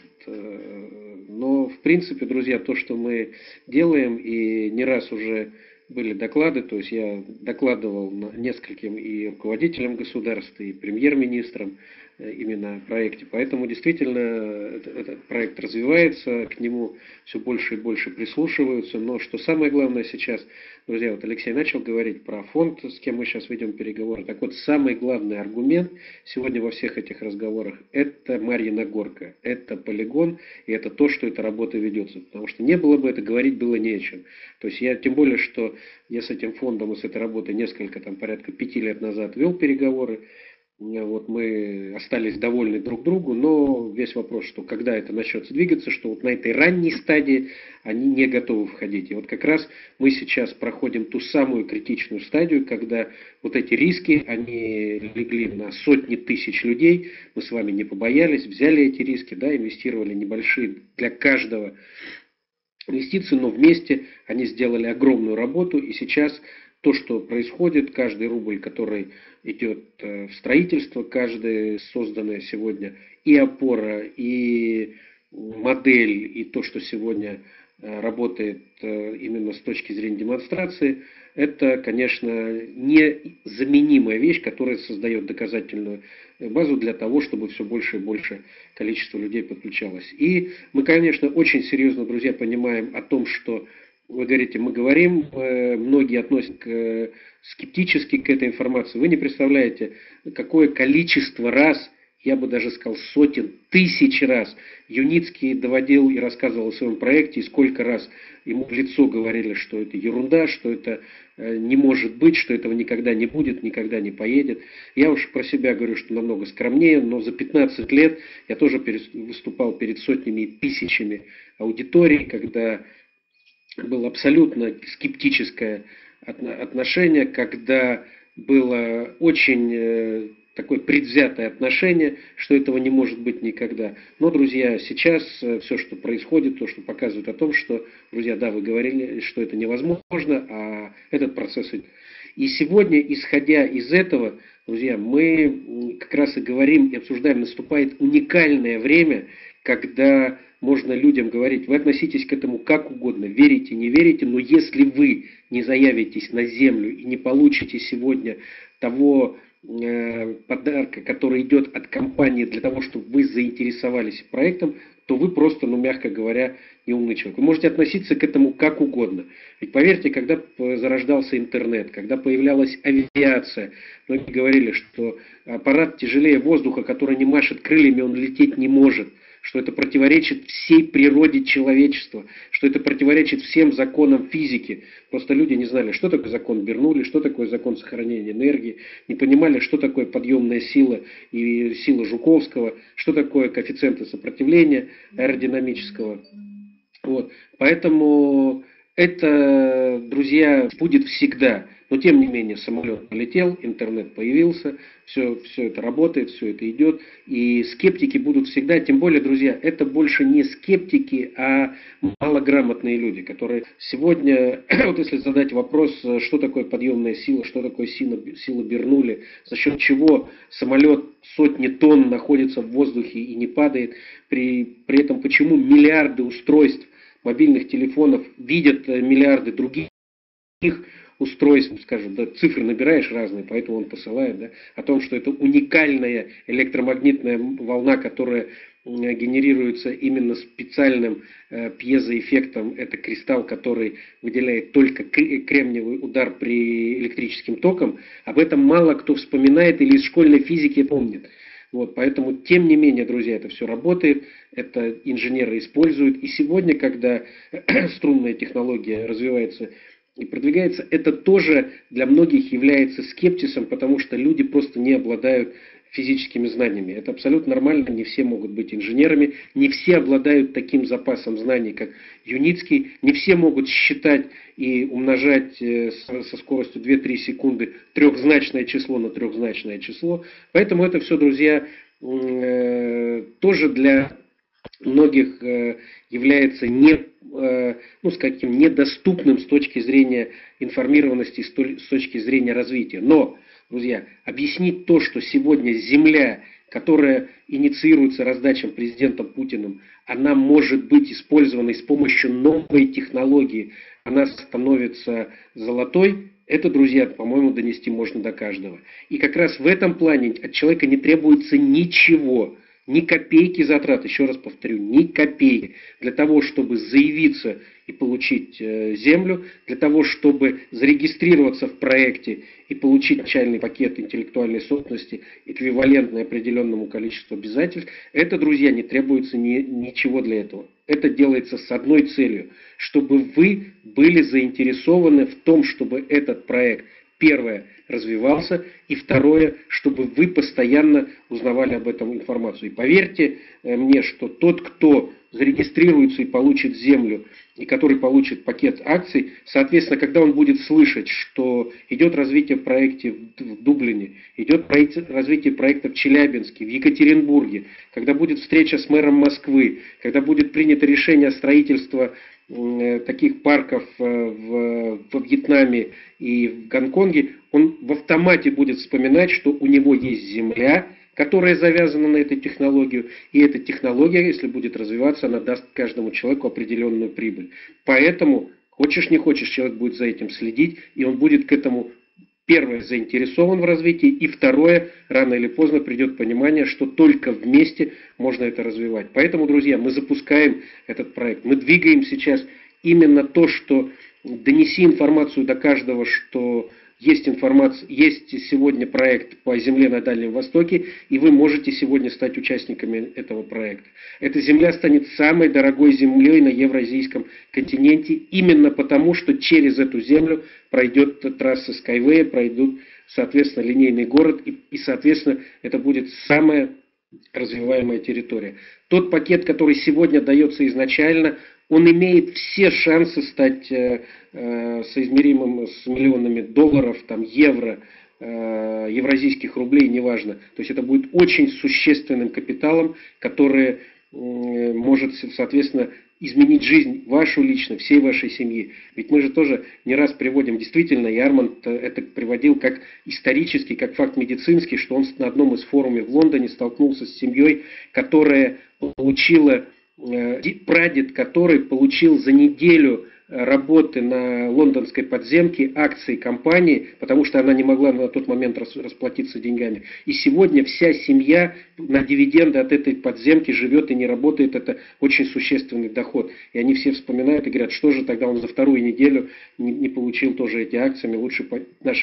Но, в принципе, друзья, то, что мы делаем, и не раз уже были доклады, то есть я докладывал нескольким и руководителям государства, и премьер-министрам именно о проекте. Поэтому действительно этот проект развивается, к нему все больше и больше прислушиваются. Но что самое главное сейчас, друзья, вот Алексей начал говорить про фонд, с кем мы сейчас ведем переговоры. Так вот, самый главный аргумент сегодня во всех этих разговорах – это Марьина Горка, это полигон, и это то, что эта работа ведется. Потому что не было бы это, говорить было не о чем. То есть я, тем более, что я с этим фондом и с этой работой порядка 5 лет назад вел переговоры. Вот мы остались довольны друг другу, но весь вопрос, что когда это начнется двигаться, что вот на этой ранней стадии они не готовы входить. И вот как раз мы сейчас проходим ту самую критичную стадию, когда вот эти риски, они легли на сотни тысяч людей, мы с вами не побоялись, взяли эти риски, да, инвестировали небольшие для каждого инвестиции, но вместе они сделали огромную работу, и сейчас то, что происходит, каждый рубль, который идет в строительство, каждая созданная сегодня и опора, и модель, и то, что сегодня работает именно с точки зрения демонстрации, это, конечно, незаменимая вещь, которая создает доказательную базу для того, чтобы все больше и больше количество людей подключалось. И мы, конечно, очень серьезно, друзья, понимаем о том, что вы говорите, мы говорим, многие относятся скептически к этой информации. Вы не представляете, какое количество раз, я бы даже сказал сотен, тысяч раз Юницкий доводил и рассказывал о своем проекте, и сколько раз ему в лицо говорили, что это ерунда, что это не может быть, что этого никогда не будет, никогда не поедет. Я уж про себя говорю, что намного скромнее, но за 15 лет я тоже выступал перед сотнями и тысячами аудиторий, когда было абсолютно скептическое отношение, когда было очень такое предвзятое отношение, что этого не может быть никогда. Но, друзья, сейчас все, что происходит, то, что показывает о том, что, друзья, да, вы говорили, что это невозможно, а этот процесс идет. И сегодня, исходя из этого, друзья, мы как раз и говорим и обсуждаем, наступает уникальное время, когда можно людям говорить, вы относитесь к этому как угодно, верите, не верите, но если вы не заявитесь на землю и не получите сегодня того подарка, который идет от компании для того, чтобы вы заинтересовались проектом, то вы просто, ну, мягко говоря, неумный человек. Вы можете относиться к этому как угодно. Ведь поверьте, когда зарождался интернет, когда появлялась авиация, многие говорили, что аппарат тяжелее воздуха, который не машет крыльями, он лететь не может, что это противоречит всей природе человечества, что это противоречит всем законам физики. Просто люди не знали, что такое закон Бернулли, что такое закон сохранения энергии, не понимали, что такое подъемная сила и сила Жуковского, что такое коэффициенты сопротивления аэродинамического. Вот. Поэтому это, друзья, будет всегда. Но тем не менее самолет полетел, интернет появился, все это работает, все это идет. И скептики будут всегда, тем более, друзья, это больше не скептики, а малограмотные люди, которые сегодня, вот если задать вопрос, что такое подъемная сила, что такое сила Бернулли, за счет чего самолет сотни тонн находится в воздухе и не падает, при этом почему миллиарды устройств мобильных телефонов видят миллиарды других устройств, скажем, да, цифры набираешь разные, поэтому он посылает, да, о том, что это уникальная электромагнитная волна, которая генерируется именно специальным пьезоэффектом. Это кристалл, который выделяет только кремниевый удар при электрическим током. Об этом мало кто вспоминает или из школьной физики помнит. Вот, поэтому, тем не менее, друзья, это все работает, это инженеры используют. И сегодня, когда струнная технология развивается и продвигается, это тоже для многих является скептисом, потому что люди просто не обладают физическими знаниями. Это абсолютно нормально, не все могут быть инженерами, не все обладают таким запасом знаний, как Юницкий, не все могут считать и умножать со скоростью 2-3 секунды трехзначное число на трехзначное число. Поэтому это все, друзья, тоже для многих является недоступным с точки зрения информированности, с точки зрения развития. Но, друзья, объяснить то, что сегодня Земля, которая инициируется раздачем президентом Путиным, она может быть использована с помощью новой технологии, она становится золотой, это, друзья, по-моему, донести можно до каждого. И как раз в этом плане от человека не требуется ничего. Ни копейки затрат, еще раз повторю, ни копейки для того, чтобы заявиться и получить землю, для того, чтобы зарегистрироваться в проекте и получить начальный пакет интеллектуальной собственности, эквивалентный определенному количеству обязательств. Это, друзья, не требуется ничего для этого. Это делается с одной целью, чтобы вы были заинтересованы в том, чтобы этот проект, первое, развивался, и второе, чтобы вы постоянно узнавали об этом информацию. И поверьте мне, что тот, кто зарегистрируется и получит землю, и который получит пакет акций, соответственно, когда он будет слышать, что идет развитие проекта в Дублине, идет развитие проекта в Челябинске, в Екатеринбурге, когда будет встреча с мэром Москвы, когда будет принято решение о строительстве таких парков в Вьетнаме и в Гонконге, он в автомате будет вспоминать, что у него есть земля, которая завязана на эту технологию, и эта технология, если будет развиваться, она даст каждому человеку определенную прибыль. Поэтому, хочешь не хочешь, человек будет за этим следить, и он будет к этому, первое, заинтересован в развитии, и второе, рано или поздно придет понимание, что только вместе можно это развивать. Поэтому, друзья, мы запускаем этот проект, мы двигаем сейчас именно то, что донеси информацию до каждого, что есть информация, есть сегодня проект по земле на Дальнем Востоке, и вы можете сегодня стать участниками этого проекта. Эта земля станет самой дорогой землей на Евразийском континенте, именно потому, что через эту землю пройдет трасса Skyway, пройдут, соответственно, линейный город, и соответственно, это будет самая развиваемая территория. Тот пакет, который сегодня дается изначально, он имеет все шансы стать соизмеримым с миллионами долларов, там, евро, евразийских рублей, неважно. То есть это будет очень существенным капиталом, который может, соответственно, изменить жизнь вашу лично, всей вашей семьи. Ведь мы же тоже не раз приводим, действительно, и Арманд это приводил как исторический, как факт медицинский, что он на одном из форумов в Лондоне столкнулся с семьей, которая получила, прадед который получил за неделю работы на лондонской подземке акции компании, потому что она не могла на тот момент расплатиться деньгами. И сегодня вся семья на дивиденды от этой подземки живет и не работает. Это очень существенный доход. И они все вспоминают и говорят, что же тогда он за вторую неделю не получил тоже эти акциями. Лучше наши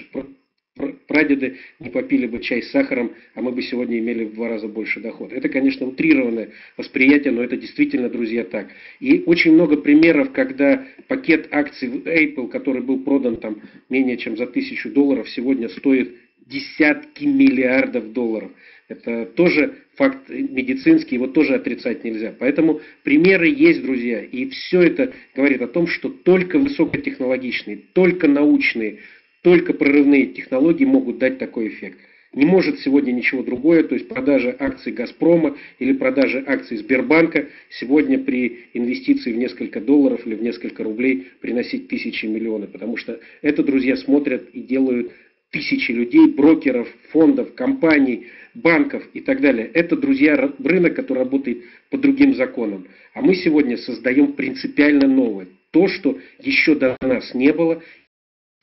прадеды не попили бы чай с сахаром, а мы бы сегодня имели в 2 раза больше дохода. Это, конечно, утрированное восприятие, но это действительно, друзья, так. И очень много примеров, когда пакет акций Apple, который был продан там менее чем за $1000, сегодня стоит десятки миллиардов долларов. Это тоже факт медицинский, его тоже отрицать нельзя. Поэтому примеры есть, друзья, и все это говорит о том, что только высокотехнологичные, только научные, только прорывные технологии могут дать такой эффект. Не может сегодня ничего другое, то есть продажа акций Газпрома или продажа акций Сбербанка сегодня при инвестиции в несколько долларов или в несколько рублей приносить тысячи, миллионы. Потому что это, друзья, смотрят и делают тысячи людей, брокеров, фондов, компаний, банков и так далее. Это, друзья, рынок, который работает по другим законам. А мы сегодня создаем принципиально новое. То, что еще до нас не было.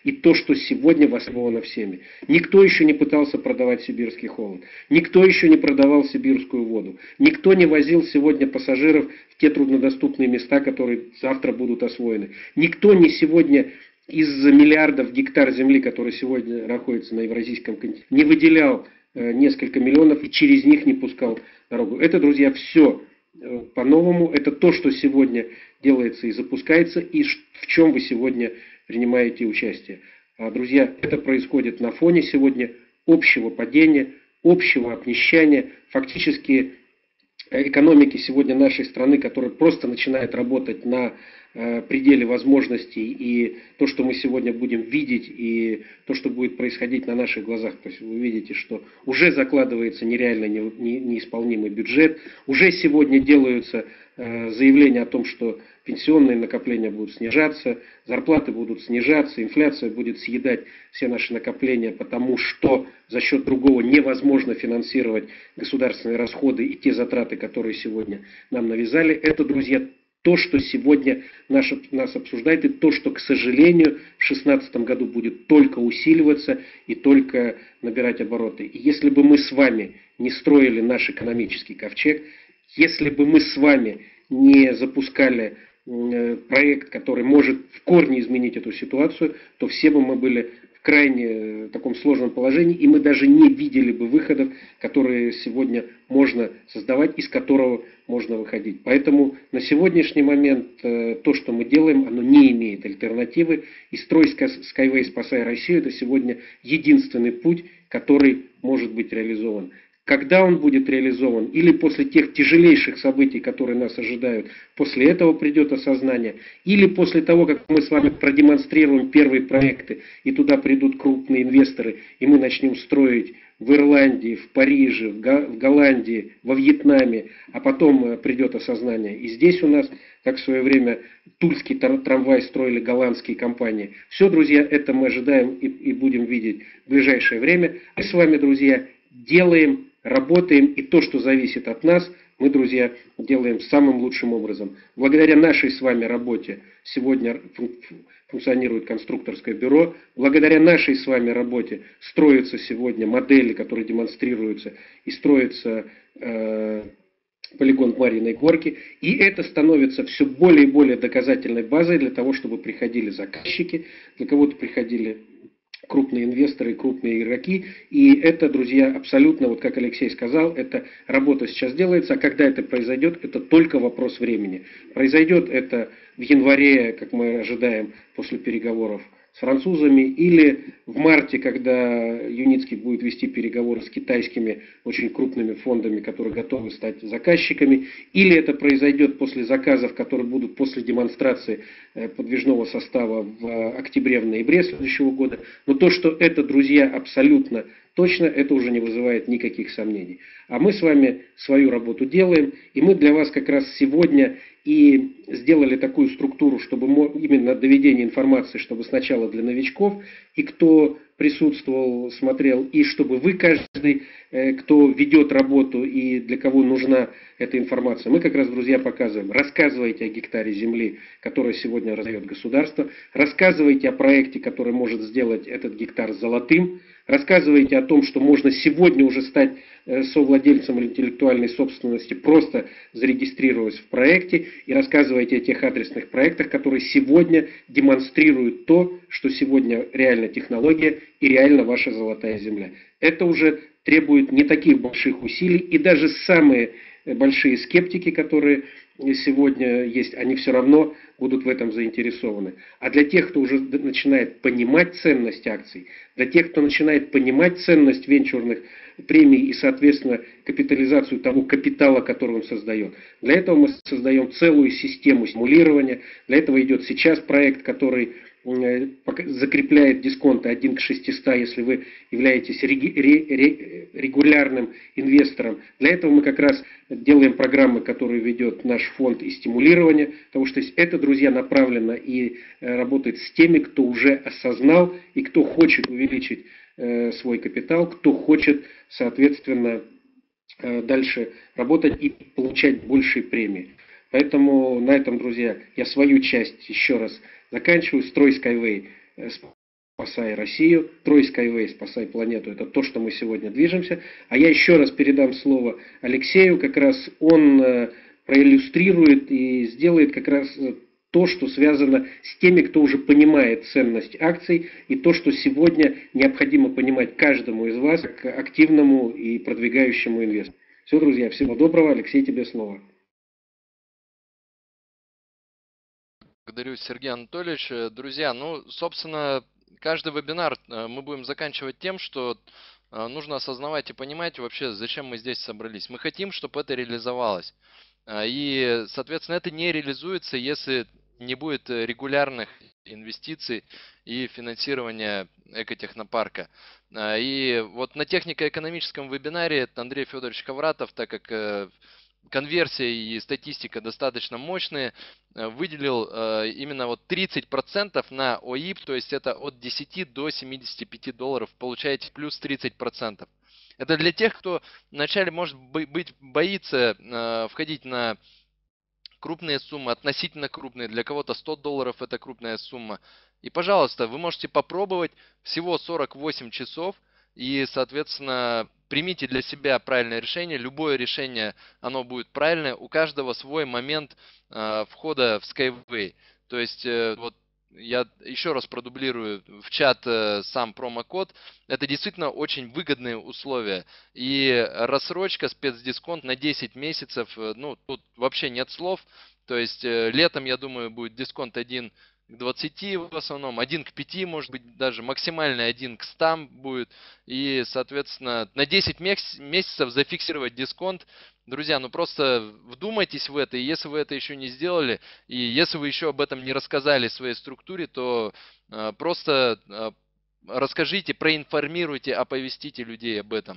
и то, что сегодня востребовано всеми. Никто еще не пытался продавать сибирский холод. Никто еще не продавал сибирскую воду. Никто не возил сегодня пассажиров в те труднодоступные места, которые завтра будут освоены. Никто не сегодня из миллиардов гектар земли, которые сегодня находятся на Евразийском континенте, не выделял несколько миллионов и через них не пускал дорогу. Это, друзья, все по-новому. Это то, что сегодня делается и запускается, и в чем вы сегодня принимаете участие. Друзья, это происходит на фоне сегодня общего падения, общего обнищания, фактически экономики сегодня нашей страны, которая просто начинает работать на пределе возможностей, и то, что мы сегодня будем видеть, и то, что будет происходить на наших глазах. То есть вы видите, что уже закладывается нереально неисполнимый бюджет, уже сегодня делаются заявления о том, что пенсионные накопления будут снижаться, зарплаты будут снижаться, инфляция будет съедать все наши накопления, потому что за счет другого невозможно финансировать государственные расходы и те затраты, которые сегодня нам навязали. Это, друзья, то, что сегодня нас обсуждает, и то, что, к сожалению, в 2016 году будет только усиливаться и только набирать обороты. И если бы мы с вами не строили наш экономический ковчег, если бы мы с вами не запускали проект, который может в корне изменить эту ситуацию, то все бы мы были в крайне таком сложном положении, и мы даже не видели бы выходов, которые сегодня можно создавать, из которого можно выходить. Поэтому на сегодняшний момент то, что мы делаем, оно не имеет альтернативы, и строй Skyway «Спасай Россию» — это сегодня единственный путь, который может быть реализован. Когда он будет реализован, или после тех тяжелейших событий, которые нас ожидают, после этого придет осознание, или после того, как мы с вами продемонстрируем первые проекты, и туда придут крупные инвесторы, и мы начнем строить в Ирландии, в Париже, в Голландии, во Вьетнаме, а потом придет осознание. И здесь у нас, как в свое время тульский трамвай строили голландские компании. Все, друзья, это мы ожидаем и будем видеть в ближайшее время. Мы с вами, друзья, делаем, работаем, и то, что зависит от нас, мы, друзья, делаем самым лучшим образом. Благодаря нашей с вами работе сегодня функционирует конструкторское бюро, благодаря нашей с вами работе строятся сегодня модели, которые демонстрируются, и строится полигон в Марьиной Горке, и это становится все более и более доказательной базой для того, чтобы приходили заказчики, для кого-то приходили крупные инвесторы, крупные игроки. И это, друзья, абсолютно, вот как Алексей сказал, эта работа сейчас делается, а когда это произойдет, это только вопрос времени. Произойдет это в январе, как мы ожидаем, после переговоров с французами, или в марте, когда Юницкий будет вести переговоры с китайскими очень крупными фондами, которые готовы стать заказчиками, или это произойдет после заказов, которые будут после демонстрации подвижного состава в октябре, в ноябре следующего года. Но то, что это, друзья, абсолютно точно, это уже не вызывает никаких сомнений. А мы с вами свою работу делаем, и мы для вас как раз сегодня и сделали такую структуру, чтобы именно доведение информации, чтобы сначала для новичков, и кто присутствовал, смотрел, и чтобы вы, каждый, кто ведет работу и для кого нужна эта информация, мы как раз, друзья, показываем. Рассказывайте о гектаре земли, который сегодня раздает государство, рассказывайте о проекте, который может сделать этот гектар золотым, рассказывайте о том, что можно сегодня уже стать совладельцем интеллектуальной собственности, просто зарегистрировавшись в проекте, и рассказывайте о тех адресных проектах, которые сегодня демонстрируют то, что сегодня реально технология и реально ваша золотая земля. Это уже требует не таких больших усилий, и даже самые большие скептики, которые сегодня есть, они все равно будут в этом заинтересованы. А для тех, кто уже начинает понимать ценность акций, для тех, кто начинает понимать ценность венчурных премий и, соответственно, капитализацию того капитала, который он создает, для этого мы создаем целую систему стимулирования. Для этого идет сейчас проект, который закрепляет дисконты 1 к 600, если вы являетесь регулярным инвестором. Для этого мы как раз делаем программы, которые ведет наш фонд и стимулирование, потому что это, друзья, направлено и работает с теми, кто уже осознал и кто хочет увеличить свой капитал, кто хочет, соответственно, дальше работать и получать большие премии. Поэтому на этом, друзья, я свою часть еще раз заканчиваю. Строй Skyway спасай Россию, Трой Skyway, спасай планету. Это то, что мы сегодня движемся. А я еще раз передам слово Алексею, как раз он проиллюстрирует и сделает как раз то, что связано с теми, кто уже понимает ценность акций, и то, что сегодня необходимо понимать каждому из вас, как активному и продвигающему инвестору. Все, друзья, всего доброго. Алексей, тебе слово. Благодарю, Сергей Анатольевич. Друзья, ну, собственно, каждый вебинар мы будем заканчивать тем, что нужно осознавать и понимать вообще, зачем мы здесь собрались. Мы хотим, чтобы это реализовалось. И, соответственно, это не реализуется, если не будет регулярных инвестиций и финансирования экотехнопарка. И вот на технико-экономическом вебинаре Андрей Федорович Ковратов, так как конверсия и статистика достаточно мощные, выделил именно вот 30% на ОИП, то есть это от 10 до 75 долларов, получаете плюс 30%. Это для тех, кто вначале, может быть, боится входить на крупные суммы, относительно крупные. Для кого-то 100 долларов это крупная сумма. И, пожалуйста, вы можете попробовать всего 48 часов и, соответственно, примите для себя правильное решение. Любое решение, оно будет правильное. У каждого свой момент входа в Skyway. То есть, вот я еще раз продублирую в чат сам промокод. Это действительно очень выгодные условия. И рассрочка, спецдисконт на 10 месяцев, ну, тут вообще нет слов. То есть, летом, я думаю, будет дисконт 1 к 20 в основном, 1 к 5, может быть, даже максимальный 1 к 100 будет. И, соответственно, на 10 месяцев зафиксировать дисконт. Друзья, ну просто вдумайтесь в это, и если вы это еще не сделали, и если вы еще об этом не рассказали своей структуре, то просто расскажите, проинформируйте, оповестите людей об этом.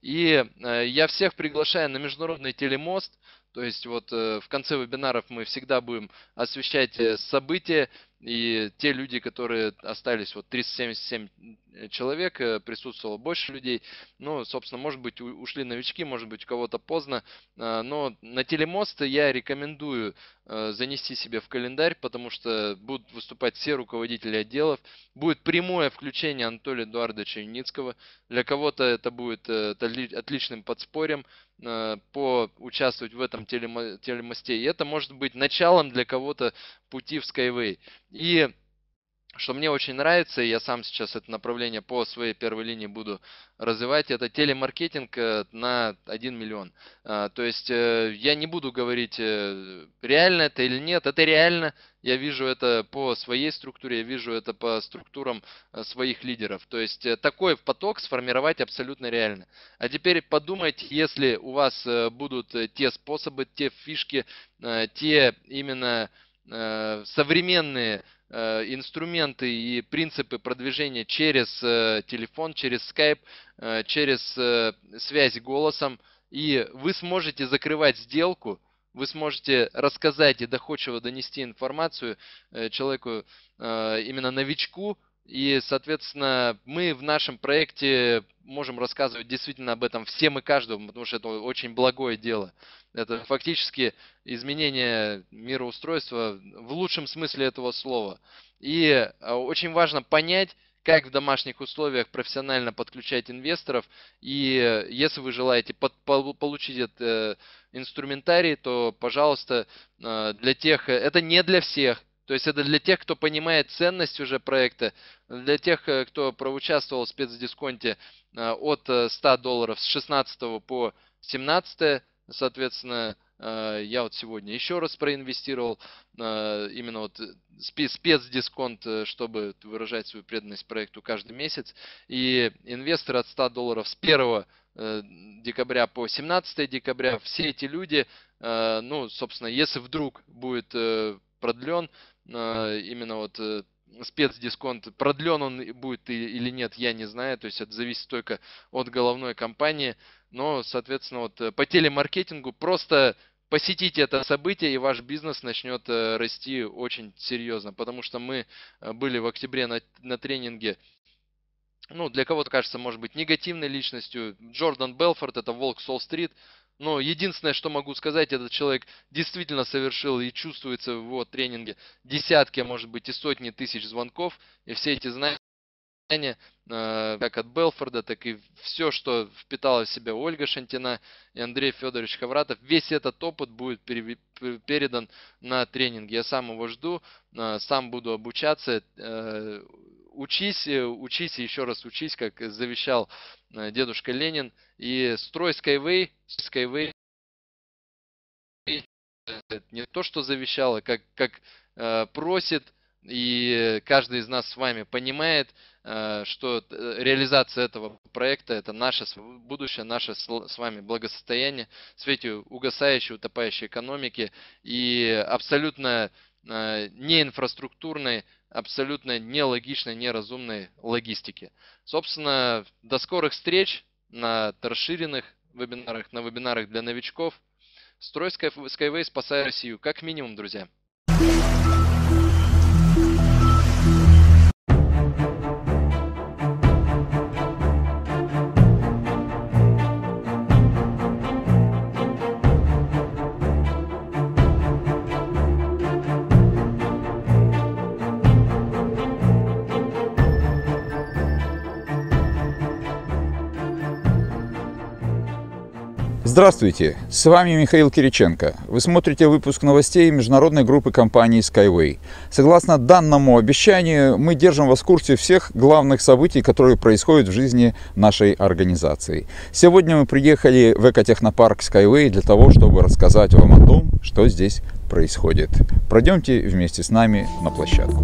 И я всех приглашаю на международный телемост. То есть вот в конце вебинаров мы всегда будем освещать события. И те люди, которые остались, вот 377 человек, присутствовало больше людей. Ну, собственно, может быть, ушли новички, может быть, у кого-то поздно. Но на телемост я рекомендую занести себе в календарь, потому что будут выступать все руководители отделов. Будет прямое включение Анатолия Эдуардовича Юницкого. Для кого-то это будет отличным подспорьем поучаствовать в этом телемосте. И это может быть началом для кого-то пути в Skyway. И что мне очень нравится, и я сам сейчас это направление по своей первой линии буду развивать, это телемаркетинг на 1 миллион. То есть я не буду говорить, реально это или нет, это реально. Я вижу это по своей структуре, я вижу это по структурам своих лидеров. То есть такой поток сформировать абсолютно реально. А теперь подумайте, если у вас будут те способы, те фишки, те именно современные инструменты и принципы продвижения через телефон, через Skype, через связь голосом, и вы сможете закрывать сделку, вы сможете рассказать и доходчиво донести информацию человеку, именно новичку, и, соответственно, мы в нашем проекте можем рассказывать действительно об этом всем и каждому, потому что это очень благое дело. Это фактически изменение мироустройства в лучшем смысле этого слова. И очень важно понять, как в домашних условиях профессионально подключать инвесторов. И если вы желаете получить этот инструментарий, то, пожалуйста, для тех, это не для всех. То есть это для тех, кто понимает ценность уже проекта, для тех, кто проучаствовал в спецдисконте от 100 долларов с 16 по 17, соответственно, я вот сегодня еще раз проинвестировал именно вот спецдисконт, чтобы выражать свою преданность проекту каждый месяц. И инвесторы от 100 долларов с 1 декабря по 17 декабря, все эти люди, ну, собственно, если вдруг будет продлен именно вот спецдисконт, продлен он будет или нет, я не знаю, то есть это зависит только от головной компании, но, соответственно, вот по телемаркетингу просто посетите это событие, и ваш бизнес начнет расти очень серьезно, потому что мы были в октябре на тренинге, ну, для кого-то кажется, может быть, негативной личностью. Джордан Белфорд, это волк Солл-стрит. Но единственное, что могу сказать, этот человек действительно совершил и чувствуется в его тренинге десятки, а может быть и сотни тысяч звонков. И все эти знания как от Белфорда, так и все, что впитала в себя Ольга Шантина и Андрей Федорович Хавратов, весь этот опыт будет передан на тренинг. Я сам его жду, сам буду обучаться. Учись и еще раз учись, как завещал дедушка Ленин. И строй Skyway не то, что завещал, а как просит. И каждый из нас с вами понимает, что реализация этого проекта — это наше будущее, наше с вами благосостояние в свете угасающей, утопающей экономики и абсолютно неинфраструктурной, абсолютно нелогичной, неразумной логистики. Собственно, до скорых встреч на расширенных вебинарах, на вебинарах для новичков. Строй Skyway, спасай Россию, как минимум, друзья. Здравствуйте, с вами Михаил Кириченко. Вы смотрите выпуск новостей международной группы компании Skyway. Согласно данному обещанию, мы держим вас в курсе всех главных событий, которые происходят в жизни нашей организации. Сегодня мы приехали в экотехнопарк Skyway для того, чтобы рассказать вам о том, что здесь происходит. Пройдемте вместе с нами на площадку.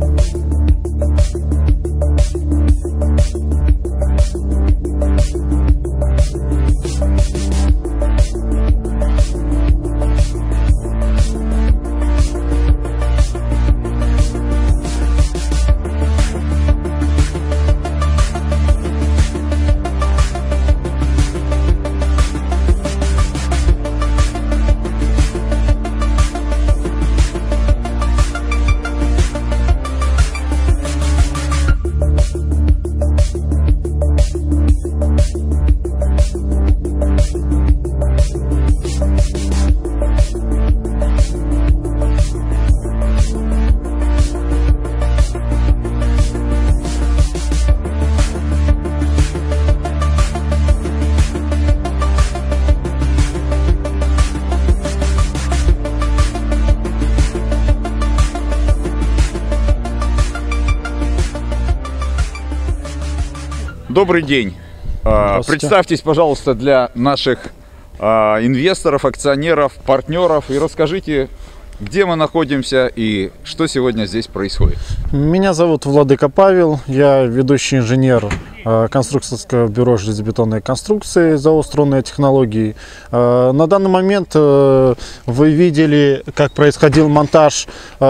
Добрый день. Представьтесь, пожалуйста, для наших инвесторов, акционеров, партнеров и расскажите, где мы находимся и что сегодня здесь происходит. Меня зовут Владыка Павел, я ведущий инженер конструкторского бюро железобетонной конструкции ЗАО «Струнные технологии». На данный момент вы видели, как происходил монтаж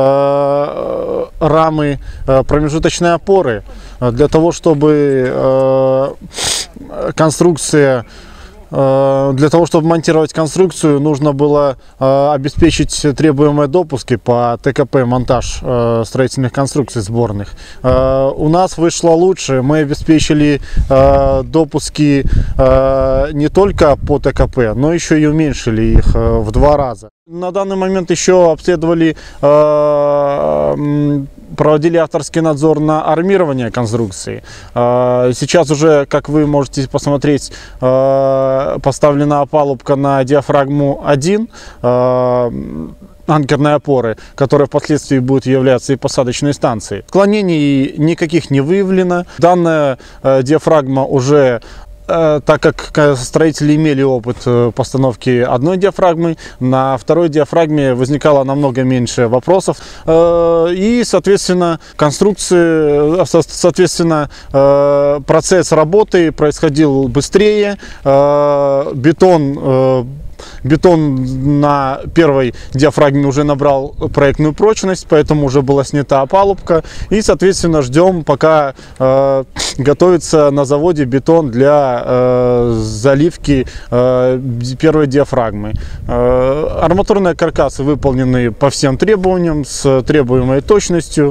рамы промежуточной опоры. Для того, чтобы монтировать конструкцию, нужно было обеспечить требуемые допуски по ТКП монтаж строительных конструкций сборных. У нас вышло лучше. Мы обеспечили допуски не только по ТКП, но еще и уменьшили их в 2 раза. На данный момент еще обследовали, проводили авторский надзор на армирование конструкции. Сейчас уже, как вы можете посмотреть, поставлена опалубка на диафрагму 1 анкерной опоры, которая впоследствии будет являться и посадочной станцией. Отклонений никаких не выявлено. Данная диафрагма уже, так как строители имели опыт постановки одной диафрагмы, на второй диафрагме возникало намного меньше вопросов. И, соответственно, процесс работы происходил быстрее. Бетон на первой диафрагме уже набрал проектную прочность, поэтому уже была снята опалубка. И, соответственно, ждем, пока готовится на заводе бетон для заливки первой диафрагмы. Арматурные каркасы выполнены по всем требованиям, с требуемой точностью.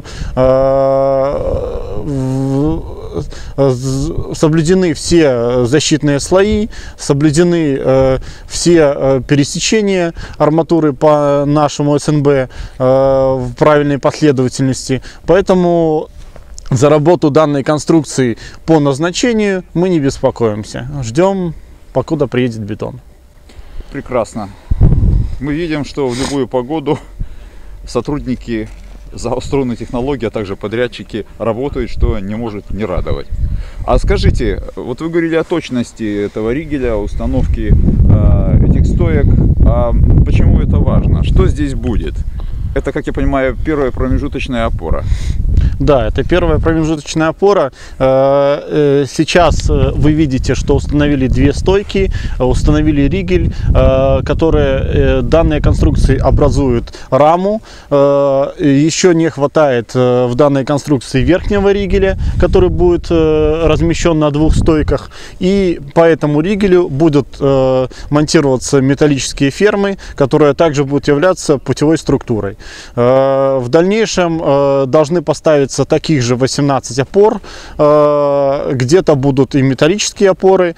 Соблюдены все защитные слои, соблюдены все пересечения арматуры по нашему СНБ в правильной последовательности. Поэтому за работу данной конструкции по назначению мы не беспокоимся. Ждем, покуда приедет бетон. Прекрасно. Мы видим, что в любую погоду сотрудники заостренной технологии, а также подрядчики работают, что не может не радовать. А скажите, вот вы говорили о точности этого ригеля, о установке этих стоек. А почему это важно? Что здесь будет? Это, как я понимаю, первая промежуточная опора. Да, это первая промежуточная опора. Сейчас вы видите, что установили две стойки, установили ригель, которые данные конструкции образуют раму. Еще не хватает в данной конструкции верхнего ригеля, который будет размещен на двух стойках. И по этому ригелю будут монтироваться металлические фермы, которые также будут являться путевой структурой. В дальнейшем должны поставиться таких же 18 опор, где-то будут и металлические опоры,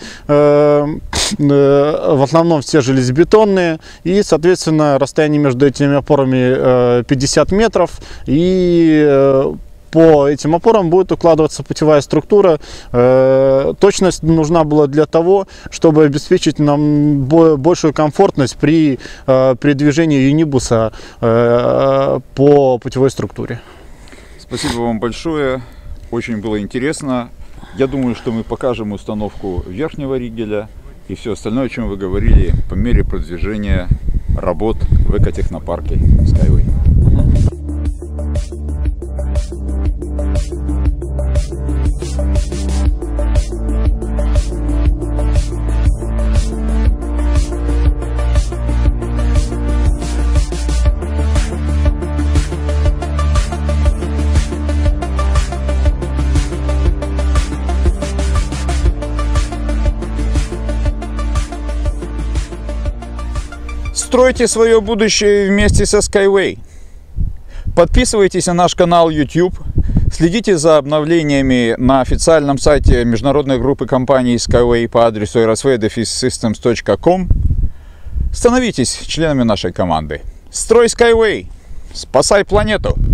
в основном все железобетонные, и, соответственно, расстояние между этими опорами 50 метров, и по этим опорам будет укладываться путевая структура. Точность нужна была для того, чтобы обеспечить нам большую комфортность при передвижении юнибуса по путевой структуре. Спасибо вам большое. Очень было интересно. Я думаю, что мы покажем установку верхнего ригеля и все остальное, о чем вы говорили, по мере продвижения работ в экотехнопарке Skyway. Стройте свое будущее вместе со Skyway. Подписывайтесь на наш канал YouTube, следите за обновлениями на официальном сайте международной группы компаний Skyway по адресу rsv-systems.com. Становитесь членами нашей команды. Строй Skyway! Спасай планету!